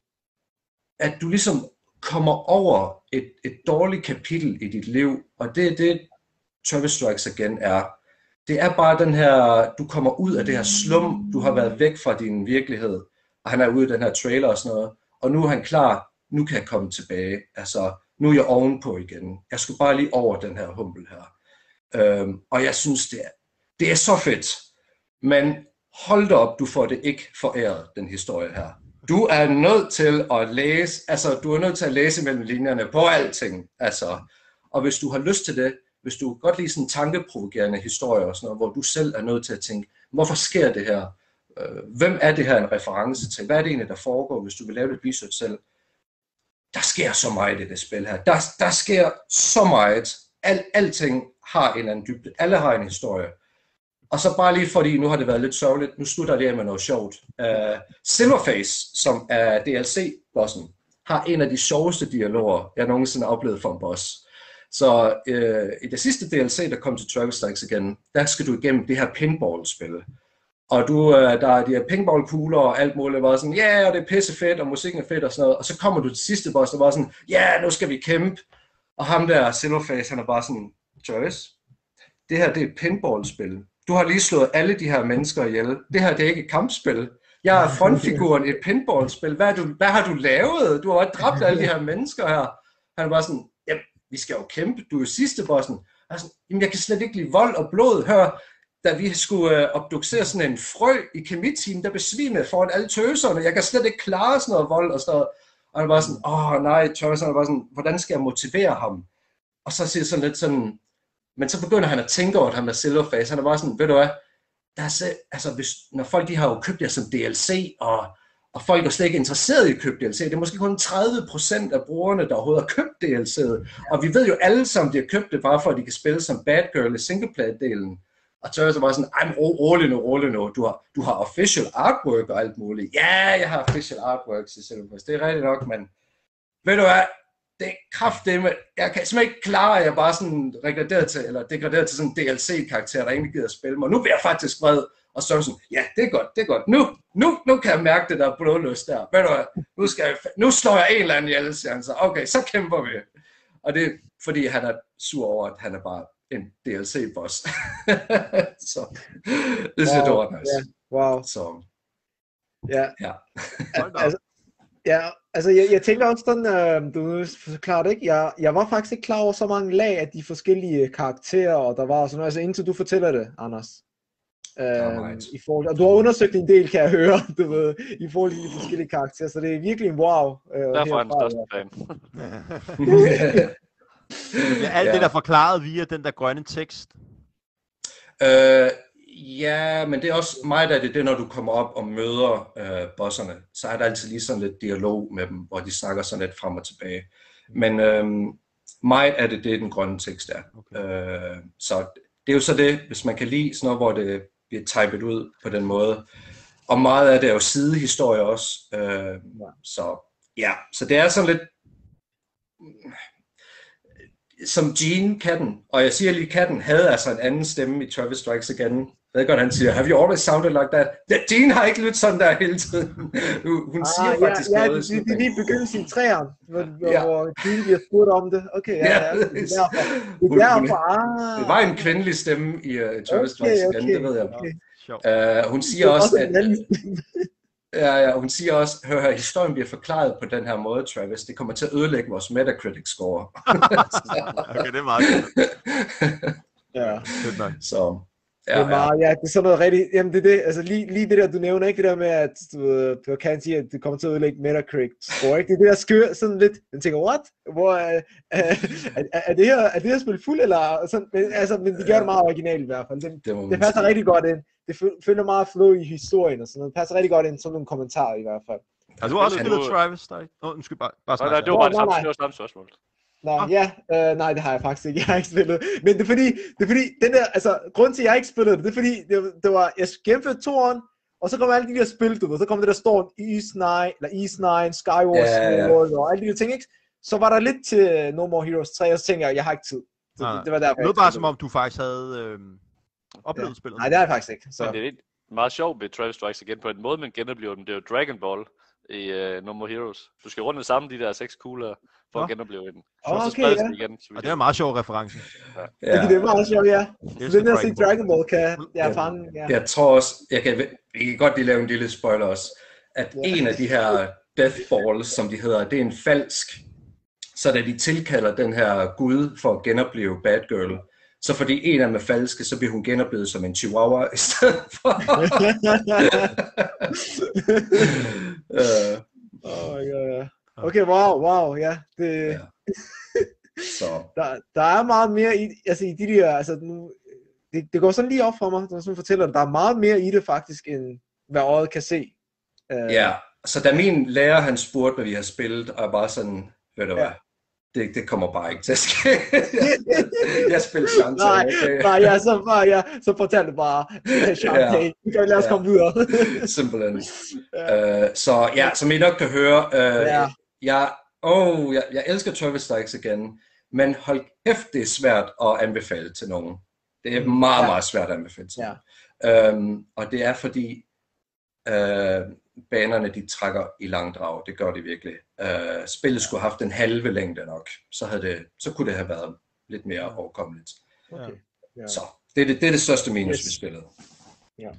at du ligesom kommer over et, et dårligt kapitel i dit liv, og det er det, Travis Strikes Again er. Det er bare den her, du kommer ud af det her slum, du har været væk fra din virkelighed, og han er ude i den her trailer og sådan noget, og nu er han klar, nu kan jeg komme tilbage, altså nu er jeg ovenpå igen, jeg skulle bare lige over den her humpel her. Øhm, og jeg synes, det er, det er så fedt, men hold da op, du får det ikke foræret, den historie her. Du er nødt til at læse, altså du er nødt til at læse mellem linjerne på alting, altså, og hvis du har lyst til det, hvis du godt lide sådan tankeprovokerende historier og sådan noget, hvor du selv er nødt til at tænke, hvorfor sker det her? Hvem er det her en reference til? Hvad er det egentlig, der foregår, hvis du vil lave lidt research selv? Der sker så meget i det spil her. Der, der sker så meget. Al, alting har en eller anden dybde. Alle har en historie. Og så bare lige fordi, nu har det været lidt sørgeligt, nu slutter det med noget sjovt. Uh, Silverface, som er D L C-bossen, har en af de sjoveste dialoger, jeg nogensinde har oplevet for en boss. Så uh, i det sidste D L C, der kom til Travis Strikes Again, der skal du igennem det her pinball-spil. Og du, uh, der er de her pinballkugler og alt muligt, var sådan, ja, yeah, og det er pisse fedt, og musikken er fedt og sådan noget. Og så kommer du til sidste boss, der var sådan, ja, yeah, nu skal vi kæmpe. Og ham der, Silverface, han er bare sådan, Travis, det her det er et pinballspil. Du har lige slået alle de her mennesker ihjel. Det her det er ikke et kampspil. Jeg er frontfiguren i et pinballspil. Hvad, du, hvad har du lavet? Du har jo dræbt alle de her mennesker her. Han er bare sådan, jamen, vi skal jo kæmpe. Du er jo sidste bossen. Jeg, sådan, jamen, jeg kan slet ikke lide vold og blod. Hør, da vi skulle øh, obducere sådan en frø i kemiteamen, der besvimede foran alle tøserne. Jeg kan slet ikke klare sådan noget vold og sådan noget. Og han var sådan, åh nej, tøserne var sådan, hvordan skal jeg motivere ham? Og så siger sådan lidt sådan, men så begynder han at tænke over, at han er Silverface. Han er bare sådan, ved du hvad, der er så, altså, hvis, når folk de har jo købt det som D L C, og, og folk er slet ikke interesseret i at købe D L C, det er måske kun tredive procent af brugerne, der overhovedet har købt D L C'et. Og vi ved jo alle sammen, de har købt det bare for, at de kan spille som bad girl i singleplayer-delen. Og så er det bare sådan, ej, ro, rolig nu, rolig nu, du har, du har official artwork og alt muligt. Ja, jeg har official artwork til Silverface, det er rigtigt nok, men ved du hvad, det er kraftedeme, jeg kan simpelthen ikke klare, at jeg bare sådan regraderet til, eller degraderet til sådan en D L C-karakter, der egentlig gider at spille mig. Nu bliver jeg faktisk vred, og så sådan, ja, det er godt, det er godt. Nu, nu, nu kan jeg mærke det der blodlyst der. Ved du hvad, nu, skal jeg, nu slår jeg en eller anden ihjel, siger han så. Okay, så kæmper vi. Og det er, fordi han er sur over, at han er bare en D L C-boss. Så det synes jeg, wow, det var nice. Yeah, wow. Så, ja. Ja. altså, ja, altså jeg, jeg tænker også sådan, øh, du forklarer det ikke, jeg, jeg var faktisk ikke klar over så mange lag af de forskellige karakterer, og der var sådan noget, altså indtil du fortæller det, Anders. Øh, i forhold, og du har undersøgt en del, kan jeg høre, du ved, i forhold til de forskellige karakterer, så det er virkelig en wow. Øh, Derfor er den største fan. Ja, alt ja. Det der forklaret via den der grønne tekst. Øh, Ja, men det er også meget af det, det når du kommer op og møder øh, bosserne, så er der altid lige sådan lidt dialog med dem, hvor de snakker sådan lidt frem og tilbage. Men øh, meget af det, det er den grønne tekst der. Okay. Øh, så det er jo så det, hvis man kan lide sådan noget, hvor det bliver typet ud på den måde. Og meget af det er jo sidehistorie også. Øh, ja. Så ja, så det er sådan lidt som Gene, katten, og jeg siger lige, katten havde altså en anden stemme i Travis Strikes Again. Jeg ved godt, han siger, have you always sounded like that? Ja, Gene har ikke lyttet sådan der hele tiden. Hun ah, siger ja, faktisk ja, noget. Ja, det er lige begyndelsen i træerne, hvor, ja. hvor Gene bliver spurgt om det. Okay, ja, ja, det er derfor. Det, er derfor. Ah. Det var en kvindelig stemme i uh, Travis Strikes okay, Again, okay, det ved jeg. Okay. Uh, hun siger også, at... Ja, ja, hun siger også, hør her, historien bliver forklaret på den her måde, Travis. Det kommer til at ødelægge vores Metacritic-score. Okay, det er meget godt. Ja, det er så... Ja, det er meget, ja. ja, det er sådan noget rigtigt, jamen det er det, altså lige, lige det der, du nævner, ikke det der med, at du, du kan sige, at det kommer til at ødelægge Metacritic-score, ikke? Det er det der skør, sådan lidt, jeg tænker, what? Hvor, uh, uh, er, er, det her, er det her spil fuld, eller sådan, men, altså, men de gør det meget originalt i hvert fald, det, det, det passer rigtig godt ind, det følger meget flow i historien og sådan noget, det passer rigtig godt ind, sådan nogle kommentarer i hvert fald. Har du også spillet Travis, der? Åh, nu skal bare, bare snakke. Nej, det var bare det samme, det var samme spørgsmål. Nå, ah. ja, øh, nej, det har jeg faktisk ikke, jeg har ikke spillet. Men det er fordi, det er fordi, den der, altså, grunden til, at jeg ikke spillede det, det er fordi, det, det var, jeg gennemførte toeren, og så kom alle de der spil, du ved, så kom det der Storm, East Nine, eller East Nine, Skywars, yeah, yeah. og alle de der ting, ikke? Så var der lidt til No More Heroes tre, og så tænkte jeg, jeg har ikke tid. Så ah. det, det var derfor, det lød bare som om, du faktisk havde øh, oplevet ja. spillet. Nej, det har jeg faktisk ikke. Så. Men det er meget sjovt ved Travis Strikes igen, på en måde, man genoplever dem, det er jo Dragon Ball i uh, No More Heroes. Du skal rundt og samle de der seks kugler for ja. at genopleve den. Så oh, okay, så ja. igen, og det er en meget sjov reference. Ja. Ja. Det er meget sjovt, ja. Så den der sig Dragon Ball kan jeg fange. Ja. Jeg tror også, jeg kan, jeg kan godt lige lave en lille spoiler også, at ja. en af de her Death Balls, som de hedder, det er en falsk. Så da de tilkalder den her gud for at genopleve Bad Girl, så fordi en af dem er falske, så bliver hun genoplevet som en chihuahua i stedet for. uh. Oh, ja, ja. Okay, wow, wow, ja. Det... ja. Så. Der, der er meget mere i, altså i de der, altså nu, det, det går sådan lige op for mig, når du fortæller det, der er meget mere i det faktisk, end hvad øjet kan se. Uh... Ja, så da min lærer, han spurgte, hvad vi har spillet, og jeg bare sådan, ved du hvad, ja. Det, det kommer bare ikke til at ske. Jeg spiller Shantae. Nej, okay. nej ja, så, bare, ja, så fortæl det bare. Shantae, ja. Vi kan lade os ja. komme videre. Simpelthen. Ja. Uh, så ja, som I nok kan høre, uh, ja. jeg, oh, jeg, jeg elsker Travis Strikes Again, men hold kæft, det er svært at anbefale til nogen. Det er meget, ja. meget svært at anbefale til ja. um, Og det er fordi, uh, banerne de trækker i langdrag, det gør de virkelig. Uh, spillet skulle have haft en halve længde nok, så, havde det, så kunne det have været lidt mere overkommeligt. Okay. Ja. Så det er det, det er det største minus yes. ved spillet. Ja.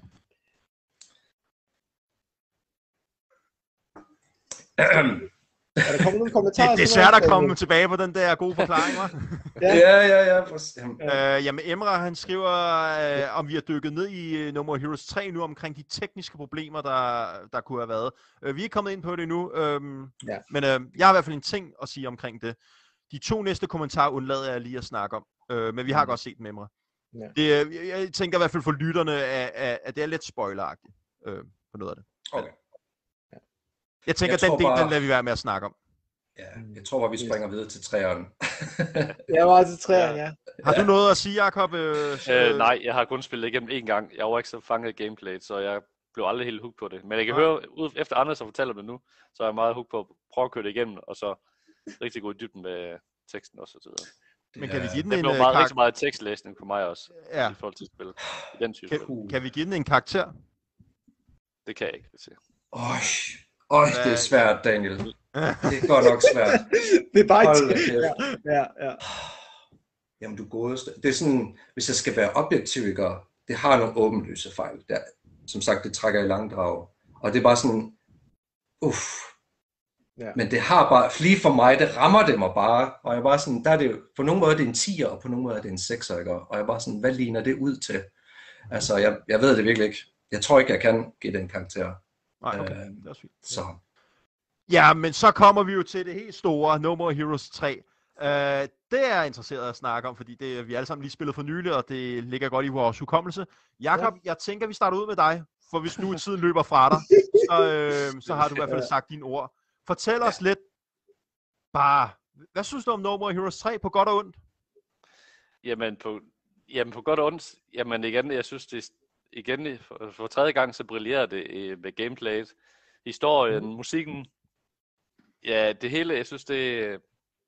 Er der kommet nogle kommentarer? Det, det er svært at komme tilbage på den der gode forklaring, hva'? ja, ja, ja. ja. Øh, jamen, Emre, han skriver, øh, om vi har dykket ned i No More Heroes tre nu, omkring de tekniske problemer, der, der kunne have været. Øh, vi er kommet ind på det nu, øh, ja. men øh, jeg har i hvert fald en ting at sige omkring det. De to næste kommentarer undlader jeg lige at snakke om, øh, men vi har mm. godt set dem, Emre. Ja. Det, jeg tænker i hvert fald for lytterne, at, at, at det er lidt spoileragtigt øh, på noget af det. Okay. Jeg tænker, jeg den del, bare... den lader vi være med at snakke om. Ja, jeg tror bare, vi springer videre til træerne. Jeg var til træerne, ja. Har du noget at sige, Jacob? Øh, øh, nej, jeg har kun spillet igennem én gang. Jeg var ikke så fanget i gameplay, så jeg blev aldrig helt hooked på det. Men jeg kan ja. høre, ud efter andre, som fortæller det nu, så er jeg meget hooked på at prøve at køre det igennem, og så rigtig gå i dybden med teksten også. Og så videre. Men kan vi give den det en... Det blev meget, rigtig meget tekstlæsning for mig også, ja. i forhold til spil. I den type kan, spil. Kan vi give den en karakter? Det kan jeg ikke, vil sige. Øj, øj, det er svært, Daniel. Det er godt nok svært. Det er bare et... Ja, ja, ja. Jamen, du godeste. Det er sådan, hvis jeg skal være objektiv, ikke? Det har nogle åbenlyse fejl. Der, som sagt, det trækker i langdrag. Og det er bare sådan, uff. Ja. Men det har bare, lige for mig, det rammer det mig bare. Og jeg bare sådan, der er det, på nogle måder er det en tier, og på nogle måder er det en sekser, ikke? Og jeg bare sådan, hvad ligner det ud til? Altså, jeg, jeg ved det virkelig ikke. Jeg tror ikke, jeg kan give den karakter. Nej, okay. Øh, det er fint. Så. Ja, men så kommer vi jo til det helt store, No More Heroes tre. Uh, det er jeg interesseret at snakke om, fordi det, vi alle sammen lige spillet for nylig, og det ligger godt i vores hukommelse. Jakob, ja. Jeg tænker, vi starter ud med dig, for hvis nu tiden løber fra dig, så, øh, så har du i hvert fald sagt dine ord. Fortæl os lidt, bare, hvad synes du om No More Heroes tre på godt og ondt? Jamen på, jamen på godt og ondt, jamen igen, jeg synes det igen, for, for tredje gang så brillerer det med gameplayet, historien, mm. musikken, ja det hele, jeg synes det,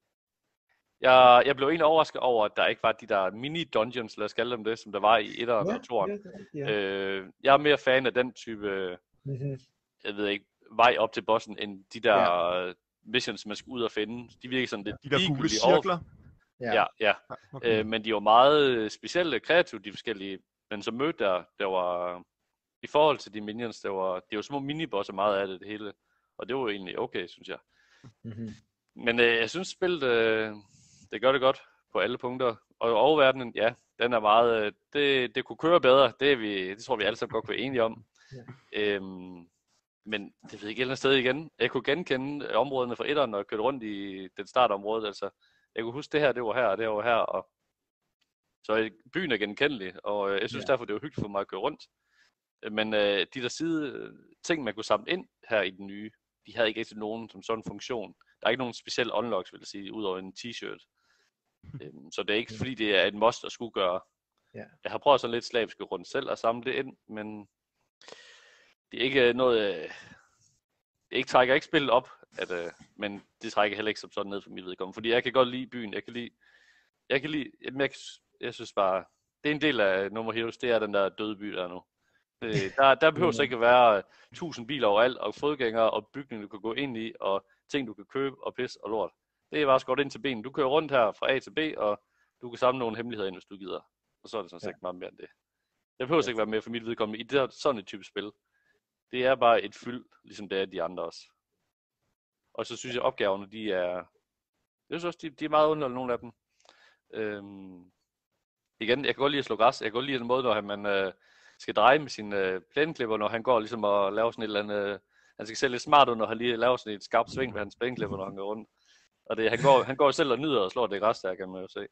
jeg, jeg blev egentlig overrasket over, at der ikke var de der mini-dungeons, lad os kalde dem det, som der var i etteren ja, og toeren. Ja, ja. Øh, jeg er mere fan af den type, mm-hmm. jeg ved ikke, vej op til bossen, end de der ja. missions, man skal ud og finde. De virker sådan lidt de der gule cirkler. Ja, ja. ja. Okay. Øh, men de var meget specielle, kreative, de forskellige. Men så mødte der, der var, i forhold til de minions, der var, det var små minibosser meget af det, det hele. Og det var egentlig okay, synes jeg. Mm-hmm. Men øh, jeg synes, spillet, øh, det gør det godt på alle punkter. Og oververdenen, ja, den er meget, øh, det, det kunne køre bedre. Det, er vi, det tror vi alle sammen godt kunne være enige om. Ja. Øhm, men det ved jeg ikke et eller andet sted igen. Jeg kunne genkende områdene fra etteren og køre rundt i den startområde. Altså, jeg kunne huske det her, det var her, og det var her. Og så byen er genkendelig, og jeg synes ja. derfor, det var hyggeligt for mig at køre rundt. Men øh, de der side ting, man kunne samle ind her i den nye, de havde ikke rigtig nogen som sådan en funktion. Der er ikke nogen speciel unlocks, vil jeg sige, udover en t-shirt. øhm, så det er ikke fordi, det er et must at skulle gøre. Ja. Jeg har prøvet sådan lidt slavisk rundt selv at samle det ind, men det er ikke noget... Øh, det ikke, trækker ikke spillet op, at, øh, men det trækker heller ikke som sådan ned for mit vedkommende. Fordi jeg kan godt lide byen, jeg kan lide... Jeg kan lide... Jeg, jeg synes bare... Det er en del af No More Heroes, det er den der døde by der nu. Øh, der, der behøver så ikke at være tusind biler overalt, og fodgængere og bygninger, du kan gå ind i, og ting, du kan købe, og pis og lort. Det er bare skåret ind til benen. Du kører rundt her fra A til B, og du kan samle nogle hemmeligheder ind, hvis du gider. Og så er det sådan set ja. meget mere end det. Jeg behøver ikke være mere for mit vedkommende i det her, sådan et type spil. Det er bare et fyld, ligesom det er de andre også. Og så synes jeg, opgaverne, de er... Jeg synes også, de, de er meget underholdende, nogle af dem. Øhm... Igen, jeg kan godt lide at slå græs. Jeg kan godt lide den måde, når man øh, skal dreje med sine øh, plæneklipper, når han går ligesom og laver sådan et eller andet... Øh, han skal se lidt smart ud, når han lige laver sådan et skarpt sving med hans plæneklipper, når han går rundt. Og det, han, går, han går selv og nyder og slår det græs der, kan man jo se.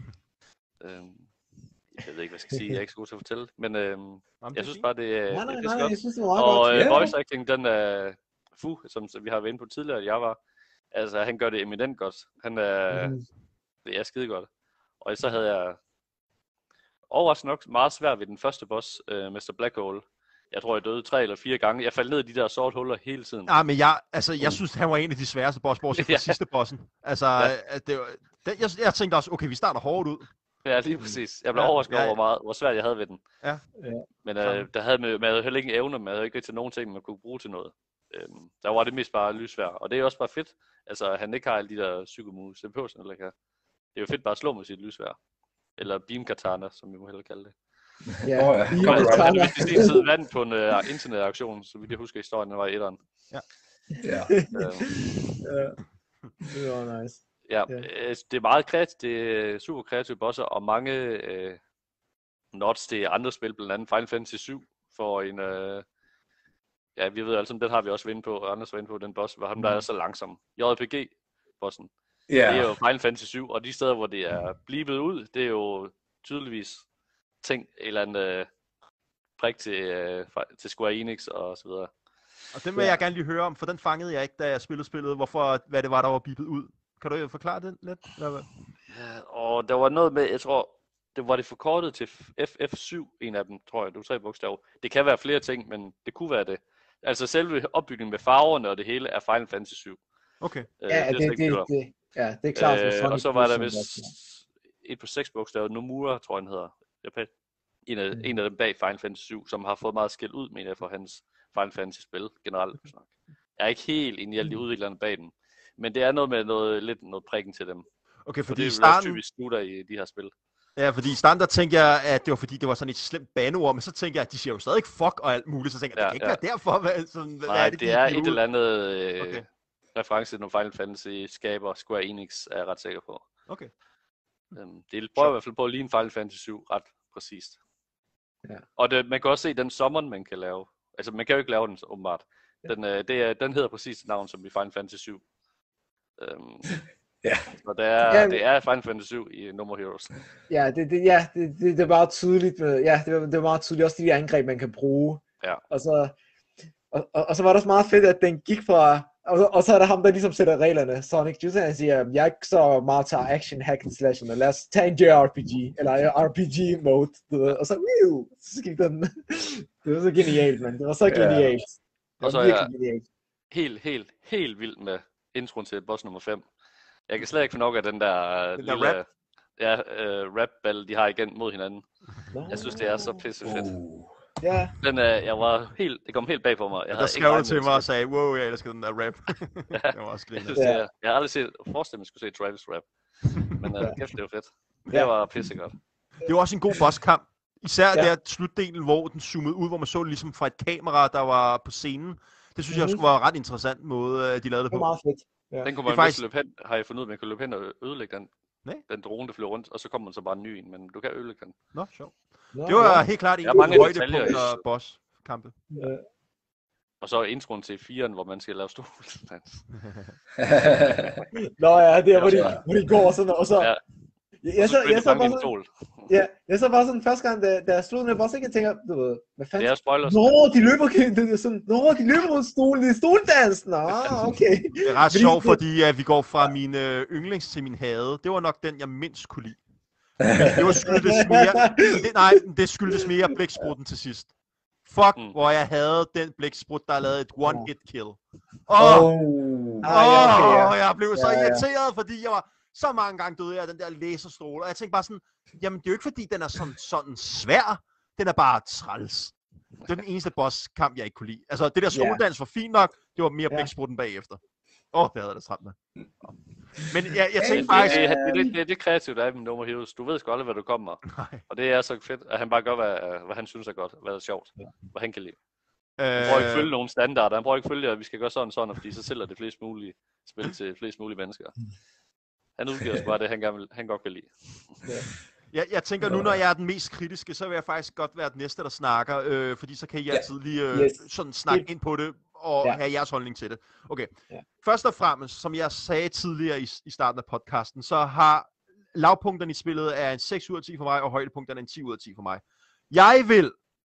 Øhm, jeg ved ikke, hvad jeg skal sige. Jeg er ikke så god til at fortælle. Men øhm, jeg synes bare, det er, nej, nej, det er nej, godt. Jeg synes, det var og godt. Øh, voice acting, den er... Fu, som vi har været inde på tidligere, at jeg var... Altså, han gør det eminent godt. Han er... Mm. Det er skide godt. Og så havde jeg... overraskende nok meget svært ved den første boss, uh, mister Black Hole. Jeg tror, jeg døde tre eller fire gange. Jeg faldt ned i de der sorte huller hele tiden. Ja, men jeg, altså, jeg synes, han var en af de sværeste boss, bortset fra ja. sidste bossen. Altså, ja. det var, det, jeg, jeg tænkte også, okay, vi starter hårdt ud. Ja, lige præcis. Jeg blev ja, overrasket ja, over, meget, hvor svært jeg havde ved den. Ja. Men uh, der havde man, man havde heller ingen evner, man havde ikke rigtig nogen ting, man kunne bruge til noget. Um, der var det mest bare lysvær. Og det er også bare fedt, altså, at han ikke har alle de der psykomoves. Det behøver sådan heller ikke. Det er jo fedt bare at slå med sit lysvær. Eller beam katana, som vi må hellere kalde det. Ja, oh, ja. Beam katana. Han vist i sin tid vandt på en uh, internetauktion, så vidt jeg husker historien, den var i etteren. Ja. Ja. Ja. Det var nice. Ja, yeah. Det er meget kreativt, det er super kreativt bosser, og mange øh, nods til andre spil, blandt andet Final Fantasy syv, for en, øh, ja, vi ved altså, den har vi også været inde på, og Anders var inde på, den boss, var ham, der er så langsom. J R P G-bossen. Yeah. Det er jo Final Fantasy syv, og de steder, hvor det er blibet ud, det er jo tydeligvis ting, eller en øh, prik til, øh, til Square Enix og så videre. Og den vil ja. jeg gerne lige høre om, for den fangede jeg ikke, da jeg spillede spillet, hvorfor, hvad det var, der var blibet ud. Kan du forklare det lidt? Ja, og der var noget med, jeg tror, det var det forkortet til F F syv, en af dem, tror jeg, du tre bogstaver. Det kan være flere ting, men det kunne være det. Altså selve opbygningen med farverne og det hele er Final Fantasy syv. Okay. Øh, ja, det, det, det, det, ja, det er klart. Øh, og så var der vist et på seks bogstaver, Nomura, tror jeg, den hedder. Japan. En af, mm. en af dem bag Final Fantasy syv, som har fået meget skæld ud, mener jeg, for hans Final Fantasy-spil generelt. Jeg er ikke helt inde i alle de udviklerne bag dem. Men det er noget med noget, lidt noget prikken til dem. Okay, fordi det er starten... også typisk snutter i de her spil. Ja, fordi i starten der tænkte jeg, at det var fordi, det var sådan et slemt baneord, men så tænker jeg, at de siger jo stadig fuck og alt muligt, så tænker jeg, ja, det kan ikke ja. være derfor. Hvad, sådan, Nej, hvad er det, det de er et ud? eller andet øh, okay. reference til nogle Final Fantasy skaber Square Enix, er jeg ret sikker på. Okay. Øhm, det prøver i hvert fald på at ligne Final Fantasy syv ret præcist. Ja. Og det, man kan også se den summon, man kan lave. Altså, man kan jo ikke lave den, så åbenbart. Den, øh, det er, den hedder præcis navn som i Final Fantasy syv. Øhm, Ja. Så det er, ja, det er Final Fantasy syv i No More Heroes. Ja, det, det, ja, det, det, det er meget tydeligt. Med, ja, det, det er meget tydeligt. Også de angreb, man kan bruge. Ja. Og så, og, og, og så var det også meget fedt, at den gik fra... Og så, og så er der ham, der ligesom sætter reglerne. Sonic Juice, han siger, jeg er ikke så meget til action hack and slash, men lad os tage en J R P G, eller R P G mode, du ved. Og så, wiu, så gik den. Det var så genialt, man. Det var så genialt. Og så er jeg genialt. helt, helt, helt vild med introen til boss nummer fem. Jeg kan slet ikke få nok af den der, den der lille rap, ja, uh, rap battle, de har igen mod hinanden. No. Jeg synes, det er så pissefedt. Uh. Ja. Den, uh, jeg var helt, det kom helt bag på mig. Jeg der skrev du til mig og sagde, wow, jeg elsker den der rap. Ja, det var også jeg, synes, ja. det, jeg har aldrig set, forestillet mig, skulle se Travis rap. Men uh, ja. Kæft, det var fedt. Det ja. var pissegodt. Det var også en god bosskamp. Især ja. der slutdelen, hvor den zoomede ud, hvor man så det ligesom fra et kamera, der var på scenen. Det synes mm-hmm. jeg skulle være en ret interessant måde, de lavede det på. Det var meget fedt. Ja. Den kunne man faktisk løbe hen, har jeg fundet ud af, man kan løbe hen og ødelægge den. Nej. Den drone, der flyver rundt, og så kommer man så bare en ny en, men du kan ødelægge den. Nå, sjovt. Det var helt klart en af højdepunkter boss-kampe. Ja. Og så introen til firen, hvor man skal lave stolsdans. Nå ja, det er, hvor de, hvor de går sådan, og så... Ja. Jeg, jeg, så, jeg, så bare sådan, ja, jeg så bare sådan første gang, da, da jeg slog den, boss, ikke, jeg tænker, du ved, hvad fanden? Det er spoilers. Nå, de løber, det er sådan, nå, de løber rundt stolen, det er stoldans, nå, okay. Det er ret sjovt, fordi at vi går fra min øh, yndlings til min hade. Det var nok den, jeg mindst kunne lide. Men det var skyldtes mere, det, nej, det skyldtes mere blæksprutten til sidst. Fuck, mm. hvor jeg havde den blæksprut, der lavede et one-hit kill. Åh, oh, oh, oh, oh, jeg blev så ja, irriteret, ja. fordi jeg var... Så mange gange døde jeg af den der laserstråle, og jeg tænkte bare sådan, jamen det er jo ikke fordi, den er sådan, sådan svær, den er bare træls. Det var den eneste bosskamp, jeg ikke kunne lide. Altså det der skoledans var fint nok, det var mere blæksprutten bagefter. Åh, oh, det havde jeg da stramt med. Men jeg, jeg tænkte faktisk... Det, det, det, det, det kreativt er med No More Heroes. Du ved sgu aldrig, hvad du kommer. Nej. Og det er så fedt, at han bare gør, hvad, hvad han synes er godt, hvad er sjovt, ja. hvad han kan lide. Han prøver ikke følge nogen standarder, han prøver ikke følge, at vi skal gøre sådan sådan, fordi så sælger det flest mulige spil til flest mulige mennesker. Han udgiver os bare det, han, gerne vil, han godt kan lide. Ja. Jeg, jeg tænker nu, når jeg er den mest kritiske, så vil jeg faktisk godt være den næste, der snakker, øh, fordi så kan I altid lige øh, yes. sådan snakke ind på det, og ja. have jeres holdning til det. Okay. Ja. Først og fremmest, som jeg sagde tidligere i, i starten af podcasten, så har lavpunkterne i spillet er en seks ud af ti for mig, og højdepunkterne er en ti ud af ti for mig. Jeg vil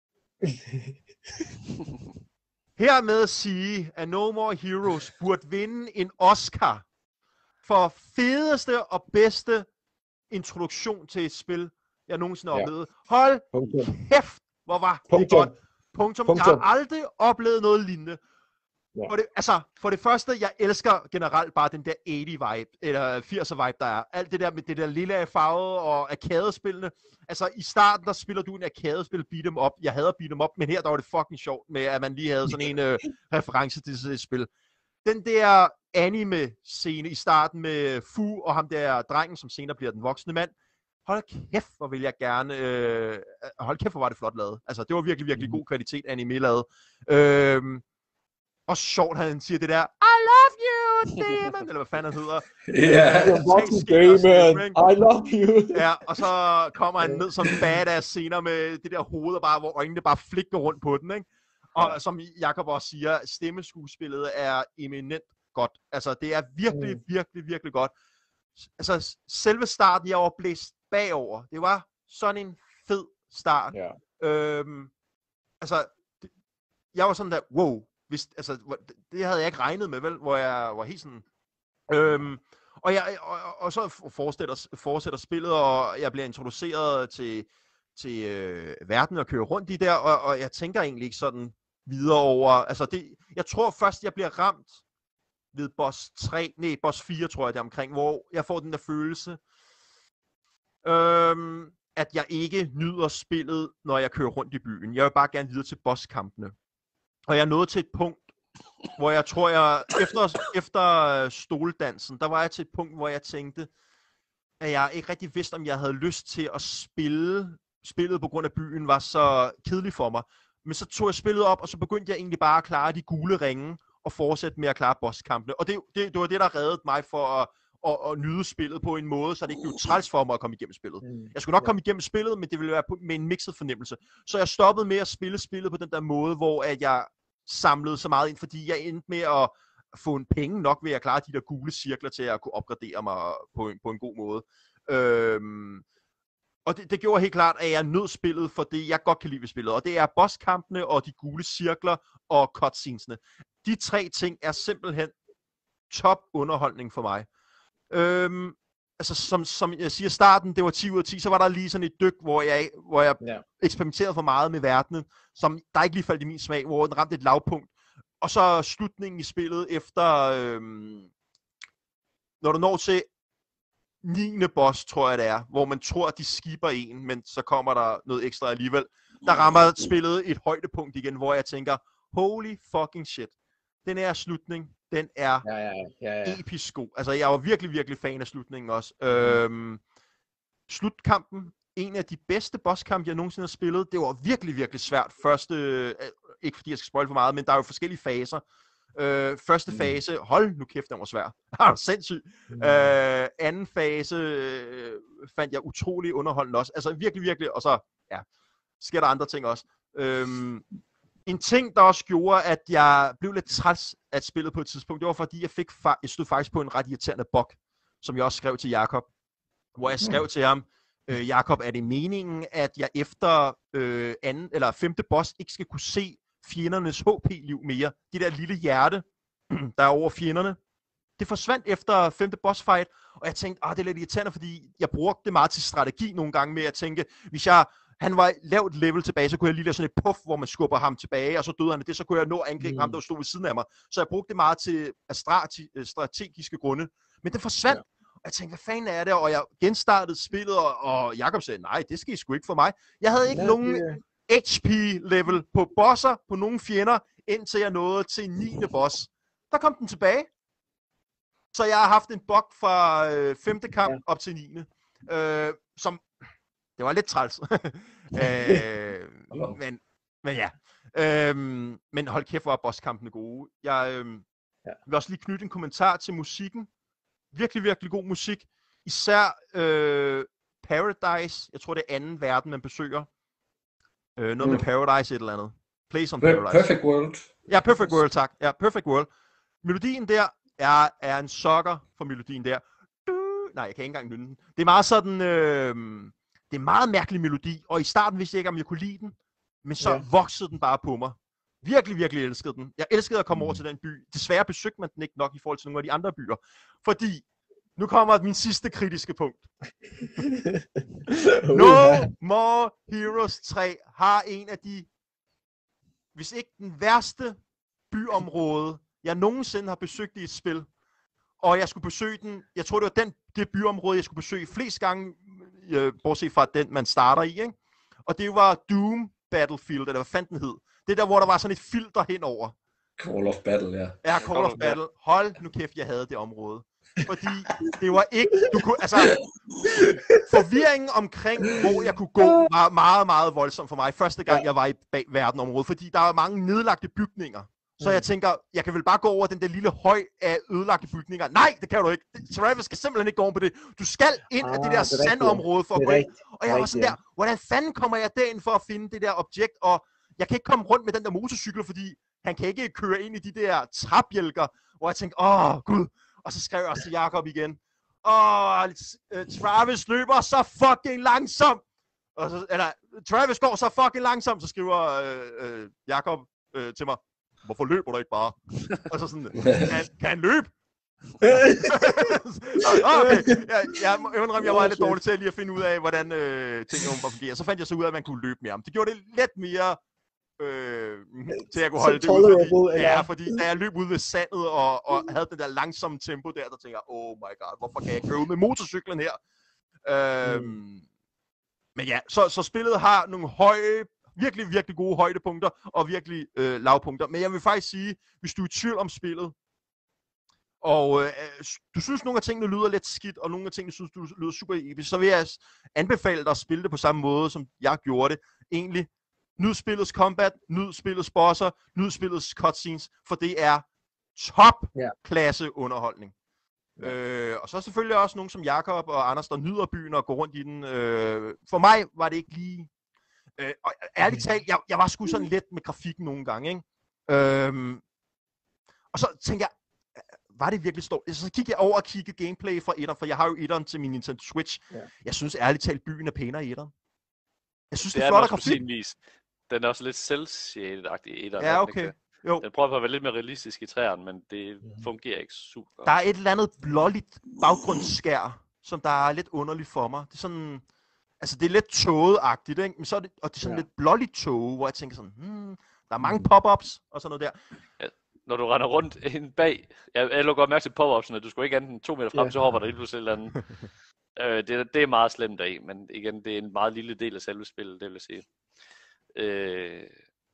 hermed sige, at No More Heroes burde vinde en Oscar for fedeste og bedste introduktion til et spil, jeg nogensinde har ja. oplevet. Hold Punktum. kæft, hvor var det Punktum. godt. Punktum. Punktum. Jeg har aldrig oplevet noget lignende. Ja. For, det, altså, for det første, jeg elsker generelt bare den der otterne-vibe, eller firser-vibe, der er. Alt det der med det der lille af farve og arkadespillene. Altså, i starten, der spiller du en arkadespil, beat em up. Jeg hader beat em up, men her, der var det fucking sjovt med, at man lige havde sådan en øh, reference til sådan et spil. Den der anime-scene i starten med Fu og ham der drengen, som senere bliver den voksne mand. Hold kæft, hvor vil jeg gerne... Øh, hold kæft, hvor var det flot lavet. Altså, det var virkelig, virkelig god kvalitet anime lavet. Øhm, og sjovt, han siger det der, I love you, demon! Eller hvad fanden han hedder. Ja, yeah. I love you. Ja, og så kommer han ned som badass scener med det der hoved, bare, hvor øjnene bare flikker rundt på den, ikke? Og som Jakob også siger, stemmeskuespillet er eminent godt. Altså, det er virkelig, mm. virkelig, virkelig godt. Altså, selve starten, jeg var blæst bagover. Det var sådan en fed start. Yeah. Øhm, altså, det, jeg var sådan der, wow. Hvis, altså, det havde jeg ikke regnet med, vel? Hvor jeg var helt sådan... Øhm, og, jeg, og, og så fortsætter, fortsætter spillet, og jeg bliver introduceret til, til øh, verden og kører rundt i der, og, og jeg tænker egentlig ikke sådan videre over... Altså, det, jeg tror først, jeg bliver ramt ved boss tre, nej, boss fire, tror jeg, der omkring, hvor jeg får den der følelse, øhm, at jeg ikke nyder spillet, når jeg kører rundt i byen. Jeg vil bare gerne videre til bosskampene. Og jeg er nået til et punkt, hvor jeg tror, jeg efter, efter stoldansen, der var jeg til et punkt, hvor jeg tænkte, at jeg ikke rigtig vidste, om jeg havde lyst til at spille. Spillet på grund af byen var så kedelig for mig. Men så tog jeg spillet op, og så begyndte jeg egentlig bare at klare de gule ringe, og fortsætte med at klare bosskampene. Og det, det, det var det, der reddede mig for at, at, at nyde spillet på en måde, så det ikke blev træls for mig at komme igennem spillet. Jeg skulle nok komme igennem spillet, men det ville være på, med en mixet fornemmelse. Så jeg stoppede med at spille spillet på den der måde, hvor at jeg samlede så meget ind, fordi jeg endte med at, få en penge nok ved at klare de der gule cirkler til at kunne opgradere mig på en, på en god måde. Øhm, og det, det gjorde helt klart, at jeg nød spillet for det, jeg godt kan lide ved spillet. Og det er bosskampene og de gule cirkler og cutscenesene. De tre ting er simpelthen top underholdning for mig. Øhm, altså som, som jeg siger, starten, det var ti ud af ti, så var der lige sådan et dyk, hvor jeg, hvor jeg yeah. eksperimenterede for meget med verdenen, som der ikke lige faldt i min smag, hvor den ramte et lavpunkt. Og så slutningen i spillet efter, øhm, når du når til niende boss, tror jeg det er, hvor man tror, at de skipper en, men så kommer der noget ekstra alligevel. Der rammer spillet et højdepunkt igen, hvor jeg tænker, holy fucking shit. Den her slutning, den er ja, ja, ja, ja. episk god. Altså, jeg var virkelig, virkelig fan af slutningen også. Mm. Øhm, slutkampen, en af de bedste bosskampe, jeg nogensinde har spillet. Det var virkelig, virkelig svært. Første, øh, ikke fordi jeg skal spoil for meget, men der er jo forskellige faser. Øh, første mm. fase, hold nu kæft, den var svær. Ah, sindssygt. Mm. Øh, anden fase øh, fandt jeg utrolig underholdende også. Altså virkelig, virkelig, og så, ja, sker der andre ting også. Øhm, en ting, der også gjorde, at jeg blev lidt træt af spillet på et tidspunkt, det var fordi, jeg, fik fa- jeg stod faktisk på en ret irriterende bug, som jeg også skrev til Jakob, hvor jeg skrev mm. til ham, øh, Jakob, er det meningen, at jeg efter øh, anden eller femte boss ikke skal kunne se fjendernes H P-liv mere? Det der lille hjerte, der er over fjenderne, det forsvandt efter femte boss fight, og jeg tænkte, ah, det er lidt irriterende, fordi jeg brugte det meget til strategi nogle gange med at tænke, hvis jeg han var lavt level tilbage, så kunne jeg lige lave sådan et puff, hvor man skubber ham tilbage, og så døde han af det, så kunne jeg nå at angribe mm. ham, der stod ved siden af mig. Så jeg brugte det meget til strate- strategiske grunde. Men det forsvandt, ja. Og jeg tænkte, hvad fanden er det? Og jeg genstartede spillet, og, og Jakob sagde, nej, det skal I sgu ikke for mig. Jeg havde ikke ja, nogen det... H P-level på bosser, på nogle fjender, indtil jeg nåede til niende boss. Der kom den tilbage. Så jeg har haft en bug fra øh, femte kamp ja. op til niende. Øh, som... Det var lidt træls. øh, men, men ja. Øhm, men hold kæft, hvor er bosskampene gode. Jeg øhm, ja. vil også lige knytte en kommentar til musikken. Virkelig, virkelig god musik. Især øh, Paradise. Jeg tror, det er anden verden, man besøger. Øh, noget mm. med Paradise et eller andet. Place on Paradise. Perfect World. Ja, Perfect World, tak. Ja, Perfect World. Melodien der er, er en sokker for melodien der. Nej, jeg kan ikke engang nynne den. Det er meget sådan... Øh, Det er en meget mærkelig melodi, og i starten vidste jeg ikke, om jeg kunne lide den, men så ja. voksede den bare på mig. Virkelig, virkelig elskede den. Jeg elskede at komme mm. over til den by. Desværre besøgte man den ikke nok i forhold til nogle af de andre byer, fordi nu kommer min sidste kritiske punkt. No More Heroes tre har en af de, hvis ikke den værste byområde, jeg nogensinde har besøgt i et spil. Og jeg skulle besøge den, jeg tror det var den, det byområde, jeg skulle besøge flest gange, øh, bortset fra den, man starter i, ikke? Og det var Doom Battlefield, eller hvad fanden den hed. Det der, hvor der var sådan et filter henover. Call of Battle, ja. Ja, Call of Battle. Hold nu kæft, jeg havde det område. Fordi det var ikke, du kunne, altså, forvirringen omkring, hvor jeg kunne gå, var meget, meget voldsom for mig, første gang jeg var i bag verdenområdet, fordi der var mange nedlagte bygninger. Så jeg tænker, jeg kan vel bare gå over den der lille høj af ødelagte bygninger. Nej, det kan du ikke. Travis skal simpelthen ikke gå over på det. Du skal ind ah, af det der det sandområde for at gå ind. Og jeg var sådan der, hvordan fanden kommer jeg derind for at finde det der objekt? Og jeg kan ikke komme rundt med den der motorcykel, fordi han kan ikke køre ind i de der trapbjælker. Hvor jeg tænkte, åh gud. Og så skrev jeg også til Jakob igen. Åh, Travis løber så fucking langsomt. Og så, eller, Travis går så fucking langsomt, så skriver øh, øh, Jakob øh, til mig. Hvorfor løber du ikke bare? Og så sådan, kan, kan han løbe? Okay, jeg, jeg, jeg, jeg var lidt dårlig til lige at finde ud af, hvordan øh, tingene fungerer. Så fandt jeg så ud af, at man kunne løbe mere. Det gjorde det lidt mere øh, til at kunne holde det ud. Fordi, ja, fordi da jeg løb ud ved sandet og, og havde det der langsomme tempo der, der tænker jeg, oh my god, hvorfor kan jeg køre ud med motorcyklen her? Øh, mm. Men ja, så, så spillet har nogle høje, virkelig, virkelig gode højdepunkter og virkelig øh, lavpunkter. Men jeg vil faktisk sige, hvis du er i tvivl om spillet, og øh, du synes, nogle af tingene lyder lidt skidt, og nogle af tingene synes, du lyder super episk, så vil jeg anbefale dig at spille det på samme måde, som jeg gjorde det. Egentlig, nyd spillets combat, nyd spillets bosser, nyd spillets cutscenes, for det er top-klasse underholdning. Yeah. Øh, og så selvfølgelig også nogen som Jakob og Anders, der nyder byen og går rundt i den. Øh, for mig var det ikke lige... Øh, og ærligt talt, jeg, jeg var sgu sådan lidt med grafikken nogle gange, ikke? Øhm, og så tænkte jeg, var det virkelig stort? Så gik jeg over og kiggede gameplay fra etteren, for jeg har jo etteren til min Nintendo Switch. Ja. Jeg synes ærligt talt, byen er pænere i etteren. Jeg synes, det, det er flot at grafik. Den er også lidt cel-shaded-agtig i etteren. Ja, okay. Jo. Den prøver at være lidt mere realistisk i træerne, men det fungerer ikke super godt. Der er et eller andet blåligt baggrundsskær, som der er lidt underligt for mig. Det er sådan... Altså, det er lidt tågeagtigt, ikke? Men så er det, og det er sådan ja. lidt blåligt tåge, hvor jeg tænker sådan, hmm, der er mange pop-ups og sådan noget der. Ja, når du render rundt ind bag, jeg, jeg lukker godt mærke til pop-upsene, du skulle ikke andet end to meter frem, ja. så hopper der lige pludselig et eller andet. øh, det, det er meget slemt af, men igen, det er en meget lille del af selve spillet, det vil jeg sige. Øh,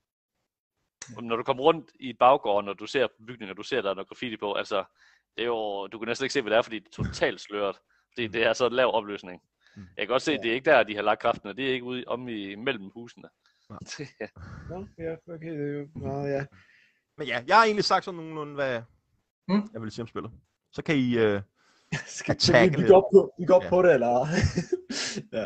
når du kommer rundt i baggården, og du ser bygninger, du ser, der er noget graffiti på, altså, det er jo, du kan næsten ikke se, hvad det er, fordi det er totalt sløret. Fordi det er så en lav opløsning. Jeg kan godt se, at det er ikke der, de har lagt kraften, og det er ikke ude om i mellem husene. Ja, ja, okay, det er jo meget, ja. Men ja, jeg har egentlig sagt sådan nogenlunde, hvad hmm? jeg vil sige om spillet. Så kan I uh, skal vi, vi, vi går på, vi går ja. på det, eller? ja.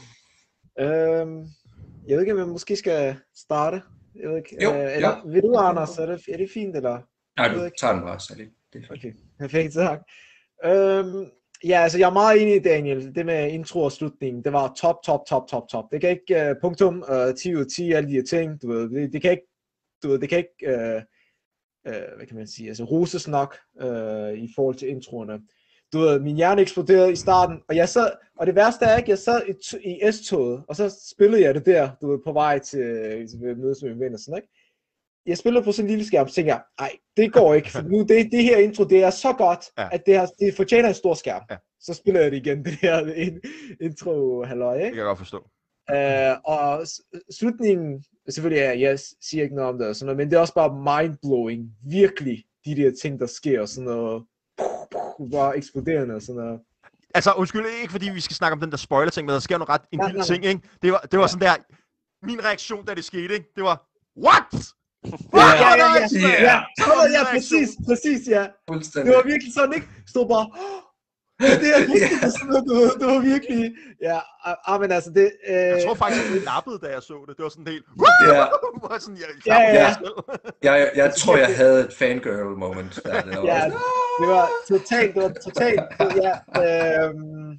Øhm, jeg ved ikke, om jeg måske skal starte. Jeg ved ikke. Jo, øh, eller, ja. Vil du, Anders, er det, er det fint, eller? Nej, du tager den bare, så det, det er fint. Okay, perfekt, tak. Øhm, Ja, altså jeg er meget enig i Daniel, det med intro og slutningen, det var top, top, top, top, top. Det kan ikke, uh, punktum, uh, ti ud af ti, alle de her ting, du ved, det, det kan ikke, du ved, det kan ikke, uh, uh, hvad kan man sige, altså roses nok uh, i forhold til introerne. Du ved, min hjerne eksploderede i starten, og jeg sad, og det værste er ikke, jeg sad i, i S-toget, og så spillede jeg det der, du ved, på vej til, til mødes med min ven og sådan, ikke? Jeg spillede på sådan en lille skærm, så tænkte jeg, nej, det går ikke, for nu, det, det her intro, det er så godt, ja. at det, har, det fortjener en stor skærm. Ja. Så spiller jeg det igen, det her in, intro halløj, ikke? Det kan jeg godt forstå. Uh, og slutningen, selvfølgelig, ja, jeg siger ikke noget om det, og sådan noget, men det er også bare mindblowing, virkelig, de der ting, der sker, sådan noget, bare eksploderende og sådan noget. Altså, undskyld, ikke fordi vi skal snakke om den der spoiler-ting, men der sker noget ret en lille ting, ikke? Det var, det var ja. sådan der, min reaktion, da det skete, ikke? Det var, what? Ja, ja, ja, ja, ja, ja, ja, ja, præcis, præcis, ja. Det var virkelig sådan, ikke? Stod bare, det er husker sådan noget, det var, det var virkelig, ja, ah, men altså det... Øh... Jeg tror faktisk, at det lappede, da jeg så det. Det var sådan helt... Ja, sådan, jeg, ja, ja. ja. jeg, jeg, jeg tror, jeg havde et fangirl moment. Der, det var ja, det var totalt, det var totalt, ja, øhm,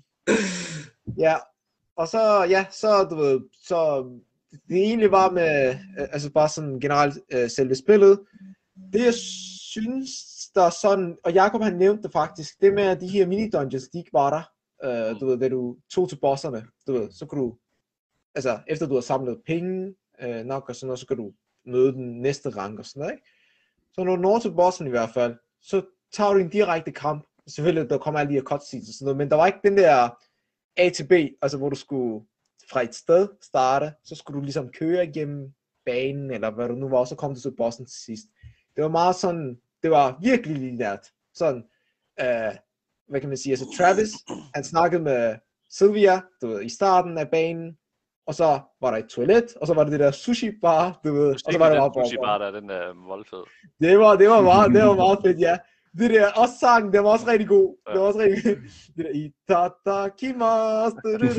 ja, og så, ja, så, du ved, så... Det egentlig var med, altså bare sådan generelt øh, selve spillet. Det jeg synes, der er sådan, og Jakob han nævnte det faktisk, det med de her mini-dungeons, de ikke var der. Øh, du ved, da du tog til bosserne, du ved, så kunne du, altså efter du har samlet penge øh, nok og sådan noget, så kan du møde den næste rank og sådan noget, ikke? Så når du når til bossen i hvert fald, så tager du en direkte kamp. Selvfølgelig, der kommer alle de her cutscenes og sådan noget, men der var ikke den der A til B, altså hvor du skulle fra et sted starte, så skulle du ligesom køre igennem banen, eller hvad du nu var, og så kom du til bossen til sidst. Det var meget sådan, det var virkelig lineært. Sådan, øh, hvad kan man sige, altså Travis, han snakkede med Sylvia, du ved, i starten af banen, og så var der et toilet, og så var der det der sushi bar, du ved, og så var der bare sushi bar, der den der voldfed. Det var, det var meget, det var meget fedt, ja. Det der, også sangen, det var også rigtig god. Ja. Det var også rigtig god. Det der, Itadakimasu,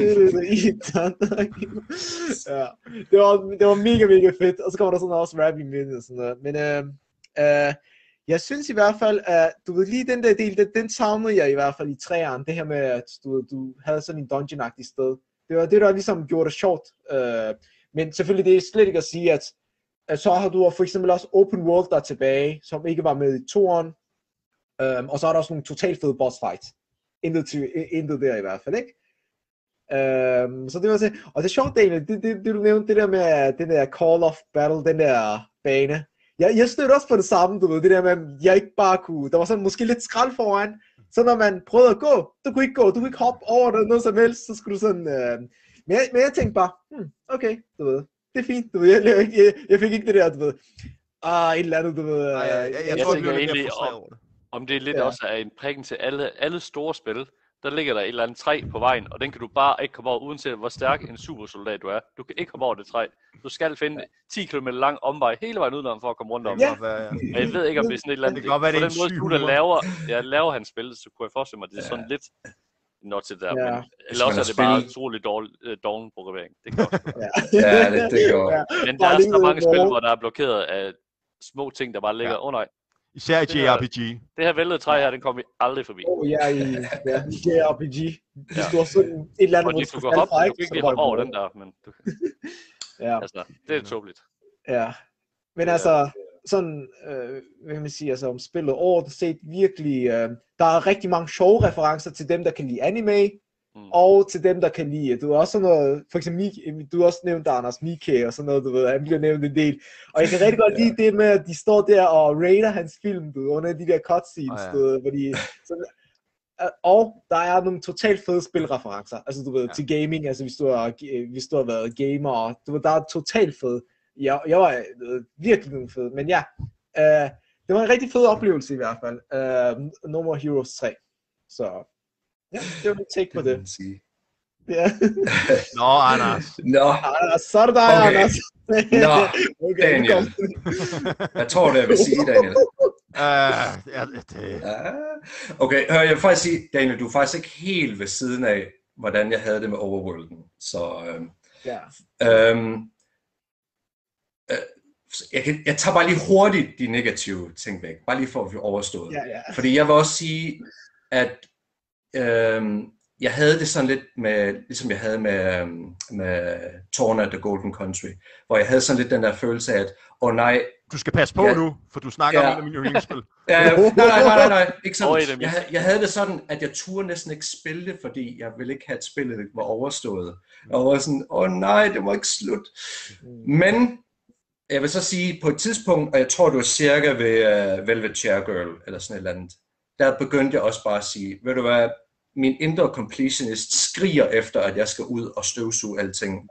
Itadakimasu. Ja, det var, det var mega, mega fedt. Og så kommer der sådan også rapping med og sådan noget. Men øh, øh, jeg synes i hvert fald, at du ved lige den der del, den, den savnede jeg i hvert fald i træerne. Det her med, at du, du havde sådan en dungeon-agtig sted. Det var det, der ligesom gjorde det sjovt. Øh, men selvfølgelig, det er slet ikke at sige, at, at så har du for eksempel også open world der tilbage, som ikke var med i toeren. Um, og så er der også nogle totalt fede boss fights. Intet, til, intet der i hvert fald, ikke? Um, så det var så, og det er sjovt, Daniel, det, det, det du nævnte, det der med den der Call of Battle, den der bane. Jeg, jeg stødte også på det samme, du ved, det der med, at jeg ikke bare kunne, der var sådan måske lidt skrald foran, så når man prøvede at gå, du kunne ikke gå, du kunne ikke hoppe over det, noget som helst, så skulle du sådan, uh, men, jeg, men jeg tænkte bare, hmm, okay, du ved, det er fint, du ved, jeg, jeg, jeg, jeg fik ikke det der, du ved, ah, et eller andet, du ved. Nej, jeg, jeg, jeg, jeg tror, det er lidt frustreret over det. Om det er lidt ja. også er en prikken til alle, alle store spil, der ligger der et eller andet træ på vejen, og den kan du bare ikke komme over, uanset hvor stærk en supersoldat du er. Du kan ikke komme over det træ. Du skal finde ti kilometer lang omvej hele vejen udenom for at komme rundt om. Ja. Og jeg ved ikke, om det er sådan et eller andet. Det kan godt være, det er på den måde, du der laver, ja, laver han spillet, så kunne jeg forestille mig, at det er sådan lidt not til der. Ja. Men, eller også er det bare utrolig dårlig programmering. Det kan også være. Ja, ja det, det går. Men der er så mange spil, hvor der er blokeret af små ting, der bare ligger, åh ja. oh, nej. Især i J R P G. Det her væltede træ her, den kom vi aldrig forbi. Åh, oh, ja, i ja, J R P G. Det ja. Stod sådan et eller andet, og de, du kan hoppe, du kan ikke lige hoppe over den der, men du ja. Altså, det er tåbeligt. Ja, men altså, sådan, øh, hvad kan man sige, altså om spillet overordnet set virkelig, øh, der er rigtig mange sjove referencer til dem, der kan lide anime, mm. og til dem, der kan lide, du har også sådan noget, for eksempel, du har også nævnt Anders Mikke og sådan noget, du ved, han bliver nævnt en del, og jeg kan rigtig godt lide det med, at de står der og rater hans film, du ved, under de der cutscenes, oh, ja. du ved, hvor de, sådan, og der er nogle totalt fede spilreferencer, altså du ved, ja. til gaming, altså hvis du har, hvis du har været gamer, du ved, der er totalt fede. Jeg, jeg var øh, virkelig fed, men ja, øh, det var en rigtig fed oplevelse i hvert fald. Øh, No More Heroes tre. Så ja, det var mit take på det. Ja. Nå, Anders. Nå. Anders, så er det dig, okay. Anders. Nå, okay, Daniel. Jeg tror det, jeg vil sige, Daniel. Uh, ja, det... Okay, hør, jeg vil faktisk sige, Daniel, du er faktisk ikke helt ved siden af, hvordan jeg havde det med Overworlden. Så, øhm, ja. øhm, Jeg, kan, jeg tager bare lige hurtigt de negative ting væk, bare lige for at vi overstået. Ja, ja. Fordi jeg vil også sige, at øhm, jeg havde det sådan lidt med, ligesom jeg havde med, med Torna The Golden Country, hvor jeg havde sådan lidt den der følelse af, at åh oh, nej. Du skal passe på ja, nu, for du snakker ja, om en af mine yndlingsspil. Ja, nej, nej, nej, nej, nej, ikke sådan. Jeg, jeg havde det sådan, at jeg turde næsten ikke spille det, fordi jeg ville ikke have, at spillet var overstået. Og var sådan, åh oh, nej, det må ikke slut. Men jeg vil så sige, på et tidspunkt, og jeg tror, det var cirka ved uh, Velvet Chairgirl, eller sådan et eller andet, der begyndte jeg også bare at sige, ved du hvad, min indre completionist skriger efter, at jeg skal ud og støvsuge alting.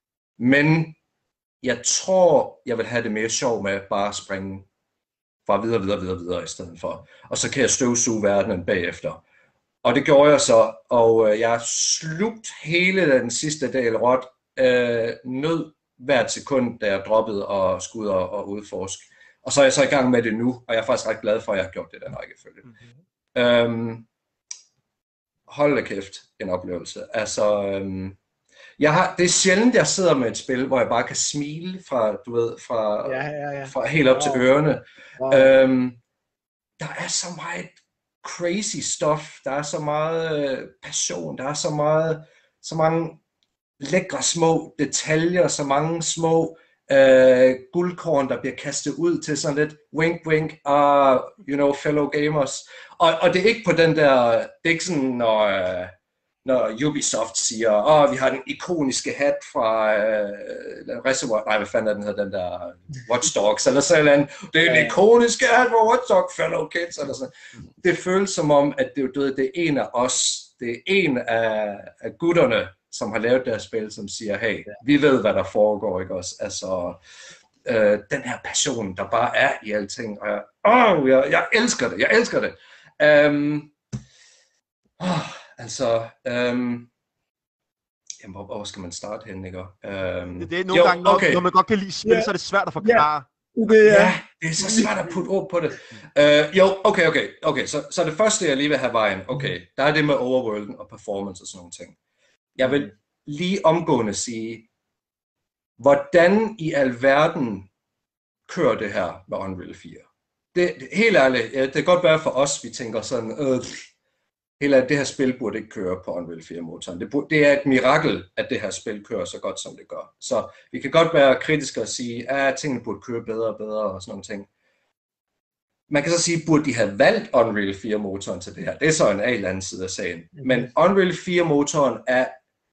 Men jeg tror, jeg vil have det mere sjov med bare at springe fra videre, videre, videre, videre i stedet for. Og så kan jeg støvsuge verdenen bagefter. Og det gjorde jeg så, og øh, jeg slugt hele den sidste del råt, øh, nød hvert sekund, da jeg droppede og skulle ud og, og udforske. Og så er jeg så i gang med det nu, og jeg er faktisk ret glad for, at jeg har gjort det den rækkefølge. Mm-hmm. Øhm, hold da kæft, en oplevelse. Altså, øhm, jeg har, det er sjældent, jeg sidder med et spil, hvor jeg bare kan smile fra, du ved, fra, ja, ja, ja. fra helt op wow. til ørerne. Wow. Øhm, der er så meget crazy stuff, der er så meget øh, passion, der er så meget, så mange lækre små detaljer, så mange små øh, guldkorn, der bliver kastet ud til sådan lidt wink wink, uh, you know, fellow gamers. Og, og det er ikke på den der, det er ikke sådan, når, øh, når Ubisoft siger, åh, oh, vi har den ikoniske hat fra øh, Reservoir, nej, hvad fanden er den hedder, den der Watch Dogs, eller sådan noget, det er den ikoniske hat fra Watch Dogs, fellow kids, eller sådan. Det føles som om, at det, det er en af os, det er en af, af gutterne, som har lavet deres spil, som siger, hey, ja. vi ved, hvad der foregår, ikke også? Altså, øh, den her passion, der bare er i alting, og jeg, åh, jeg, jeg elsker det, jeg elsker det. Um, åh, altså, um, jamen, hvor, hvor skal man starte hen, ikke? Um, det, det er nogle jo, gange, når, okay. når man godt kan lide spil, yeah. så er det svært at forklare. Yeah. Det er... Ja, det er så svært at putte ord på det. Uh, jo, okay, okay, okay, så, så det første, jeg lige vil have vejen, okay, der er det med overworlden og performance og sådan nogle ting. Jeg vil lige omgående sige, hvordan i alverden kører det her med Unreal fire? Det, det, helt ærligt, det kan godt være for os, vi tænker sådan, øh, helt ærligt, det her spil burde ikke køre på Unreal fire-motoren. Det, det er et mirakel, at det her spil kører så godt, som det gør. Så vi kan godt være kritiske og sige, at tingene burde køre bedre og bedre og sådan nogle ting. Man kan så sige, burde de have valgt Unreal fire-motoren til det her? Det er så en eller anden side af sagen. Men Unreal fire-motoren er,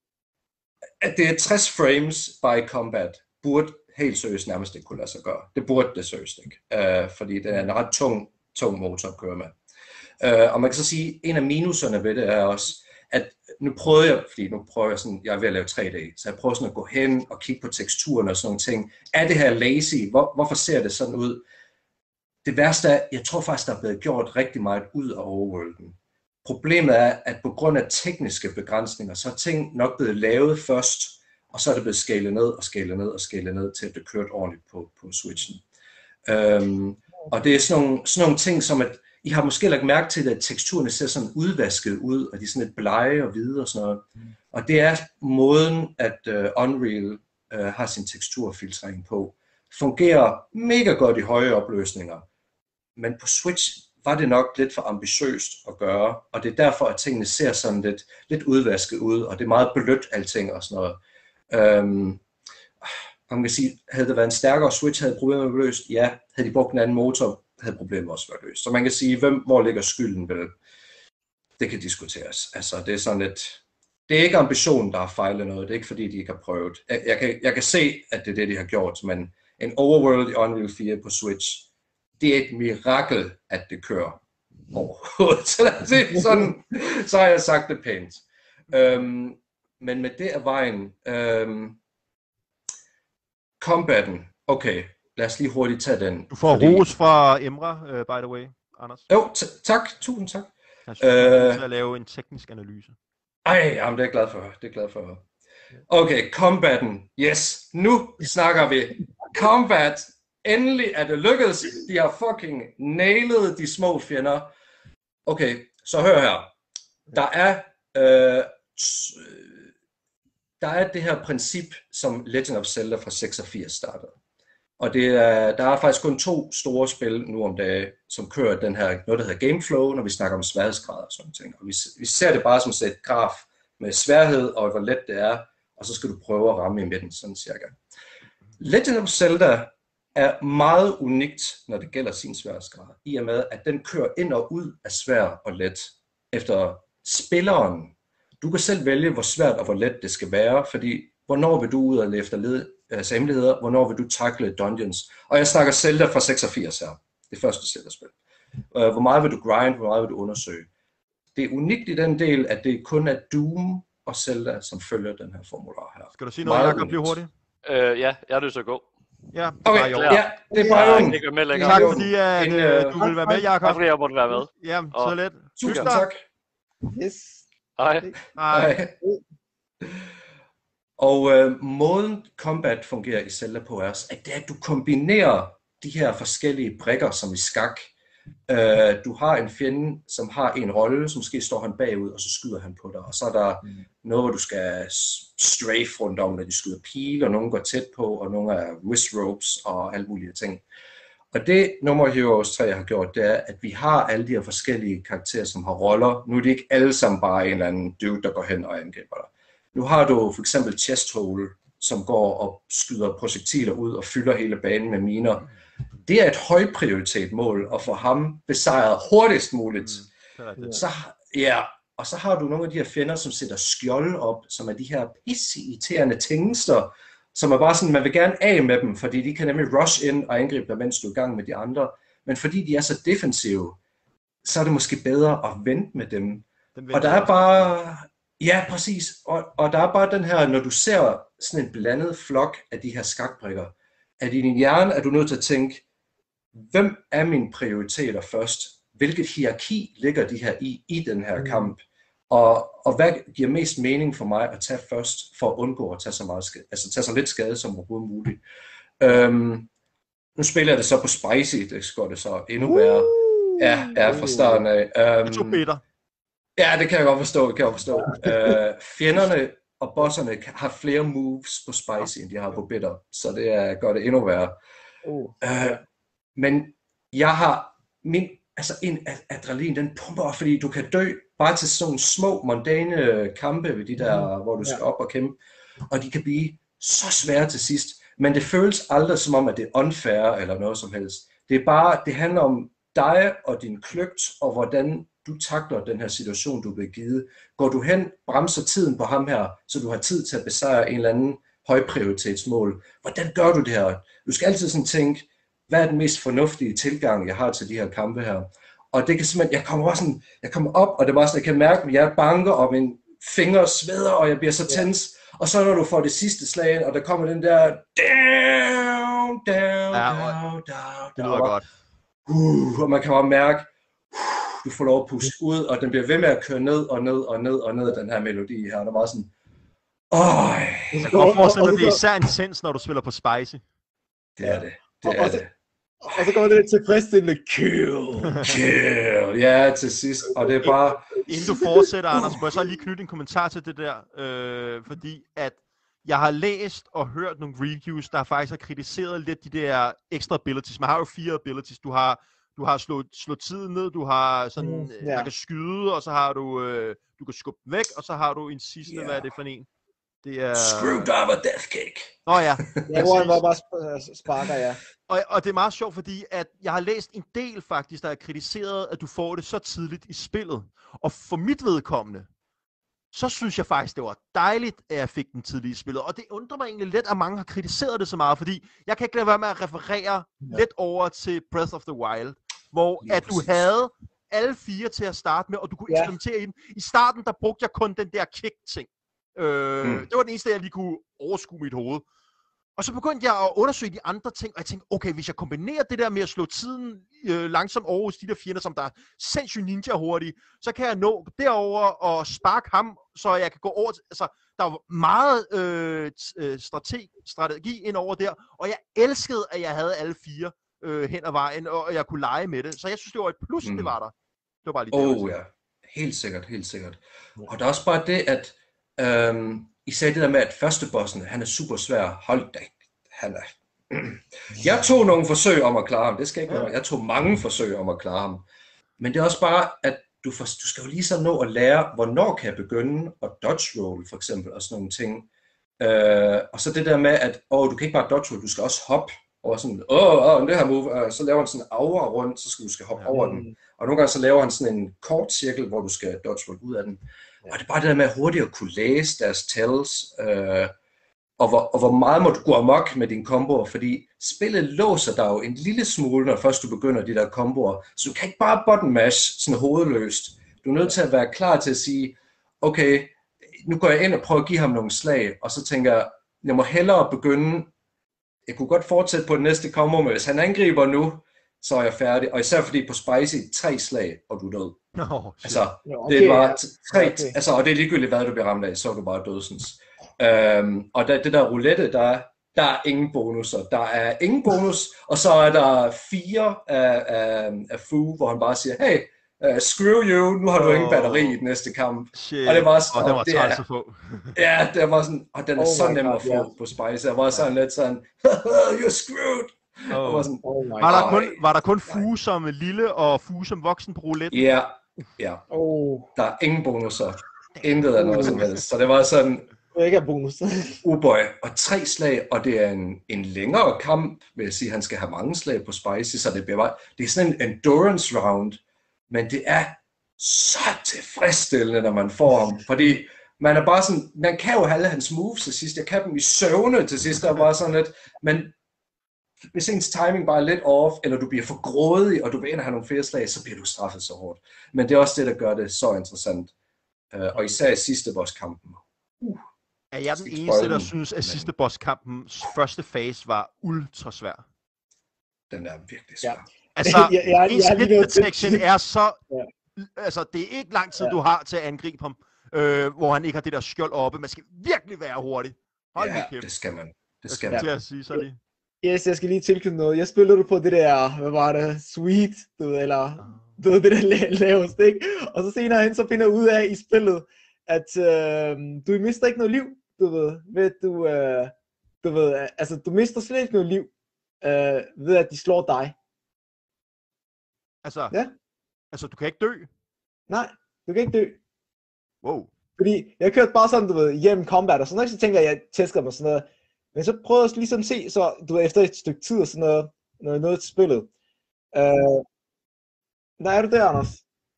at det er tres frames by combat, burde helt seriøst nærmest ikke kunne lade sig gøre. Det burde det seriøst ikke, uh, fordi det er en ret tung, tung motor at køre med. Uh, og man kan så sige, en af minuserne ved det er også, at nu prøver jeg, fordi nu prøver jeg sådan, jeg er ved at lave tre D, så jeg prøver sådan at gå hen og kigge på teksturen og sådan nogle ting. Er det her lazy? Hvor, hvorfor ser det sådan ud? Det værste er, jeg tror faktisk, der er blevet gjort rigtig meget ud af overworlden. Problemet er, at på grund af tekniske begrænsninger, så er ting nok blevet lavet først, og så er det blevet skalet ned og skalet ned og skalet ned, til at det kørte ordentligt på, på Switchen. Um, og det er sådan nogle, sådan nogle ting, som at I har måske lagt mærke til, at teksturerne ser sådan udvasket ud, og de er sådan lidt blege og hvide og sådan noget. Og det er måden, at uh, Unreal uh, har sin teksturfiltrering på. Fungerer mega godt i høje opløsninger, men på Switch var det nok lidt for ambitiøst at gøre, og det er derfor, at tingene ser sådan lidt, lidt udvasket ud, og det er meget blødt alting og sådan noget. Øhm, man kan sige, havde det været en stærkere Switch, havde problemet været løst? Ja. Havde de brugt en anden motor, havde problemet også været løst. Så man kan sige, hvem, hvor ligger skylden vel? Det kan diskuteres. Altså, det er sådan lidt... Det er ikke ambitionen, der har fejlet noget. Det er ikke fordi, de ikke har prøvet. Jeg, jeg, kan, jeg kan se, at det er det, de har gjort, men en overworld i Unreal fire på Switch, det er et mirakel, at det kører overhovedet. Så, det, sådan, så har jeg sagt det pænt. Øhm, men med det af vejen... Øhm, combaten, okay, lad os lige hurtigt tage den. Du får fordi... ros fra Emre, uh, by the way, Anders. Jo, tak, tusind tak. Jeg synes, du er til at lave en teknisk analyse. Ej, jamen, det er jeg glad for at høre. Det er glad for at høre. Okay, combaten. Yes, nu snakker vi. Combat. Endelig er det lykkedes. De har fucking nailet de små fjender. Okay, så hør her. Der er, øh, der er det her princip, som Legend of Zelda fra seksogfirs startede. Og det er, der er faktisk kun to store spil nu om dagen, som kører den her, noget der hedder Gameflow, når vi snakker om sværhedsgrader og sådan ting. Og vi, vi ser det bare som et graf med sværhed og hvor let det er, og så skal du prøve at ramme i midten, sådan cirka. Legend of Zelda er meget unikt, når det gælder sin sværhedsgrad, i og med, at den kører ind og ud af svær og let efter spilleren. Du kan selv vælge, hvor svært og hvor let det skal være, fordi hvornår vil du ud og lede efter led, altså hemmeligheder, hvornår vil du tackle dungeons. Og jeg snakker Zelda fra seksogfirs her, det første Zelda-spil. Hvor meget vil du grind, hvor meget vil du undersøge. Det er unikt i den del, at det kun er Doom og Zelda, som følger den her formular her. Skal du sige noget, Jacob, blive hurtigt? Øh, ja, jeg er nødt til at gå. Ja, okay, ja, det er bare jo. Ikke med længere. Tak fordi at, en, øh, du vil være med, Jacob. Tak fordi jeg måtte være med. Ja, så let. Tusind tak. Yes. Hej. Hej. Og øh, måden combat fungerer i Zelda på er, at det er, at du kombinerer de her forskellige brikker, som i skak. Øh, du har en fjende, som har en rolle, som måske står han bagud, og så skyder han på dig. Og så er der mm. noget, hvor du skal strafe rundt om, når de skyder pile, og nogen går tæt på, og nogle er wrist ropes og alle mulige ting. Og det Number Heroes tre har gjort, det er, at vi har alle de her forskellige karakterer, som har roller. Nu er det ikke alle sammen bare en eller anden dude, der går hen og angriber dig. Nu har du for eksempel Chest Hole, som går og skyder projektiler ud og fylder hele banen med miner. Det er et højprioritet mål at få ham besejret hurtigst muligt. Mm, så, ja, og så har du nogle af de her fjender, som sætter skjold op, som er de her pisseirriterende tingster, som er bare sådan, man vil gerne af med dem, fordi de kan nemlig rush ind og angribe dig, mens du er i gang med de andre. Men fordi de er så defensive, så er det måske bedre at vente med dem. Og der er bare... Ja, præcis. Og, og der er bare den her, når du ser sådan en blandet flok af de her skakbrikker, at i din hjerne er du nødt til at tænke, hvem er mine prioriteter først? Hvilket hierarki ligger de her i, i den her kamp? Og, og hvad giver mest mening for mig at tage først, for at undgå at tage så, meget skade, altså tage så lidt skade som overhovedet muligt? Øhm, nu spiller jeg det så på Spicy, det går det så endnu værre. Ja, ja, fra starten af. Øhm, to meter. Ja, det kan jeg godt forstå, det kan jeg forstå. øh, fjenderne og bosserne har flere moves på Spicy, end de har på Bitter, så det er, gør det endnu værre. Uh. Øh, men jeg har min, altså en adrenalin, den pumper, fordi du kan dø bare til sådan små, mondane kampe ved de der, mm. hvor du skal op og kæmpe, og de kan blive så svære til sidst, men det føles aldrig som om, at det er unfair eller noget som helst. Det er bare, det handler om dig og din kløgt, og hvordan du takler den her situation, du er blevet givet. Går du hen, bremser tiden på ham her, så du har tid til at besejre en eller anden højprioritetsmål. Hvordan gør du det her? Du skal altid sådan tænke, hvad er den mest fornuftige tilgang, jeg har til de her kampe her? Og det kan simpelthen, jeg kommer også sådan, jeg kommer op, og det var sådan, jeg kan mærke, at jeg banker, og mine fingre sveder, og jeg bliver så tens. Ja. Og så når du får det sidste slag, og der kommer den der, down, down, ja, down, down, det lyder godt. Uh, og man kan bare mærke, du får lov at puste ud, og den bliver ved med at køre ned og ned og ned og ned, den her melodi her. Der var sådan, øj. Jeg kan godt forestille mig, at det er især intens, når du spiller på Spicy. Det er det. Det er det. Og så går det tilfredsstillende kill. Kill, ja, til sidst. Og det er bare... Inden du fortsætter, Anders, må jeg så lige knytte en kommentar til det der, øh, fordi at jeg har læst og hørt nogle reviews, der faktisk har kritiseret lidt de der ekstra abilities. Man har jo fire abilities. Du har du har slået, slået tiden ned, du har sådan, Mm, mm, ja. man kan skyde, og så har du, øh, du kan skubbe den væk, og så har du en sidste, Ja. hvad er det for en? Det er... Screwdriver Death Kick. Nå ja. Ja, hvor han var bare sp- sparker, ja. Og, og det er meget sjovt, fordi at jeg har læst en del faktisk, der er kritiseret, at du får det så tidligt i spillet. Og for mit vedkommende, så synes jeg faktisk, det var dejligt, at jeg fik den tidligt i spillet. Og det undrer mig egentlig lidt, at mange har kritiseret det så meget, fordi jeg kan ikke lade være med at referere ja. lidt over til Breath of the Wild, hvor Lige at du præcis. havde alle fire til at starte med, og du kunne Ja. eksperimentere i den. I starten, der brugte jeg kun den der kick-ting. Øh, Mm. Det var den eneste, jeg lige kunne overskue mit hoved. Og så begyndte jeg at undersøge de andre ting, og jeg tænkte, okay, hvis jeg kombinerer det der med at slå tiden øh, langsomt over hos de der fjender, som der er sindssygt ninja hurtigt, så kan jeg nå derover og sparke ham, så jeg kan gå over til, altså, der var meget øh, strategi, strategi ind over der, og jeg elskede, at jeg havde alle fire øh, hen ad vejen, og jeg kunne lege med det. Så jeg synes, det var et plus, mm. det var der. Det var bare lige det. Oh ja, helt sikkert, helt sikkert. Og der er også bare det, at øhm, I sagde det der med, at førstebossen, han er super svær. Hold da, han er... Jeg tog nogle forsøg om at klare ham, det skal ikke være. Jeg tog mange forsøg om at klare ham. Men det er også bare, at du, for, du skal jo lige så nå at lære, hvornår kan jeg begynde at dodge roll, for eksempel, og sådan nogle ting. Øh, og så det der med, at åh, du kan ikke bare dodge roll, du skal også hoppe. Og sådan, åh, åh, det her move, øh, så laver han sådan en aura rundt, så skal du skal hoppe ja. over den. Og nogle gange så laver han sådan en kort cirkel, hvor du skal dodge roll ud af den. Og det er bare det der med hurtigt at kunne læse deres tells, øh, og, hvor, og hvor meget må du gå amok med dine komboer, fordi spillet låser dig jo en lille smule, når først du begynder de der komboer. Så du kan ikke bare button mash sådan hovedløst. Du er nødt til at være klar til at sige, okay, nu går jeg ind og prøver at give ham nogle slag, og så tænker jeg, jeg må hellere begynde, jeg kunne godt fortsætte på den næste kombo, men hvis han angriber nu, så er jeg færdig. Og især fordi på Spicy, tre slag, og du er død. Oh, altså, okay, det er bare tre, okay. altså, og det er ligegyldigt, hvad du bliver ramt af, så er du bare dødsens. Øhm, og der, det der roulette, der er, der er ingen bonusser. Der er ingen bonus, og så er der fire af, af, af Fu, hvor han bare siger, hey, uh, screw you, nu har du oh, ingen batteri i den næste kamp. Shit. Og det var, og det var det træls er, at få. ja, det var sådan, og den er Oh så my nem God, at få yeah. på Spice. Jeg var sådan lidt sådan, you're screwed. Oh. Var, sådan, Oh my var, der God. kun, var der kun Fu som lille og Fu som voksen på roulette? ja, yeah, ja. Yeah. Oh, Der er ingen bonusser. Intet af noget som helst. Så det var sådan, det er ikke en bonus. oh boy, og tre slag, og det er en, en længere kamp, vil jeg sige, han skal have mange slag på Spicy, så det bliver bare, det er sådan en endurance round, men det er så tilfredsstillende, når man får ham, fordi man er bare sådan, man kan jo have alle hans moves til sidst, jeg kan dem i søvne til sidst, der var sådan lidt, men hvis ens timing bare er lidt off, eller du bliver for grådig, og du vil ind og have nogle flere slag, så bliver du straffet så hårdt. Men det er også det, der gør det så interessant, uh, og især i sidste bosskampen. Uh. Er jeg den eneste, der synes, at sidste bosskampens første fase var ultra svær? Den er virkelig svær. Ja. Altså, jeg, jeg, ens jeg, jeg, hit detection er så... Ja. Altså, det er ikke lang tid, Ja. du har til at angribe ham, øh, hvor han ikke har det der skjold oppe. Man skal virkelig være hurtig. Hold Ja, nu kæft. det skal man. Det Jeg skal skal man. til at sige så lige. Yes, jeg skal lige tilknytte noget. Jeg spillede du på det der, hvad var det, Sweet, du ved, eller du ved, det der la- laveste, ikke? Og så senere hen, så finder jeg ud af i spillet, at øh, du mister ikke noget liv, du ved, ved du, øh, du ved, altså du mister slet ikke noget liv, øh, ved at de slår dig. Altså, Ja. altså, du kan ikke dø. Nej, du kan ikke dø. Wow. Fordi jeg kørte bare sådan, du ved, hjem combat og sådan noget, så tænker jeg, jeg tæsker mig sådan noget. Men så prøvede jeg ligesom at se, så du ved, efter et stykke tid og sådan noget, noget, noget til spillet. Øh, der er du der, Anders.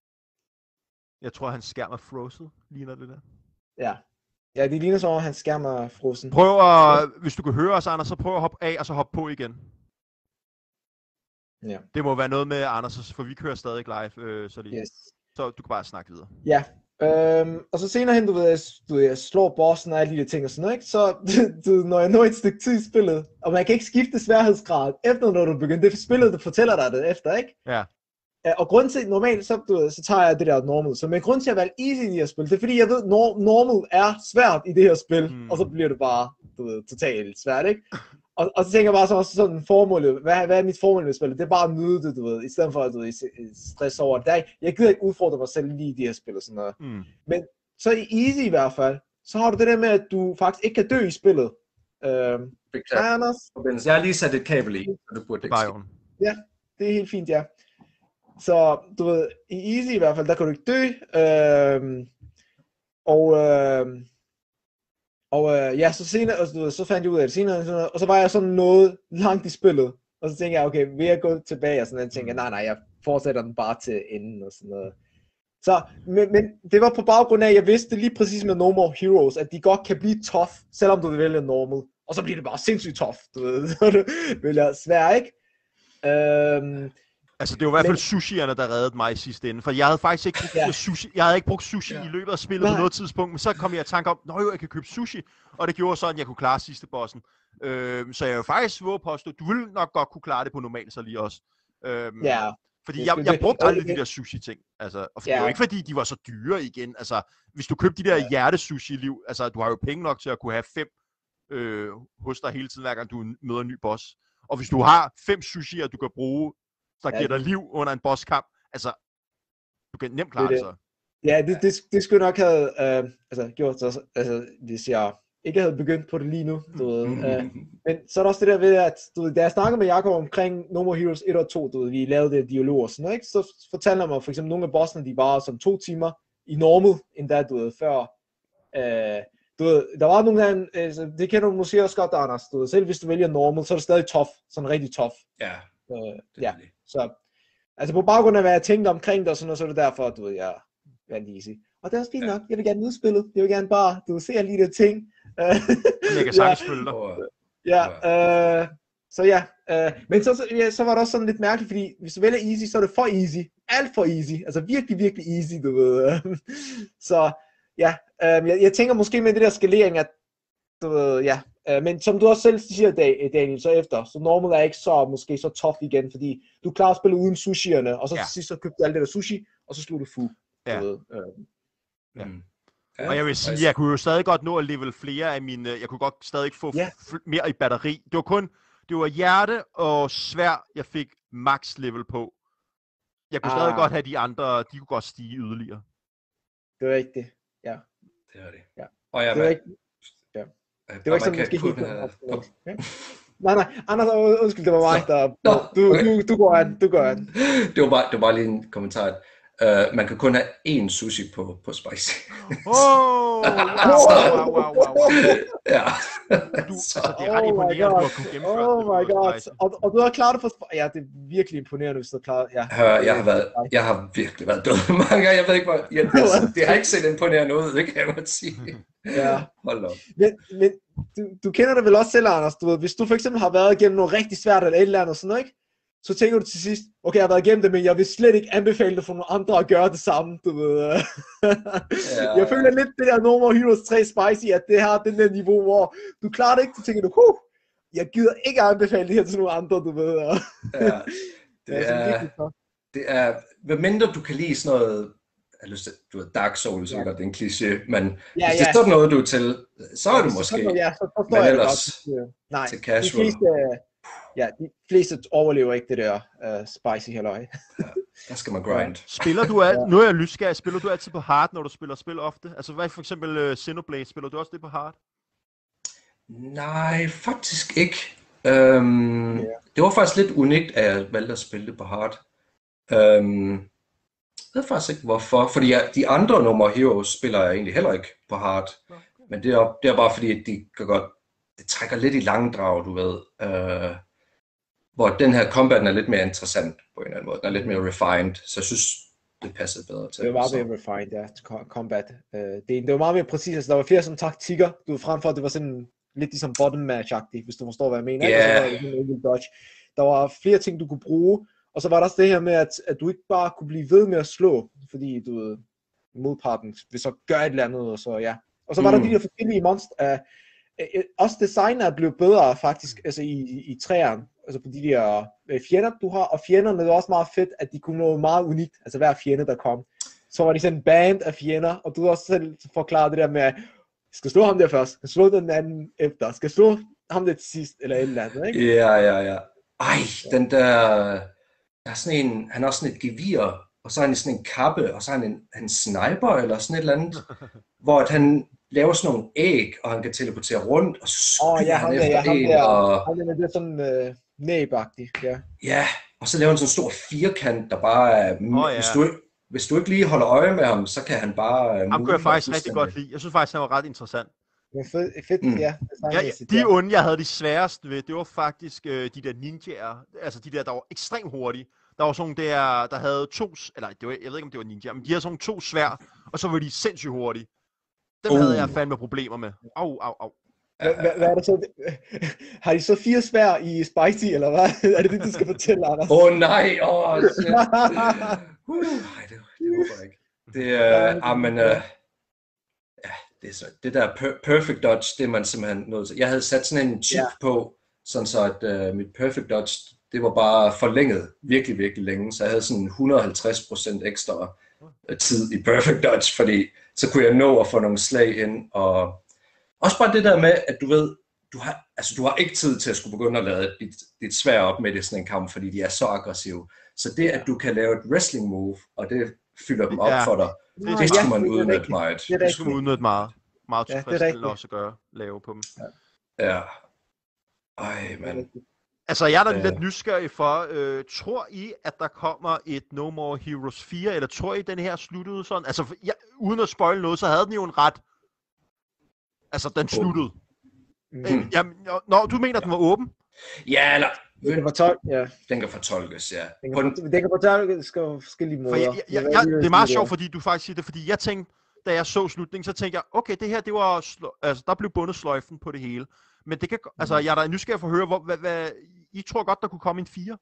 Jeg tror, hans skærm er frozen, ligner det der. Ja. Ja, det ligner som om, hans skærm er frozen. Prøv at, hvis du kan høre os, Anders, så prøv at hoppe af, og så hoppe på igen. Ja. Det må være noget med Anders, for vi kører stadig live, øh, så, det, Yes. så du kan bare snakke videre. Ja. Øhm, og så senere hen, du ved, jeg, du ved, jeg slår bossen og alle de der ting og sådan noget, ikke? Så du, når jeg når et stykke tid i spillet, og man kan ikke skifte sværhedsgrad efter, når du begynder. Det er spillet, der fortæller dig det efter, ikke? Ja. Ja, og grund til, normalt, så, du ved, så tager jeg det der normal. Så men grund til at være easy i det her spil, det er fordi, jeg ved, nor- normal er svært i det her spil, Mm. og så bliver det bare, du ved, totalt svært, ikke? Og, og så tænker jeg bare sådan, sådan formålet, hvad, hvad er mit formål med spillet? Det er bare at nyde det, du ved, i stedet for at du ved, stress over det. Der, jeg gider ikke udfordre mig selv lige i de her spil og sådan noget. Mm. Men så i easy i hvert fald, så har du det der med, at du faktisk ikke kan dø i spillet. Øhm, Beklager. ja, Anders, Jeg har lige sat et kabel i, så du burde Det ikke var sige. jo. det er helt fint, ja. så du ved, i Easy i hvert fald, der kan du ikke dø, øh, og, øh, og øh, ja, så senere, og, du ved, så fandt jeg ud af det senere, og så var jeg sådan noget langt i spillet, og så tænkte jeg, okay, vil jeg gå tilbage, og sådan noget, og tænkte jeg, nej, nej, jeg fortsætter den bare til enden, og sådan noget. Så, men, men det var på baggrund af, at jeg vidste lige præcis med No More Heroes, at de godt kan blive tough, selvom du vælger normal. Og så bliver det bare sindssygt tough, du ved. Så det vælger svært, ikke? Øhm, altså, det var i hvert fald sushierne, der reddede mig i sidste ende. For jeg havde faktisk ikke brugt ja. sushi, jeg havde ikke brugt sushi ja. i løbet af spillet Nej. på noget tidspunkt. Men så kom jeg i tanke om, nå jo, jeg kan købe sushi. Og det gjorde sådan, at jeg kunne klare sidste bossen. Øhm, så jeg vil faktisk våge påstå, du ville nok godt kunne klare det på normalt så lige også. Øhm, ja. Fordi jeg, jeg brugte aldrig de der sushi-ting, altså, og ja. det var ikke fordi, de var så dyre igen, altså, hvis du købte de der ja. hjertesushi-liv, altså, du har jo penge nok til at kunne have fem øh, hos dig hele tiden, hver gang du møder en ny boss, og hvis du har fem sushi'er, du kan bruge, der ja. giver dig liv under en bosskamp, altså, du kan nemt klare det, det. det så. Ja, det, det, det skulle nok have, øh, altså, gjort så, altså, hvis jeg ikke havde begyndt på det lige nu, du ved. Mm-hmm. øh, men så er der også det der ved, at du ved, da jeg snakkede med Jakob omkring No More Heroes et og to, du ved, vi lavede det dialog og sådan noget, ikke? Så fortalte han mig for eksempel, nogle af bossene, de var som to timer i normal, endda, du ved, før, øh, du ved, der var nogle af, altså, det kender du måske også godt, Anders, du ved, selv hvis du vælger normal, så er det stadig tough, sådan rigtig tough. Ja, øh, ja, så, altså på baggrund af, hvad jeg tænkte omkring det og sådan noget, så er det derfor, du ved, jeg vandt easy. Og det er også fint nok, jeg vil gerne udspille, jeg vil gerne bare, du ved, se alle de der ting. Jeg kan sagtens følge dig. Ja, øh, så ja, øh, men så, så, ja, så var det også sådan lidt mærkeligt, fordi hvis du vælger easy, så er det for easy, alt for easy, altså virkelig, virkelig easy, du ved. Så ja, øh, jeg, jeg tænker måske med det der skalering, at du ved, ja, øh, men som du også selv siger, Daniel, så efter, så normal er ikke så, måske så tough igen, fordi du klarer at spille uden sushierne, og så ja. til sidst så købte du alt det der sushi, og så slog du fu. Ja. Du ved, øh. ja. Ja, og jeg vil sige, jeg kunne jo stadig godt nå at level flere af mine, jeg kunne godt stadig få ja. f- mere i batteri. Det var kun, det var hjerte og svær, jeg fik max level på. Jeg kunne ah. stadig godt have de andre, de kunne godt stige yderligere. Det var ikke det, ja. Det var det. Ja. Og jeg det var ikke, ja. Det var ikke sådan, måske helt på. Ja. Nej, nej, Anders, undskyld, det var mig, der, du, du, du går an, du går an. Det var bare, det var bare lige en kommentar. Uh, man kan kun have én sushi på, på spicy. Åh! Oh, wow, wow, wow, wow. Ja. Du, altså, det er ret imponerende, at du har kunnet gennemføre oh det. Oh my god. Og, og du har klaret det for... Ja, det er virkelig imponerende, hvis du har klaret det. Ja. Hør, jeg har, været, jeg har virkelig været død mange gange. Jeg ved ikke, hvor... Jeg, altså, det har ikke set imponerende ud, det kan jeg godt sige. Ja. Hold op. Men, men du, du kender det vel også selv, Anders. Du ved, hvis du for eksempel har været igennem noget rigtig svært eller et eller andet, sådan noget, ikke? Så tænker du til sidst, okay, jeg har været igennem det, men jeg vil slet ikke anbefale det for nogle andre at gøre det samme, du ved. Ja. Jeg føler lidt det der No More Heroes tre Spicy, at det har den der niveau, hvor du klarer det ikke, så tænker du, huh, jeg gider ikke anbefale det her til nogle andre, du ved. Ja, det er, det er, hvad mindre du kan lide sådan noget, jeg lyst til, du ved, Dark Souls, ja. Eller det er en kliché, men ja, hvis det er sådan noget, du er til, så er du ja, måske, så, ja, så forstår men jeg ellers godt. Nej, til casual. De fleste, ja, de fleste overlever ikke det der uh, spicy halløj. Ja, der skal man grind. Spiller du alt, nu er jeg lysgær, spiller du altid på hard, når du spiller spil ofte? Altså hvad for eksempel uh, Xenoblade, spiller du også det på hard? Nej, faktisk ikke. Um, yeah. Det var faktisk lidt unikt, at jeg valgte at spille det på hard. Um, jeg ved faktisk ikke hvorfor, fordi jeg, de andre No More Heroes spiller jeg egentlig heller ikke på hard. Okay. Men det er, det er bare fordi, at de kan godt, det trækker lidt i langdrag, du ved. Uh, hvor den her combaten er lidt mere interessant på en eller anden måde. Den er lidt mere refined, så jeg synes, det passede bedre til. Det var meget mere refined, ja, combat. Uh, det, det var meget mere præcis, altså der var flere sådan taktikker, du ved, frem for at det var sådan lidt ligesom bottom match-agtigt, hvis du forstår, hvad jeg mener. Yeah. Altså, der, var dodge. Der var flere ting, du kunne bruge, og så var der også det her med, at, at du ikke bare kunne blive ved med at slå, fordi du ved, modparten vil så gøre et eller andet, og så ja. Og så var mm. der de der forskellige monster. Uh, også designet er blevet bedre faktisk, altså i, i træerne, altså på de der øh, fjender, du har, og fjenderne, det var også meget fedt, at de kunne noget meget unikt, altså hver fjende, der kom. Så var de sådan en band af fjender, og du har også selv forklaret det der med, at skal slå ham der først, skal slå den anden efter, skal slå ham der til sidst, eller et eller andet, ikke? Ja, ja, ja. Ej, den der, der er sådan en, han har sådan et gevir, og så er han i sådan en kappe, og så er han en, en sniper, eller sådan et eller andet, hvor at han laver sådan nogle æg, og han kan teleportere rundt, og så skyder oh, ja, han, han efter ja, en. Der, og... han er det sådan øh, næbagtigt, ja. Ja, og så laver han sådan en stor firkant, der bare er, oh, ja. hvis, du, hvis du ikke lige holder øje med ham, så kan han bare... Ham kunne jeg faktisk rigtig godt lide. Jeg synes faktisk, han var ret interessant. Ja, fedt, fedt mm. ja. ja. De onde, jeg havde de sværeste ved, det var faktisk øh, de der ninjaer, altså de der, der var ekstremt hurtige. Der var sådan der, der havde to, eller det var, jeg ved ikke, om det var ninjaer, men de havde sådan to svær, og så var de sindssygt hurtige. Dem uh. havde jeg fandme problemer med. Au, au, au. Hvad, hvad er det så? Har de så fire svær i Spicy, eller hvad? Er det det, du skal fortælle, Anders? Åh oh, nej, åh oh, shit. uh, nej, det, det håber jeg ikke. Det er, uh, ah, men, uh, ja, det er så, det der per- perfect dodge, det er man simpelthen nødt til. Jeg havde sat sådan en chip ja. på, sådan så at uh, mit perfect dodge, det var bare forlænget virkelig, virkelig længe, så jeg havde sådan et hundrede og halvtreds procent ekstra tid i perfect dodge, fordi så kunne jeg nå at få nogle slag ind, og også bare det der med, at du ved, du har, altså, du har ikke tid til at skulle begynde at lade dit, dit svær op med det sådan en kamp, fordi de er så aggressive. Så det, at du kan lave et wrestling move, og det fylder dem op ja. for dig, det, det skal man udnytte meget. Det, det skal man udnytte meget. Meget tilfredsstillende også at gøre, lave på dem. Ja. ja. Ej, mand. Altså, jeg er da lidt nysgerrig for, øh, tror I, at der kommer et No More Heroes fire, eller tror I, den her sluttede sådan? Altså, jeg, uden at spoile noget, så havde den jo en ret... Altså, den sluttede. Mm. Øh, jamen, når du mener, at den var åben? Ja, eller... Den kan fortolkes, ja. Den kan fortolkes, ja. Den kan, den... den kan fortolkes på forskellige måder. Jeg, jeg, jeg, jeg, det er meget sjovt, fordi du faktisk siger det, fordi jeg tænkte, da jeg så slutningen, så tænkte jeg, okay, det her, det var... Sl- altså, der blev bundet sløjfen på det hele. Men det kan... Altså, jeg er da nysgerrig for at høre, hvor, hvad, hvad... I tror godt, der kunne komme en fire?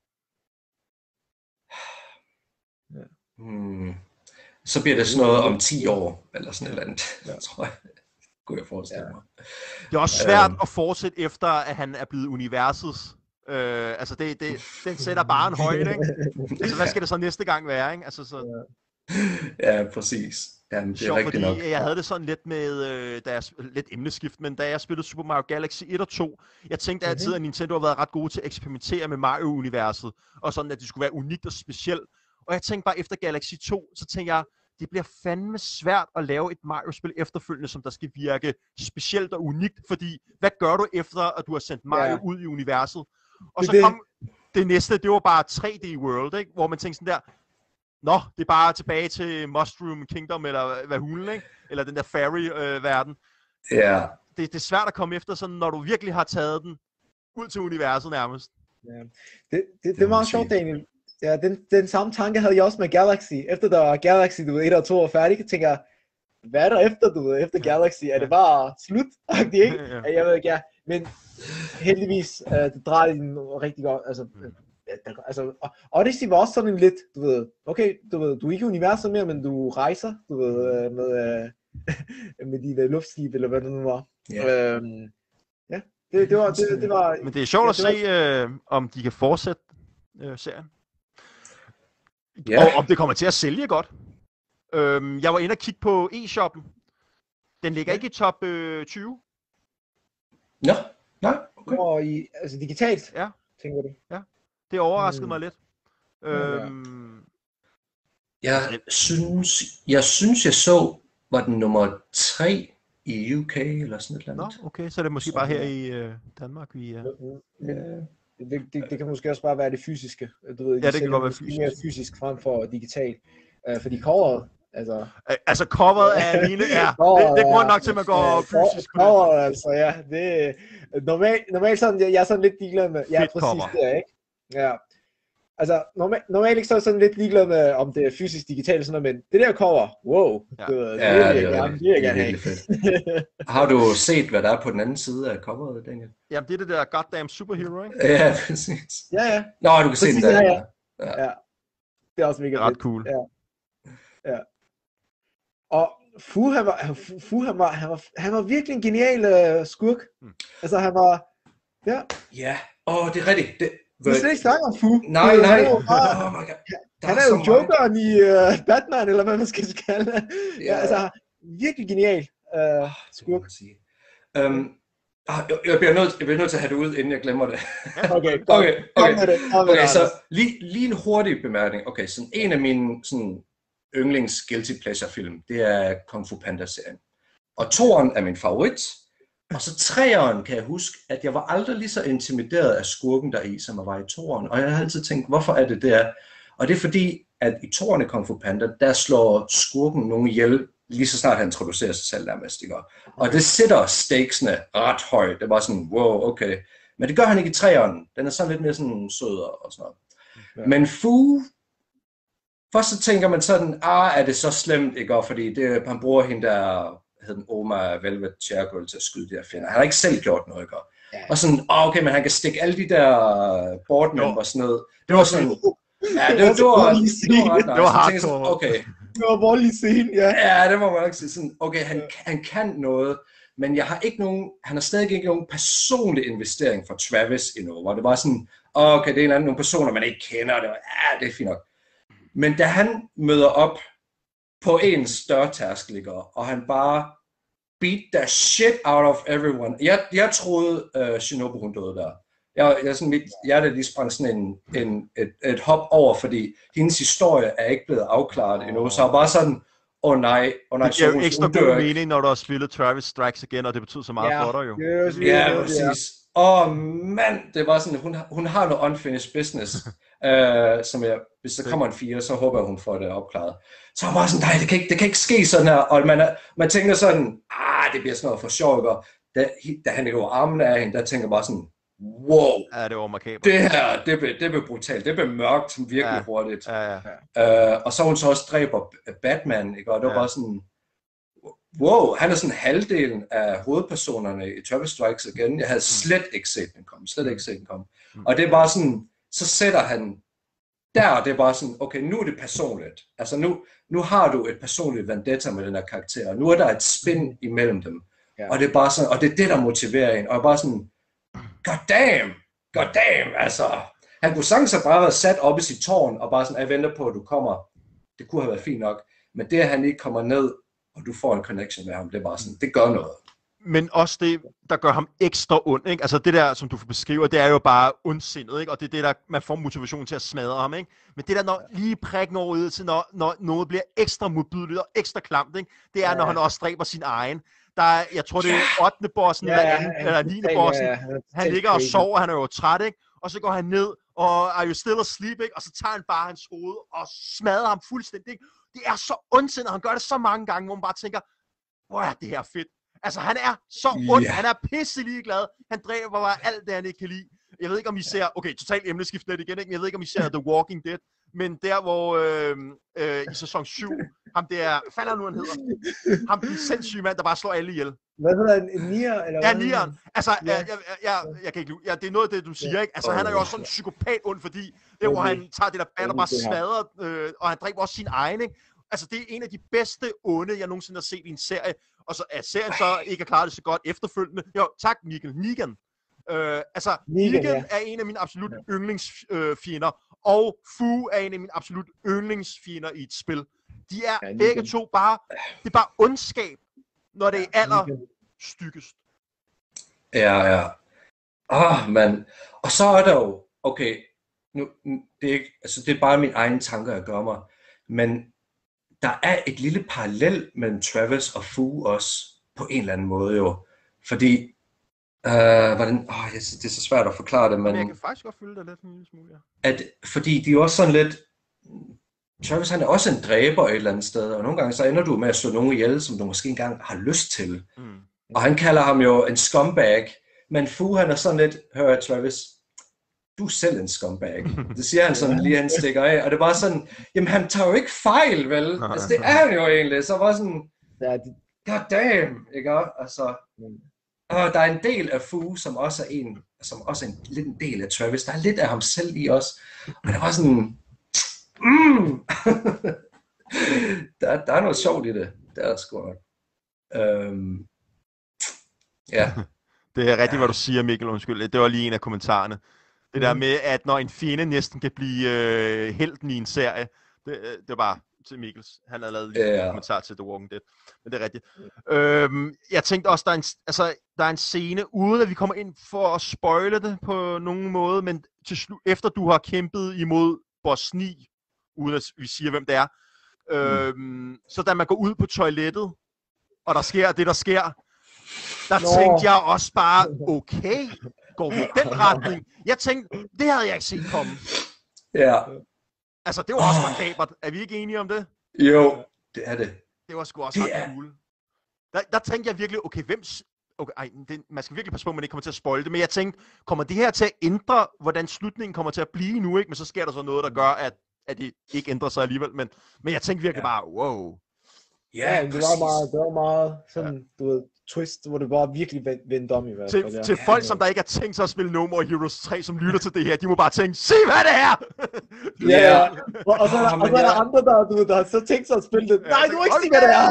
Ja. Hmm. Så bliver det sådan noget om ti år, eller sådan et eller andet, ja. tror jeg. Kunne jeg forestille mig. Det er også svært øhm. at fortsætte efter, at han er blevet universets. Øh, altså, det, det, den sætter bare en højde, ikke? Altså, hvad skal det så næste gang være, ikke? Altså, så... Ja, præcis. Jamen, det er sjov, rigtigt fordi nok. Jeg havde det sådan lidt med, øh, da jeg, lidt emneskift, men da jeg spillede Super Mario Galaxy et og to, jeg tænkte altid, mm-hmm. at Nintendo har været ret gode til at eksperimentere med Mario-universet, og sådan, at det skulle være unikt og specielt. Og jeg tænkte bare, efter Galaxy to, så tænkte jeg, det bliver fandme svært at lave et Mario-spil efterfølgende, som der skal virke specielt og unikt, fordi hvad gør du efter, at du har sendt Mario ja. ud i universet? Og så kom det næste, det var bare tre D World, ikke? Hvor man tænkte sådan der, nå, det er bare tilbage til Mushroom Kingdom, eller hvad hulen, ikke? Eller den der fairy-verden. Øh, ja. Yeah. Det, det er svært at komme efter, sådan, når du virkelig har taget den ud til universet nærmest. Ja. Det, det, det, det er meget sjovt, Daniel. Ja, den, den samme tanke havde jeg også med Galaxy. Efter der var Galaxy, du ved, et og to var færdig, tænker jeg, hvad er der efter, du ved, efter Galaxy? Er det bare slut? Ikke? Ja. Jeg ved ikke, ja. Men heldigvis, uh, det drejede den rigtig godt. Altså, mm. altså, Odyssey var også sådan lidt, du ved, okay, du ved, du er ikke i universet mere, men du rejser, du ved, med, uh, med dine luftskib, eller hvad det nu var. Yeah. Øhm, ja, det, det, var, det, det var... Men det er sjovt ja, at se, var... øh, om de kan fortsætte øh, serien. Yeah. Og om det kommer til at sælge godt. Øhm, jeg var inde og kigge på e-shoppen. Den ligger ikke i top øh, tyve. Nå, nej, okay. Og i, altså digitalt, ja. Tænker du? Ja, det overraskede hmm. mig lidt. Øhm, jeg, synes, jeg synes, jeg så, var den nummer tre i U K, eller sådan et eller andet. Nå, okay, så er det måske så, bare her i øh, Danmark, vi er... Ja. Det, det, det kan måske også bare være det fysiske. Du ved, ja, det kan godt være fysisk. Mere fysisk frem for digitalt. Uh, fordi coveret, altså... Altså coveret er alene, ja. Det, det er grund nok til, at man går uh, fysisk på coveret, altså, ja. Det, normalt, normalt sådan, jeg, jeg er sådan lidt ligeglad med... Ja, præcis cover. Det, ikke? Ja. Altså, normalt, normalt ikke så er jeg sådan lidt ligeglad med, om det er fysisk, digitalt sådan noget, men det der cover, wow. Ja, det, det, ja, det, det, det, gerne, det er gerne fedt. Har du set, hvad der er på den anden side af coveret, Daniel? Jamen, det er det der goddamn superhero, ikke? Ja, præcis. Ja, ja. Nå, du kan præcis, se den der. Ja, ja. Ja. Det er også mega ret cool. Ja. Ja. Og Fu, han var, Fu, han var, han var, han var virkelig en genial uh, skurk. Hmm. Altså, han var... Ja. Ja, åh, oh, det er rigtigt. Det... Du skal ikke snakke om Fu. Nej, nej. Han er jo, bare, oh my God. Han er, er jo jokeren i uh, Batman, eller hvad man skal kalde det. Ja. Ja, altså, virkelig genial uh, skurk. Det um, jeg, bliver nødt, jeg bliver nødt til at have det ud, inden jeg glemmer det. Okay, kom, okay, okay. Kom det. Kom okay så lige, lige en hurtig bemærkning. Okay, sådan en af mine sådan, yndlings guilty pleasure film, det er Kung Fu Panda-serien. Og toren er min favorit. Og så treeren kan jeg huske, at jeg var aldrig lige så intimideret af skurken deri, som jeg var i toeren. Og jeg har altid tænkt, hvorfor er det der? Og det er fordi, at i toeren i Kung Fu Panda, der slår skurken nogen ihjel, lige så snart han introducerer sig selv nærmest. Ikke? Og det sætter stakesene ret højt. Det var sådan, wow, okay. Men det gør han ikke i treeren. Den er sådan lidt mere sådan sødere og sådan noget. Ja. Men Fu, først så tænker man sådan, ah, er det så slemt, ikke? Fordi det, han bruger hende der, hed den Oma Velvet Chairgirl til at skyde de her fjender. Han har ikke selv gjort noget, ikke? Ja. Og sådan, oh, okay, men han kan stikke alle de der board members ned. Det var sådan, ja, det, det, var, det, var, det var ret nice. Det var hardcore. Okay. Det var voldelig scene, ja. Ja, det må man ikke sige. Sådan, okay, han, han kan noget, men jeg har ikke nogen, han har stadig ikke nogen personlig investering for Travis endnu, hvor det var sådan, okay, det er en eller anden nogle personer, man ikke kender, det var, ja, det er fint nok. Men da han møder op på en større tærskel, og han bare beat the shit out of everyone. Jeg, jeg troede, uh, Shinobu hun døde der. Jeg, jeg sådan, mit hjerte lige sprang sådan en, en, et, et hop over, fordi hendes historie er ikke blevet afklaret endnu, så jeg bare sådan, åh oh, nej, åh oh, nej, det giver jo ekstra god mening, når du har spillet Travis Strikes Again, og det betyder så meget ja, for dig jo. Yes, yes, ja, yes, præcis. Åh oh, mand, det var sådan, hun, hun har noget unfinished business, uh, som jeg, hvis der kommer en fire, så håber jeg, hun får det opklaret. Så jeg var sådan, nej, det kan ikke, det kan ikke ske sådan her, og man, man tænker sådan, ah, det bliver sådan noget for sjov, og da, da han ikke over armen af hende, der tænker jeg bare sådan, wow, ja, det var makabert. Det her, det blev, det blev brutalt, det blev mørkt virkelig ja. hurtigt. Ja, ja. Uh, og så hun så også dræber Batman, ikke? Og det var ja. bare sådan, wow, han er sådan halvdelen af hovedpersonerne i Travis Strikes Again. Jeg havde slet ikke set den komme, slet ikke set den komme. Mm. Og det er bare sådan, så sætter han der, det er bare sådan, okay, nu er det personligt. Altså nu, nu har du et personligt vendetta med den her karakter, nu er der et spin imellem dem. Ja. Og det er bare sådan, og det er det, der motiverer en. Og jeg er bare sådan, god damn, god damn, altså. Han kunne sagtens have bare været sat op i sit tårn, og bare sådan, jeg venter på, at du kommer. Det kunne have været fint nok. Men det, at han ikke kommer ned, og du får en connection med ham, det er bare sådan, det gør noget. Men også det, der gør ham ekstra ond, ikke? Altså det der, som du beskriver, det er jo bare ondsindet, ikke? Og det er det, der man får motivation til at smadre ham, ikke? Men det der, når lige prikken over ud til, når, når noget bliver ekstra modbydeligt og ekstra klamt, ikke? Det er, ja. når han også dræber sin egen. Der er, jeg tror, det er ottende bossen, ja, ja, eller, eller niende bossen. Ja, ja, han ligger og sover, han er jo træt, ikke? Og så går han ned, og are you still asleep, ikke? Og så tager han bare hans hoved og smadrer ham fuldstændig, ikke? Det er så ondsindet, han gør det så mange gange, hvor man bare tænker, hvor er det her fedt. Altså, han er så ond, yeah. han er pisse ligeglad, han dræber bare alt det, han ikke kan lide. Jeg ved ikke, om I ser, okay, totalt emneskift lidt igen, ikke? Jeg ved ikke, om I ser The Walking Dead, men der, hvor øh, øh, i sæson syv, ham der, falder nu han hedder, ham den sindssyge mand, der bare slår alle ihjel. Hvad hedder en, en nier? Eller ja, nieren. Altså, ja. jeg, jeg, jeg, jeg kan ikke ja, det er noget af det, du siger, ja. ikke? Altså, han er jo også sådan en psykopat ond, fordi det hvor han tager det der band og bare smadrer, øh, og han dræber også sin egen, ikke? Altså, det er en af de bedste onde, jeg nogensinde har set i en serie. Og så er serien så ikke har klaret det så godt efterfølgende. Jo, tak, Negan. Negan. Øh, altså, Negan, Negan ja. er en af mine absolut ja. yndlingsfjender. Øh, og Fu er en af mine absolut yndlingsfjender i et spil. De er ja, begge to bare, det er bare ondskab, når det er aller styggest. Ja, ja. Ah, man. Og så er der jo, okay, nu, det er ikke, altså det er bare mine egne tanker, jeg gør mig. Men der er et lille parallel mellem Travis og Fu også, på en eller anden måde jo. Fordi, øh, hvordan, åh, jeg, det er så svært at forklare det, men... men jeg kan faktisk godt følge det lidt en lille smule, ja. At, fordi de er også sådan lidt... Travis, han er også en dræber et eller andet sted, og nogle gange så ender du med at slå nogen ihjel, som du måske engang har lyst til. Mm. Og han kalder ham jo en scumbag, men Fu, han er sådan lidt, hør Travis, du er selv en scumbag. Det siger han sådan lige, han stikker af, og det er bare sådan, jamen han tager jo ikke fejl, vel? Altså det er han jo egentlig, så var sådan, god damn, ikke? Altså, og der er en del af Fu, som også er en, som også er en, lidt en del af Travis, der er lidt af ham selv i også, og det var sådan, mm. der, der er noget sjovt i det, det er der sgu nok. Um, ja. Det er rigtigt, hvad du siger, Mikkel, undskyld. Det var lige en af kommentarerne. Det mm. der med, at når en fjende næsten kan blive øh, helten i en serie, det, det var til Mikkels. Han havde lavet lige yeah. en kommentar til The Walking Dead. Men det er rigtigt. Mm. Øhm, jeg tænkte også, der er, en, altså, der er en scene, uden at vi kommer ind for at spoile det på nogen måde, men til slu- efter du har kæmpet imod Boss ni, uden at vi siger, hvem det er, øhm, mm. så da man går ud på toilettet, og der sker det, der sker, der Nå. tænkte jeg også bare, okay, går vi i den retning? Jeg tænkte, det havde jeg ikke set komme. Ja. Altså, det var også makabert. Er vi ikke enige om det? Jo, det er det. Det var sgu også Det ret er- cool. Der, der tænkte jeg virkelig, okay, hvem... s- Okay, ej, det, man skal virkelig passe på, at man ikke kommer til at spoile det, men jeg tænkte, kommer det her til at ændre, hvordan slutningen kommer til at blive nu, ikke? Men så sker der så noget, der gør, at, at det ikke ændrer sig alligevel. Men, men jeg tænkte virkelig Ja. bare, wow. Ja, ja det var meget, det var meget sådan, ja. du ved, twist, hvor det bare virkelig vend- vendte om i hvert Til, fald. Ja. til folk, som der ikke har tænkt sig at spille No More Heroes tre, som lytter til det her, de må bare tænke, se hvad det er! Ja, ja. Og, og så, er der- Ah, og men så er der jeg- andre, der, du ved, der har så tænkt sig at spille det. Nej, du må ikke Hold sige, hvad det er!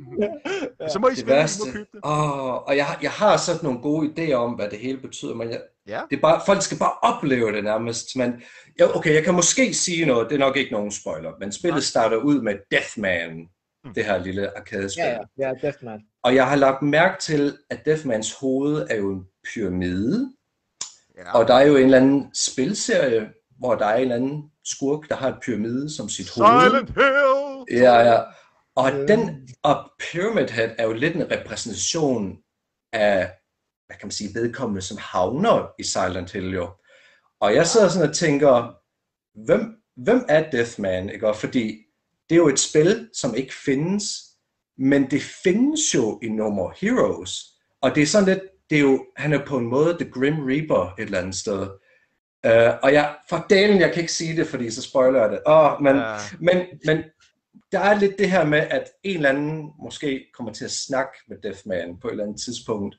Ja. Så må I Det spille det, I værste. må købe det. Åh, og jeg, har- jeg har sådan nogle gode idéer om, hvad det hele betyder, men jeg, Ja. det er bare, folk skal bare opleve det nærmest. Men, ja, okay, jeg kan måske sige noget, det er nok ikke nogen spoiler, men spillet starter ud med Deathman, det her lille arkadespil. Ja, ja, ja, Deathman. Og jeg har lagt mærke til, at Deathmans hoved er jo en pyramide, Ja. og der er jo en eller anden spilserie, hvor der er en eller anden skurk, der har et pyramide som sit hoved. Silent Hill! Ja, ja. Og Øh. den, og Pyramid Head er jo lidt en repræsentation af, hvad kan man sige, vedkommende, som havner i Silent Hill jo. Og jeg sidder sådan og tænker, hvem, hvem er Deathman, ikke? Og fordi det er jo et spil, som ikke findes, men det findes jo i No More Heroes. Og det er sådan lidt, det er jo, han er på en måde The Grim Reaper et eller andet sted. Uh, og jeg, for delen, jeg kan ikke sige det, fordi så spoiler jeg det. Oh, men, Ja. men, men der er lidt det her med, at en eller anden måske kommer til at snakke med Deathman på et eller andet tidspunkt,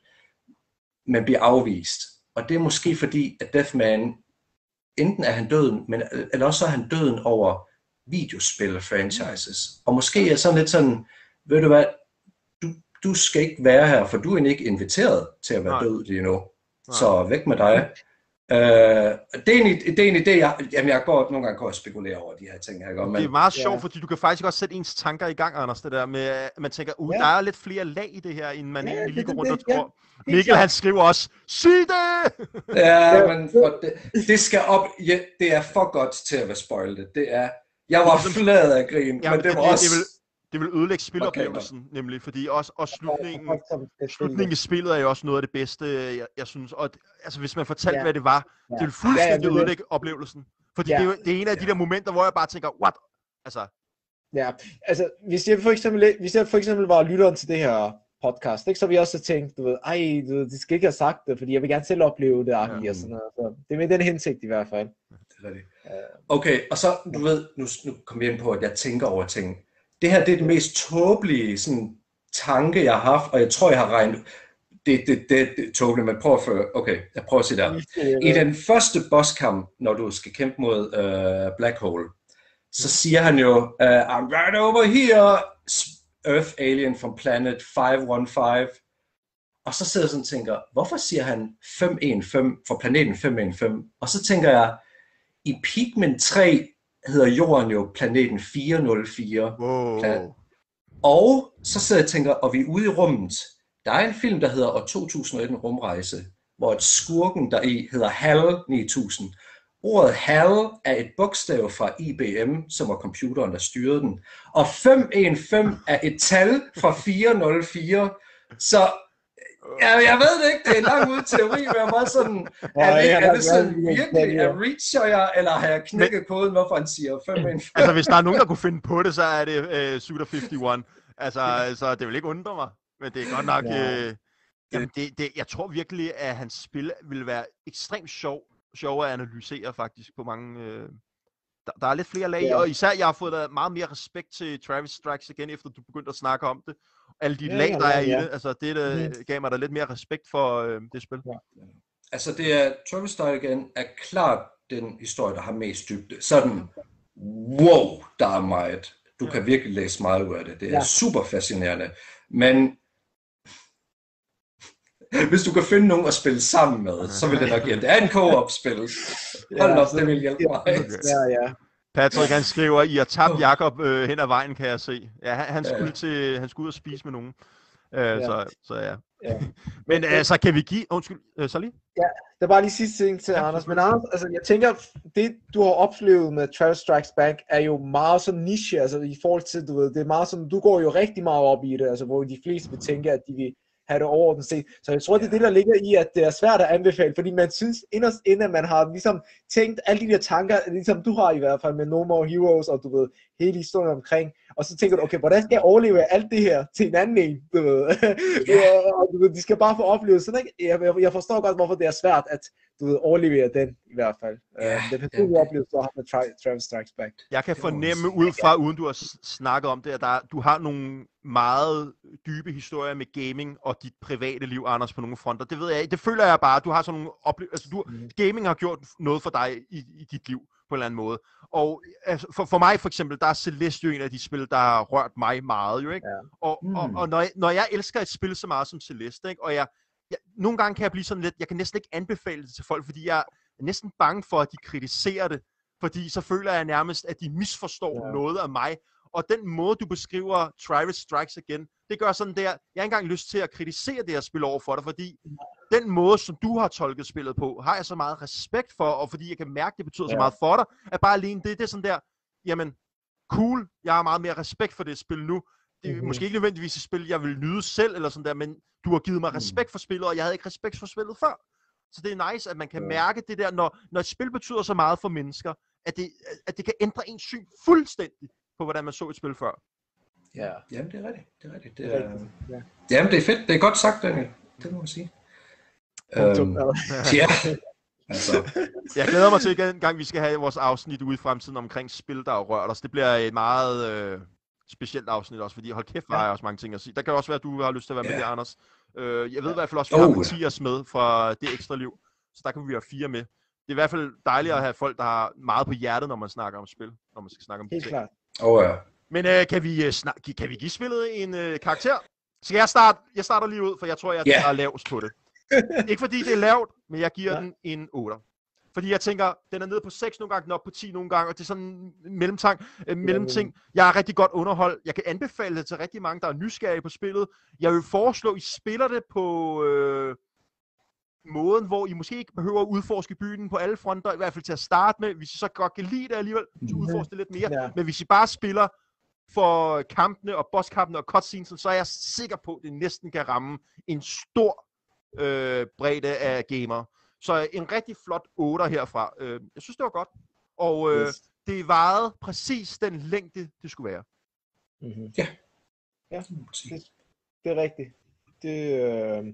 men bliver afvist. Og det er måske fordi, at Deathman, enten er han døden, men, eller også er han døden over videospil-franchises. Og måske er sådan lidt sådan, ved du hvad, du, du skal ikke være her, for du er ikke inviteret til at være Nej. død lige nu. Nej. Så væk med dig. Uh, det, er en, det er en idé, jeg, jamen jeg går, nogle gange går og spekulerer over de her ting. Her, men, Det er meget sjovt, Ja. fordi du kan faktisk også sætte ens tanker i gang, Anders, det der med, at man tænker, uh, Ja. der er lidt flere lag i det her, end man Ja, egentlig lige det- går det- rundt og det- ja. tror. Mikkel, han skriver også, sig det! Ja, men for det, det skal op, ja, det er for godt til at være spoilet. Det er, jeg var flad af grin, Ja, men det var også... det, vil, det vil ødelægge spiloplevelsen, nemlig, fordi også, også slutningen, Folk, som skal spille slutningen i spillet er jo også noget af det bedste, jeg, jeg synes. Og det- altså, hvis man fortalte, Ja. hvad det var, Ja. det vil Ja, ja, fuldstændig det er det. ødelægge oplevelsen. Fordi Ja. det, er jo, det er en af de der momenter, hvor jeg bare tænker, what? Altså, Ja, altså hvis jeg for eksempel, hvis jeg for eksempel var lytteren til det her podcast, ikke, så ville jeg også have tænkt, du ved, ej, du ved, de skal ikke have sagt det, fordi jeg vil gerne selv opleve det, ja. og sådan noget. Så det er med den hensigt i hvert fald. Det er rigtigt. Okay, og så, du ved, nu, nu kommer vi ind på, at jeg tænker over ting. Det her, det er den mest tåbelige sådan, tanke, jeg har haft, og jeg tror, jeg har regnet... Det, det, det, det er tåbeligt, men prøv at føre... Okay, jeg prøver at sige der. I den første bosskamp, når du skal kæmpe mod uh, Black Hole, så siger han jo, uh, I'm right over here, Earth alien from planet fem et fem. Og så sidder jeg sådan og tænker, hvorfor siger han fem et fem for planeten fem et fem? Og så tænker jeg, i Pikmin tre hedder jorden jo planeten fire nul fire. wow. Plan- Og så sidder jeg og tænker, og vi er ude i rummet. Der er en film, der hedder år to tusind og et, en rumrejse, hvor et skurken der i hedder HAL ni tusind. Ordet HAL er et bogstav fra I B M, som var computeren, der styrede den. Og fem et fem er et tal fra fire nul fire. Så ja, jeg ved det ikke, det er en lang ud teori, men jeg var sådan, er det, er det sådan virkelig, er reacher jeg, eller har jeg knækket koden, hvorfor han siger fem et fem? Altså, hvis der er nogen, der kunne finde på det, så er det uh, Suda enoghalvtreds. Altså, altså, det vil ikke undre mig. Men det er godt nok... Ja. Øh, jamen, det, det, jeg tror virkelig, at hans spil vil være ekstremt sjov, sjov at analysere faktisk på mange... Øh, der, der er lidt flere lag, Ja. og især jeg har fået der meget mere respekt til Travis Strikes igen, efter du begyndte at snakke om det. Alle de Ja, lag, ja, der er i ja. det, altså det der, Mhm. gav mig da lidt mere respekt for øh, det spil. Altså det er, Travis Strikes igen er klart den historie, der har mest dybde. Sådan, wow, der er meget. Du kan virkelig læse meget ud af det. Det er Ja. super fascinerende. Men hvis du kan finde nogen at spille sammen med, så vil det nok hjælpe. Det er en co-op-spil. Hold Ja, op, så- det vil hjælpe mig. Ja, ja. Patrick, han skriver, I har tabt Jakob øh, hen ad vejen, kan jeg se. Ja, han, han, skulle, Ja. til, han skulle ud og spise med nogen. Øh, Ja. så, så ja. Ja. Men altså, kan vi give... Undskyld, øh, så lige? Der er bare lige sidste ting til Ja, Anders, men Anders, altså jeg tænker, det du har oplevet med Travis Strikes Back, er jo meget sådan niche, altså i forhold til, du ved, det er meget sådan, du går jo rigtig meget op i det, altså hvor de fleste vil tænke, at de vil have det overordnet set. Så jeg tror, det er det, der ligger i, at det er svært at anbefale, fordi man synes inderst inde, at man har ligesom tænkt alle de der tanker, ligesom du har i hvert fald med No More Heroes, og du ved, hele historien omkring, og så tænker du, okay, hvordan skal jeg overleve alt det her til en anden en, du ved. Yeah. Og, du ved, de skal bare få oplevet sådan, ikke? Jeg, jeg forstår godt, hvorfor det er svært at, du ved, overlevere den, i hvert fald. Yeah. Uh, den personlige oplevelse, du har med Travis Strikes Back. Jeg kan fornemme ud fra, uden du har snakket om det, at der, du har nogle meget dybe historier med gaming og dit private liv, Anders, på nogle fronter. Det ved jeg ikke. Det føler jeg bare. Du har sådan nogle oplevelser. Altså, du, mm. gaming har gjort noget for dig i, i dit liv på en eller anden måde. Og altså, for, for mig for eksempel, der er Celeste jo en af de spil, der har rørt mig meget, jo, ikke? Ja. Og, mm. og, og når, jeg, når jeg elsker et spil så meget som Celeste, ikke? Og jeg, jeg, nogle gange kan jeg blive sådan lidt, jeg kan næsten ikke anbefale det til folk, fordi jeg er næsten bange for, at de kritiserer det, fordi så føler jeg nærmest, at de misforstår ja. noget af mig. Og den måde, du beskriver Travis Strikes Again, det gør sådan der, jeg har ikke engang lyst til at kritisere det her spil over for dig, fordi den måde, som du har tolket spillet på, har jeg så meget respekt for, og fordi jeg kan mærke, det betyder ja. så meget for dig, at bare alene det, det er sådan der, jamen, cool, jeg har meget mere respekt for det spil nu. Det er mm-hmm. måske ikke nødvendigvis et spil, jeg vil nyde selv, eller sådan der, men du har givet mig respekt for spillet, og jeg havde ikke respekt for spillet før. Så det er nice, at man kan ja. mærke det der, når, når et spil betyder så meget for mennesker, at det, at det kan ændre ens syn fuldstændig på, hvordan man så et spil før. Ja, jamen det er rigtigt. Det er rigtigt. Det er, ja. Jamen det er fedt. Det er godt sagt, Daniel. Det må man sige. Um, ja. Altså. Jeg glæder mig til en gang, vi skal have vores afsnit ude i fremtiden omkring spil, der har rørt os. Det bliver et meget øh, specielt afsnit også, fordi hold kæft, der ja. er også mange ting at sige. Der kan også være, at du har lyst til at være med ja. der, Anders. Øh, jeg ved i hvert fald også, at vi oh. har Mathias med fra Det Ekstra Liv, så der kan vi være fire med. Det er i hvert fald dejligt at have folk, der har meget på hjertet, når man snakker om spil, når man skal snakke om Helt ting. klart. Oh, ja. Men øh, kan, vi, øh, snak, kan vi give spillet en øh, karakter? Skal jeg starte? Jeg starter lige ud, for jeg tror, jeg yeah. er lavest på det. Ikke fordi det er lavt, men jeg giver ja. den en otter. Fordi jeg tænker, den er nede på seks nogle gange, den er oppe på ti nogle gange, og det er sådan en mellemting. Øh, mellemting. Jeg er rigtig godt underholdt. Jeg kan anbefale det til rigtig mange, der er nysgerrige på spillet. Jeg vil foreslå, at I spiller det på øh, måden, hvor I måske ikke behøver at udforske byen på alle fronter, i hvert fald til at starte med. Hvis I så godt kan lide det alligevel, så udforske det lidt mere. Ja. Men hvis I bare spiller for kampene og bosskampene og cutscenes, så er jeg sikker på, at det næsten kan ramme en stor øh, bredde af gamere. Så en rigtig flot otter herfra. Øh, jeg synes, det var godt. Og øh, yes. det varede præcis den længde, det skulle være. Mm-hmm. Ja. Ja, det, det er rigtigt. Det, øh...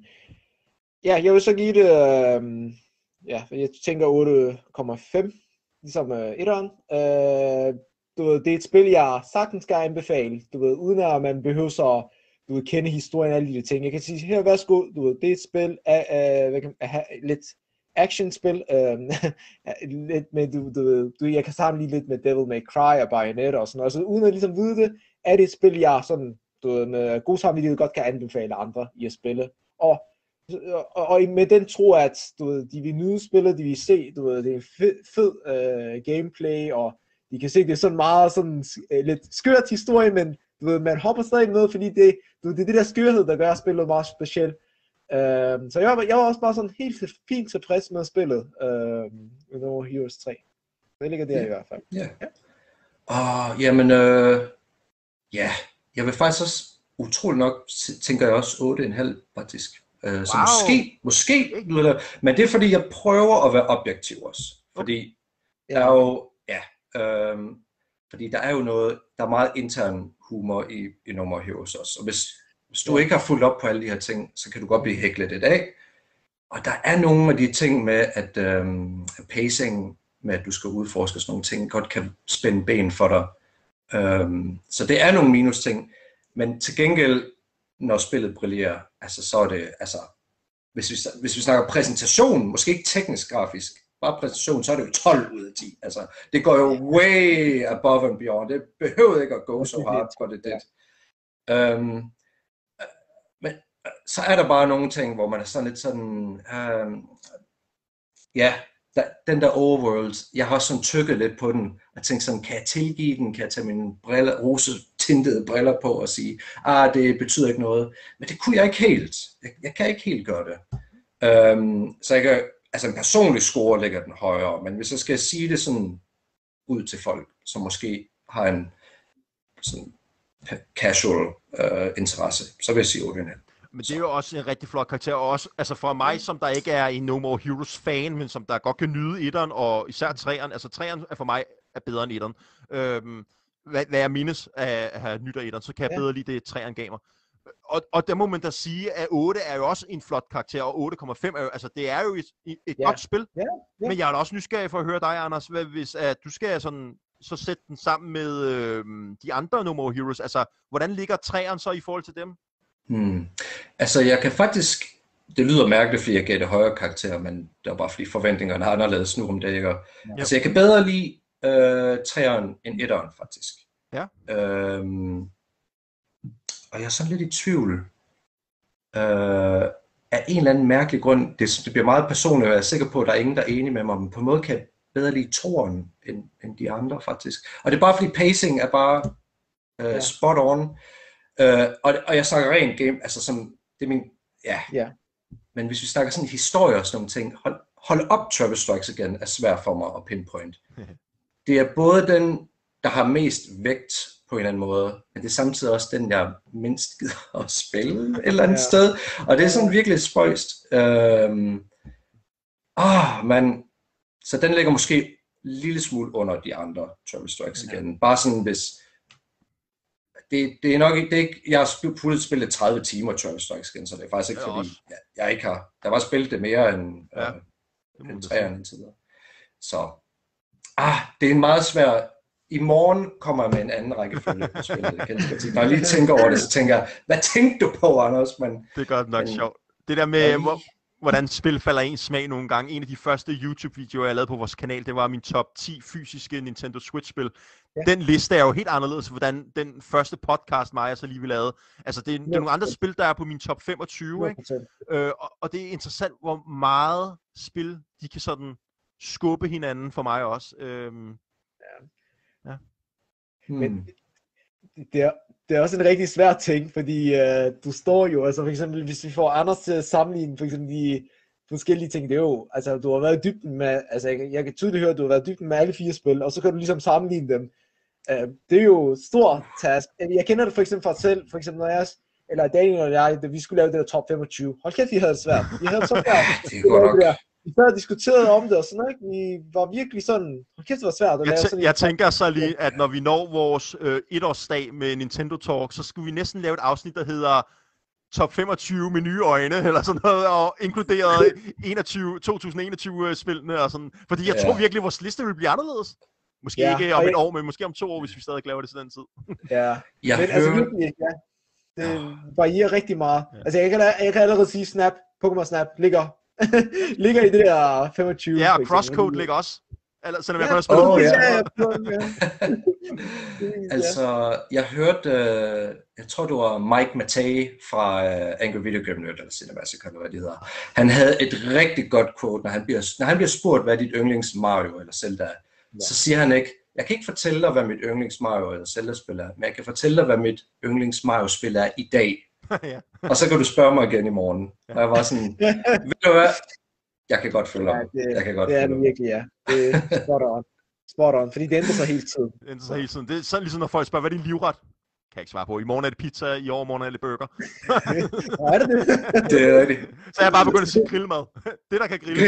Ja, jeg vil så give det, øh... ja, jeg tænker otte komma fem, ligesom øh, etteren. Øh, du ved, det er et spil, jeg sagtens skal anbefale, du ved, uden at man behøver så, du ved, kende historien og alle de ting. Jeg kan sige, her, værsgo, du ved, det er et spil af, af, hvad kan, af lidt actionspil, øh, lidt med, du, du, du, jeg kan sammenligne lidt med Devil May Cry og Bayonetta og sådan noget, så uden at ligesom vide det, er det et spil, jeg sådan, du ved, med god sammenlighed godt kan anbefale andre i at spille. Og Og, og med den tro, at du ved, de vil nyde spillet, de vil se, du ved, det er en fed, fed uh, gameplay, og de kan se, det er sådan meget sådan uh, lidt skørt historie, men du ved, man hopper stadig med, fordi det, du, det er det der skørhed, der gør spillet meget specielt. Uh, så jeg var, jeg var også bare sådan helt fint tilfreds med spillet, uh, med No More Heroes tre. Det ligger der yeah. i hvert fald. Yeah. Ja. Og jamen, øh, ja, jeg vil faktisk også, utroligt nok, tænker jeg også otte komma fem faktisk. Uh, wow. Så måske, måske, men det er fordi, jeg prøver at være objektiv også. Fordi okay. der er jo, ja, øhm, fordi der er jo noget, der er meget intern humor i, i No More Heroes også. Og hvis, hvis du ja. ikke har fulgt op på alle de her ting, så kan du godt blive hæklet i dag. Og der er nogle af de ting med, at øhm, pacing, med at du skal udforske sådan nogle ting, godt kan spænde ben for dig. Øhm, så det er nogle minus ting, men til gengæld, når spillet brillerer, altså så er det, altså, hvis vi, hvis vi snakker præsentation, måske ikke teknisk grafisk, bare præsentation, så er det jo tolv ud af ti, altså, det går jo way above and beyond, det behøver ikke at gå så hard, for det det. Um, men så er der bare nogle ting, hvor man er sådan lidt sådan, um, ja, der, den der overworld, jeg har også sådan tykket lidt på den, og tænkt sådan, kan jeg tilgive den, kan jeg tage mine briller, rosetintede briller på og sige, ah, det betyder ikke noget, men det kunne jeg ikke helt, jeg, jeg kan ikke helt gøre det. Um, så jeg kan, altså en personlig score ligger den højere, men hvis jeg skal sige det sådan ud til folk, som måske har en sådan casual uh, interesse, så vil jeg sige otte komma fem. Men det er jo også en rigtig flot karakter, og også altså for mig, som der ikke er en No More Heroes fan, men som der godt kan nyde etteren, og især treeren. Altså treeren er for mig er bedre end etteren. Øhm, hvad, hvad jeg mindes af at have nyt af etteren, så kan jeg ja. bedre lide det, treeren gav mig. Og, og der må man da sige, at otte er jo også en flot karakter, og otte komma fem er jo, altså det er jo et, et ja. godt spil. Ja. Ja. Men jeg er da også nysgerrig for at høre dig, Anders, hvad, hvis at du skal sådan, så sætte den sammen med øh, de andre No More Heroes. Altså, hvordan ligger treeren så i forhold til dem? Hmm. Altså, jeg kan faktisk, det lyder mærkeligt, fordi jeg gav det højere karakter, men det var bare fordi forventningerne er anderledes nu om det, ikke? Ja. Altså, jeg kan bedre lide øh, treeren end etteren, faktisk. Ja. Øhm, og jeg er sådan lidt i tvivl. Øh, af en eller anden mærkelig grund, det, det bliver meget personligt, og jeg er sikker på, at der er ingen, der er enige med mig, men på en måde kan jeg bedre lide toeren end, end de andre, faktisk. Og det er bare fordi pacing er bare øh, ja. spot on. Uh, og, og jeg snakker rent game, altså som, det er min, ja. Yeah. Men hvis vi snakker sådan historie og sådan nogle ting, hold, hold op, Travel Strikes Again er svært for mig at pinpoint. Det er både den, der har mest vægt på en eller anden måde, men det er samtidig også den, jeg mindst gider at spille et eller andet yeah. sted. Og det er sådan virkelig spøjst. Øhm, åh, man, så den ligger måske en lille smule under de andre Travel Strikes Again. Yeah. Bare sådan, hvis Det, det er nok ikke, det er ikke, jeg har puttet spillet tredive timer Travel Strikes Again, så det er faktisk ikke, fordi jeg, jeg ikke har, der var spillet det mere end, ja, øh, end treeren indtil videre. Så, ah, det er en meget svær, i morgen kommer jeg med en anden rækkefølge på spillet. Når jeg lige tænker over det, så tænker jeg, hvad tænkte du på, Anders? Men, det er godt nok men, sjovt. Det der med, ja, hvor, hvordan spil falder ens smag nogle gange. En af de første YouTube-videoer, jeg lavede på vores kanal, det var min top ti fysiske Nintendo Switch-spil. Ja. Den liste er jo helt anderledes, hvordan den første podcast, mig og så lige vi lavede. Altså, det er, det er nogle andre spil, der er på min top femogtyve, ikke? Øh, og, og det er interessant, hvor meget spil, de kan sådan skubbe hinanden for mig også. Øhm, ja. ja. Hmm. Men det er, det er også en rigtig svær ting, fordi øh, du står jo, altså for eksempel, hvis vi får Anders til at sammenligne, for eksempel de forskellige ting, det er jo, altså du har været i dybden med, altså jeg, jeg kan tydeligt høre, at du har været i dybden med alle fire spil, og så kan du ligesom sammenligne dem. Uh, det er jo stor task. Jeg kender det for eksempel fra selv, for eksempel når jeg, eller Daniel og jeg, da vi skulle lave det der top femogtyve. Hold kæft, vi havde det svært. Vi havde det så svært. Det er godt nok. Vi havde diskuteret om det og sådan noget, ikke? Vi var virkelig sådan, hold kæft, det var svært at jeg lave sådan. Jeg tænker så lige, at når vi når vores øh, etårsdag med Nintendo Talk, så skulle vi næsten lave et afsnit, der hedder top femogtyve med nye øjne, eller sådan noget, og inkluderet enogtyve, to tusind enogtyve-spillene og sådan. Fordi jeg ja. tror virkelig, at vores liste vil blive anderledes. Måske ja, ikke om et år, men måske om to år, hvis vi stadig laver det til den tid. Ja, jeg men altså virkelig, ja. Det varierer rigtig meget. Ja. Altså jeg kan, jeg kan allerede sige, Snap, Pokémon Snap ligger, ligger i det der femogtyve. Ja, og Crosscode ligger også. Eller, selvom jeg ja. kan spille oh, ja. ja, ja. Altså, jeg hørte, øh, jeg tror det var Mike Matei fra øh, Angry Video Game Nerd, eller Cinemassacre, eller hvad det hedder. Han havde et rigtig godt quote, når han bliver, når han bliver spurgt, hvad dit yndlings Mario eller Zelda er. Ja. Så siger han ikke, jeg kan ikke fortælle dig, hvad mit yndlings Mario eller Zelda-spil er, men jeg kan fortælle dig, hvad mit yndlings Mario-spil er i dag. Ja. Og så kan du spørge mig igen i morgen. Ja. Og jeg var sådan, ved du hvad? Jeg kan godt følge ja, det, jeg kan godt det er det virkelig, ja. Det er spot on. Spot on, fordi det ændrer sig hele tiden. Det ændrer sig hele tiden. Det er sådan ligesom, når folk spørger, hvad er din livret? Kan jeg ikke svare på. I morgen er det pizza, i overmorgen er det burger. Hvor er det det? Det er rigtigt. Så jeg bare begyndt at sige grillmad. Det, der kan grille.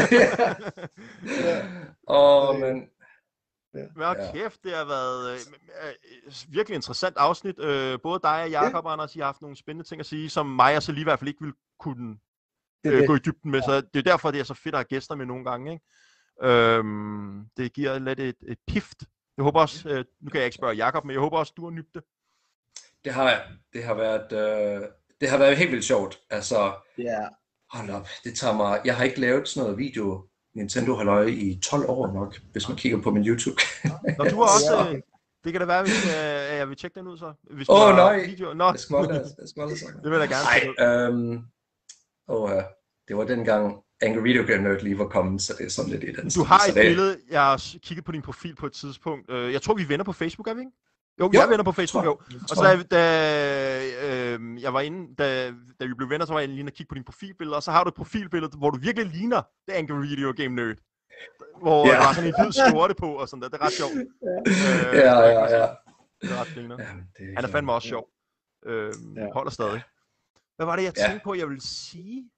Åh, oh, men... Men ja. kæft, det har været øh, øh, virkelig interessant afsnit. Øh, både dig og Jakob og Anders, I har haft nogle spændende ting at sige, som mig og så lige i hvert fald ikke ville kunne øh, det det. gå i dybden med. Ja. Så det er derfor, det er så fedt at have gæster med nogle gange. Ikke? Øhm, det giver lidt et, et pift. Jeg håber også, øh, nu kan jeg ikke spørge Jakob, men jeg håber også, du har nydt det. Det har jeg. Det har været, øh, det har været helt vildt sjovt. Altså, yeah. hold op, det tager mig... Jeg har ikke lavet sådan noget video Nintendo halløj i tolv år nok, hvis man kigger på min YouTube. Nå, du har også... Øh, det kan da være, hvis øh, jeg vil tjekke den ud så. Åh oh, nej, video. Nå. Jeg småler, jeg småler så. Det vil jeg gerne. Nej, øhm, oh, uh, det var dengang Angry Video Game Nerd lige var kommet, så det er sådan lidt i den. Du har et billede, jeg har kigget på din profil på et tidspunkt. Jeg tror, vi er venner på Facebook, er vi ikke? Jo, jo, jeg er venner på Facebook, jo. Og så da, da øh, jeg var inde, da, da vi blev venner, så var jeg lige inde og kigge på din profilbillede, og så har du et profilbillede, hvor du virkelig ligner The Angry Video Game Nerd. Hvor yeah. der var sådan en hvid skjorte på og sådan der. Det er ret sjovt. Ja, øh, ja, ja. ja. Det er ret griner. Ja, han er fandme også sjov. Øh, ja. Holder stadig. Hvad var det, jeg Ja. tænkte på, jeg ville sige?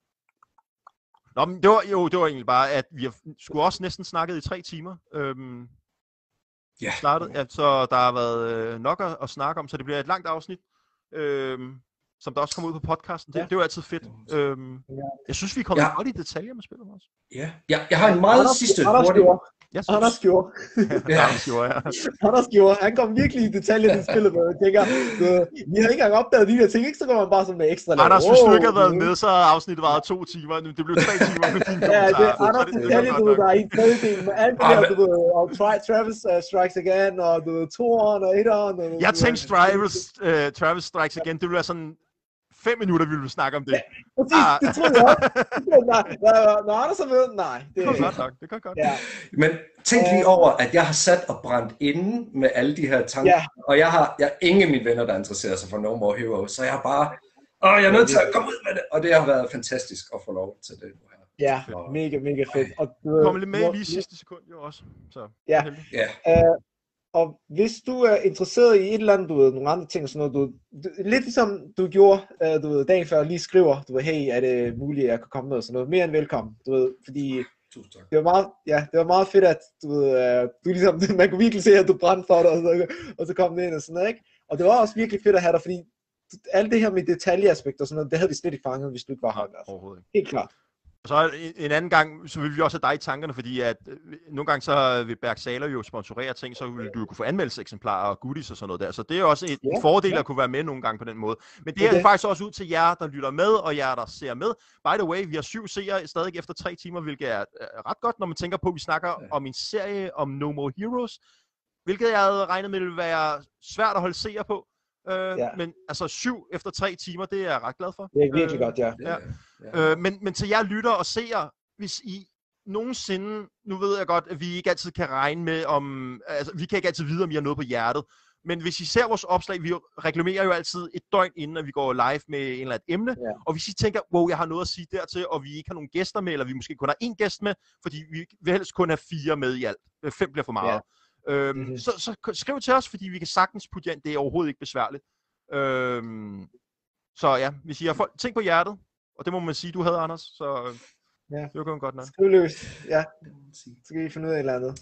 Nå, men det var, jo, det var egentlig bare, at vi har, skulle også næsten snakket i tre timer. Øhm, Ja. startet, ja, så der har været øh, nok at, at snakke om, så det bliver et langt afsnit, øhm, som der også kommer ud på podcasten. Det, Ja. det er jo altid fedt. Øhm, jeg synes, vi er kommet Ja. godt i detaljer med spillet også. Ja. Jeg, jeg har en meget Anders, sidste Anders hurtig. gjorde. Jeg synes, Anders gjorde. Ja. Anders gjorde, ja. Anders gjorde. Han kom virkelig i detaljer i spillet, men jeg tænker, du, vi har ikke engang opdaget de der ting, ikke? Så går man bare sådan med ekstra lag. Anders, hvis du ikke havde været wow, med, så havde afsnittet varet to timer. Nu, det blev tre timer med dine Ja, det er kommentarer. Anders Så det- det detaljer, var du godt ved, nok. der er i en tredjedel med alt det Ah, der, men- du ved, og Tra- Travis uh, Strikes Again, og du ved, toeren og etteren. Og, Jeg tænkte Travis, uh, Travis Strikes Again, det ville være sådan fem minutter, vi ville snakke om det. Præcis, Ah. det troede jeg også. Nej, nej, når Anders er med, nej. Det kan godt nok, det kan godt. Ja, Men tænk lige over, at jeg har sat og brændt inde med alle de her tanker, Ja. og jeg har, jeg har ingen af mine venner, der interesserer sig for No More Heroes, så jeg har bare, åh, jeg er nødt til at komme ud med det, og det har været fantastisk at få lov til det nu her. ja, mega, mega fedt. Og, du ved, Kom lidt med hvor- lige i sidste sekund jo også. Så, Ja. heldig. Ja, Øh, og hvis du er interesseret i et eller andet, du ved, nogle andre ting, sådan noget, du, du, lidt ligesom du gjorde, øh, du ved, dagen før, lige skriver, du ved, hey, er det muligt, at jeg kan komme med, og sådan noget, mere end velkommen, du ved, fordi tusind tak. det var meget, ja, det var meget fedt, at du ved, øh, du ligesom, man kunne virkelig se, at du brændte for det, og så, og så kom det ind og sådan noget, ikke? Og det var også virkelig fedt at have dig, fordi alt det her med detaljeaspekter og sådan noget, det havde vi slet ikke fanget, hvis du ikke var her, altså. Overhovedet ikke. Helt klart. Og så en, en anden gang, så vil vi også have dig i tankerne, fordi at øh, nogle gange så vil Bergsaler jo sponsorere ting, så vil du jo kunne få anmeldelseseksemplarer og goodies og sådan noget der. Så det er også et, Ja, en fordel ja. at kunne være med nogle gange på den måde. Men det Det er er det. faktisk også ud til jer, der lytter med, og jer, der ser med. By the way, vi har syv seere stadig efter tre timer, hvilket er øh, ret godt, når man tænker på, at vi snakker Ja. om en serie om No More Heroes, hvilket jeg havde regnet med ville være svært at holde seere på. Øh, Ja. Men altså syv efter tre timer, det er jeg ret glad for. Det er virkelig Øh, godt, ja. Det, Ja. ja. Øh, men, men til jer lytter og seere, hvis I nogensinde, nu ved jeg godt, at vi ikke altid kan regne med om, altså vi kan ikke altid vide, om I har noget på hjertet, men hvis I ser vores opslag, vi reklamerer jo altid et døgn inden, at vi går live med en eller anden emne, Ja. og hvis I tænker, wow, jeg har noget at sige dertil, og vi ikke har nogen gæster med, eller vi måske kun har én gæst med, fordi vi vil helst kun have fire med i alt, Øh, fem bliver for meget, ja. øhm, Mhm. så, så skriv til os, fordi vi kan sagtens putte jer ind, det er overhovedet ikke besværligt. Øhm, så ja, hvis I har folk, ting på hjertet, og det må man sige, du havde, Anders, så øh, Ja. det var kun godt nok. Skriv løs, ja. Det må man sige. Så kan vi finde ud af et eller andet.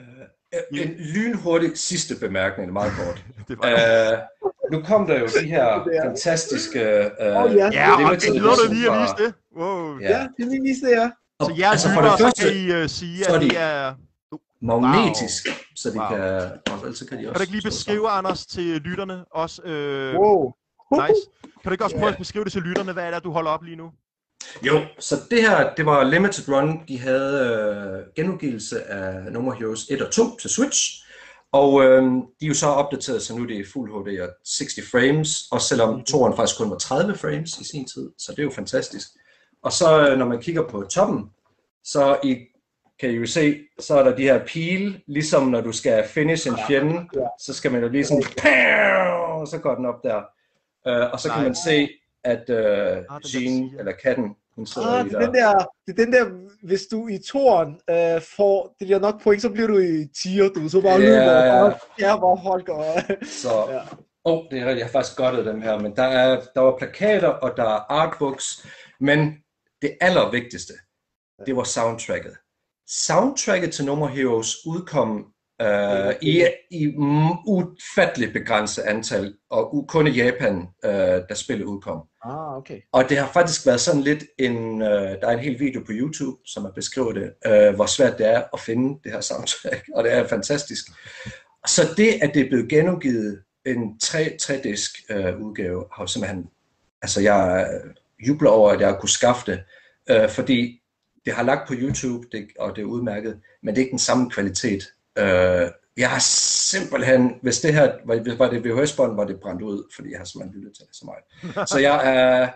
Øh, en lynhurtig sidste bemærkning, meget kort. Det var Øh, nu kom der jo de her Det er- fantastiske øh, Åh, ja. ja, og limited det glæder du lige at edition vise det. Wow. Ja. Ja, det er lige vise det, ja. Og, Så jer altså for lyttere, det så første kan I uh, sige, så er at de- det er... magnetisk, så de Wow. kan, og ellers så kan de også Kan du ikke lige slå beskrive, Anders, til lytterne også? Øh, Wow. nice. Kan du ikke også prøve Ja. at beskrive det til lytterne, hvad er det, du holder op lige nu? Jo, så det her, det var Limited Run. De havde øh, genudgivelse af No More Heroes et og to til Switch. Og øh, de er jo så opdateret, så nu er det Full H D og tres frames. Og selvom toeren faktisk kun var tredive frames i sin tid, så det er jo fantastisk. Og så øh, når man kigger på toppen, så i, kan I jo se, så er der de her pile, ligesom når du skal finish en fjende, Ja. så skal man jo lige sådan, pow, og så går den op der. Øh, og så kan man Nice. se, at øh, den der Jean, tiger. eller katten, hun sidder Ah, i det er der. den der, det er den der, hvis du i toren øh, får det der nok point, så bliver du i tier, du så bare Ja, løber, ja. og ja, hvor Holger. Så, Ja. åh, oh, det har jeg har faktisk gottet dem her, men der er der var plakater, og der er artbooks, men det allervigtigste, det var soundtracket. Soundtracket til No More Heroes udkom øh, i, i mm, ufatteligt begrænset antal, og u- kun i Japan, øh, da spillet udkom. Ah, okay. Og det har faktisk været sådan lidt en, øh, der er en hel video på YouTube, som er beskriver det, øh, hvor svært det er at finde det her soundtrack, og det er fantastisk. Så det, at det er blevet genudgivet en tre-disk øh, udgave, har jo simpelthen, altså jeg jubler over, at jeg har kunne skaffe det, øh, fordi det har lagt på YouTube, det, og det er udmærket, men det er ikke den samme kvalitet. Øh, jeg har simpelthen, hvis det her var, var det V H S-bånd, var det brændt ud, fordi jeg har simpelthen lyttet til det så meget. Så jeg er,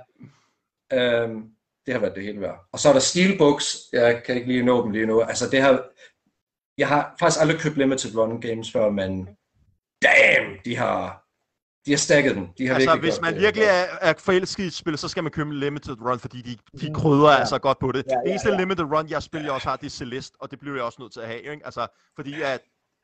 øh, det har været det hele værd. Og så er der Steelbooks, jeg kan ikke lige nå dem lige nu. Altså det har, jeg har faktisk aldrig købt Limited Run games før, men damn, de har, de har stacket dem. De har Altså, virkelig hvis gjort man det virkelig godt. er, er forelsket i et spil, så skal man købe Limited Run, fordi de, de Mm, krydder ja. altså godt på det. Ja, ja, Det eneste ja. Limited Run, jeg spiller, jeg også har, det er Celeste, og det bliver jeg også nødt til at have, ikke? Altså, fordi at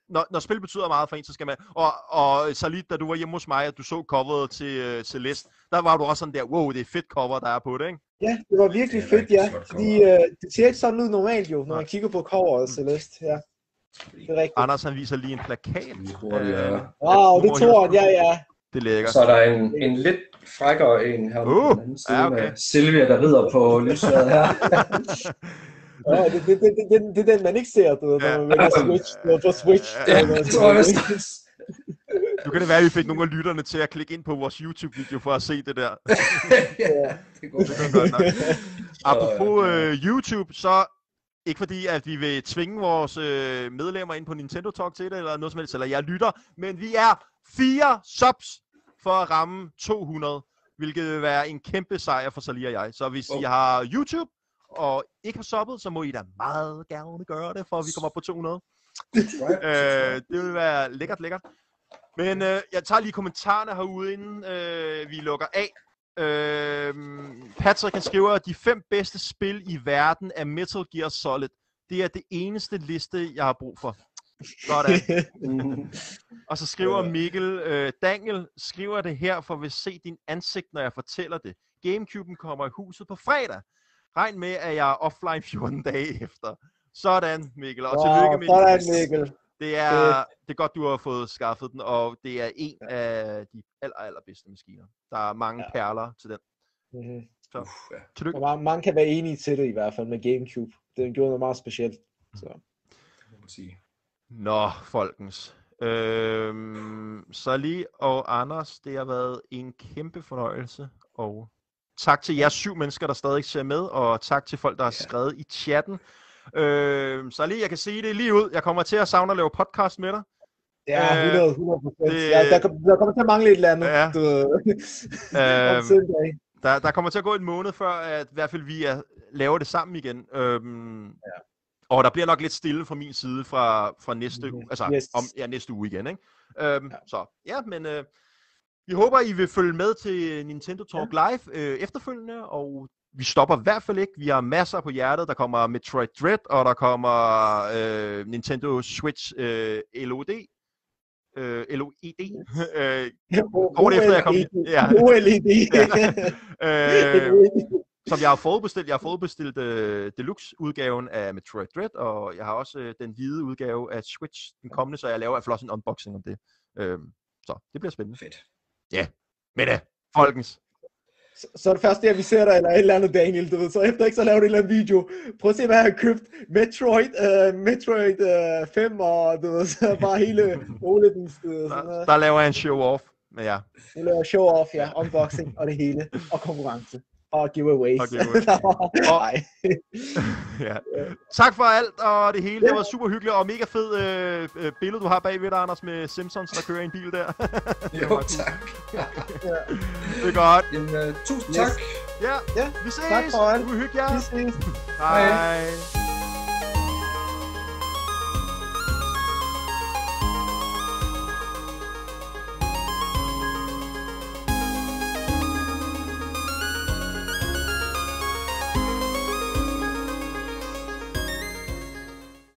når, når spil betyder meget for en, så skal man... Og, og Salih, da du var hjemme hos mig, og du så coveret til uh, Celeste, der var du også sådan der, wow, det er fedt cover, der er på det, ikke? Ja, det var virkelig det fedt, ja. Fordi uh, det ser ikke sådan ud normalt jo, når man kigger på coveret Celeste, ja. Det er rigtigt. Anders, han viser lige en plakat. Hurtigt, ja. Wow, det tror jeg, ja, ja. Det lækker. Så er der en, en lidt frækkere en her uh, på den anden side ja, okay. med Silvia, der rider på lyslaget her. Ja, det, det, det, det, det, det er den, man ikke ser, du ved, når man vælger Switch, du ved, på Switch. Ja, det tror jeg vist. Nu kan det være, at vi fik nogle af lytterne til at klikke ind på vores YouTube-video for at se det der. Ja, det går godt nok. Apropos uh, YouTube, så ikke fordi, at vi vil tvinge vores øh, medlemmer ind på Nintendo Talk til det, eller noget som helst, eller jeg lytter, men vi er fire subs for at ramme to hundrede, hvilket vil være en kæmpe sejr for Salih og jeg. Så hvis oh. I har YouTube, og ikke har subbet, så må I da meget gerne gøre det, for at vi kommer op på to hundrede. øh, det vil være lækkert, lækkert. Men øh, jeg tager lige kommentarerne herude, inden øh, vi lukker af. Øh, Patrick, han skriver, at de fem bedste spil i verden er Metal Gear Solid. Det er det eneste liste, jeg har brug for. Sådan. Og så skriver Mikkel, øh, Daniel skriver det her, for at se din ansigt, når jeg fortæller det. Gamecuben kommer i huset på fredag. Regn med, at jeg er offline fjorten dage efter. Sådan, Mikkel. Og wow, tillykke, Mikkel. Sådan, Mikkel. Det er, det er godt, du har fået skaffet den, og det er en af de aller, allerbedste maskiner. Der er mange ja. perler til den. Mm-hmm. Så, Uff, ja. tillykke. Og mange kan være enige til det i hvert fald med Gamecube. Den gjorde noget meget specielt. Så. Nå, folkens. Øhm, Salih og Anders, det har været en kæmpe fornøjelse. Og tak til jer syv mennesker, der stadig ser med, og tak til folk, der har skrevet i chatten. Øh, så lige, jeg kan sige det lige ud. Jeg kommer til at savne at lave podcast med dig. Ja, hundrede procent. Det... Ja, der, der kommer til at mangle et eller andet. Ja. Du... øh, der, der kommer til at gå en måned før, at i hvert fald vi er, laver det sammen igen. Øhm, ja. Og der bliver nok lidt stille fra min side fra, fra næste uge. Altså, yes. om, ja, næste uge igen, ikke? Øhm, ja. Så, ja, men øh, vi håber, I vil følge med til Nintendo Talk ja. Live øh, efterfølgende, og vi stopper i hvert fald ikke. Vi har masser på hjertet. Der kommer Metroid Dread, og der kommer øh, Nintendo Switch øh, L O D. Øh, L O E D. øh, Kort efter jeg kom... Ja. O L E D. øh, som jeg har forudbestilt. Jeg har forudbestilt øh, Deluxe-udgaven af Metroid Dread, og jeg har også øh, den hvide udgave af Switch, den kommende, så jeg laver i hvert fald også en unboxing om det. Øh, så det bliver spændende. Fedt. Ja, men da, folkens. Så, så er det første, jeg vi ser dig, eller et eller andet, Daniel, du ved. Så efter ikke, så laver du en eller anden video. Prøv at se, hvad jeg har købt. Metroid, uh, Metroid uh, fem, og du ved, så bare hele O L E D'en. Der, der laver jeg en show-off, men ja. Du laver show-off, ja. Unboxing og det hele. Og konkurrence. Og giveaways. Og giveaways. og, ja. Tak for alt og det hele. Det var super hyggeligt og mega fed øh, billede, du har bagved dig, Anders, med Simpsons, der kører en bil der. Jo, tak. Det er godt. Jamen, uh, tusind yes. tak. Ja, ja, vi ses. Tak for alt. Vi hygger jer. Vi ses. Hej. Hej.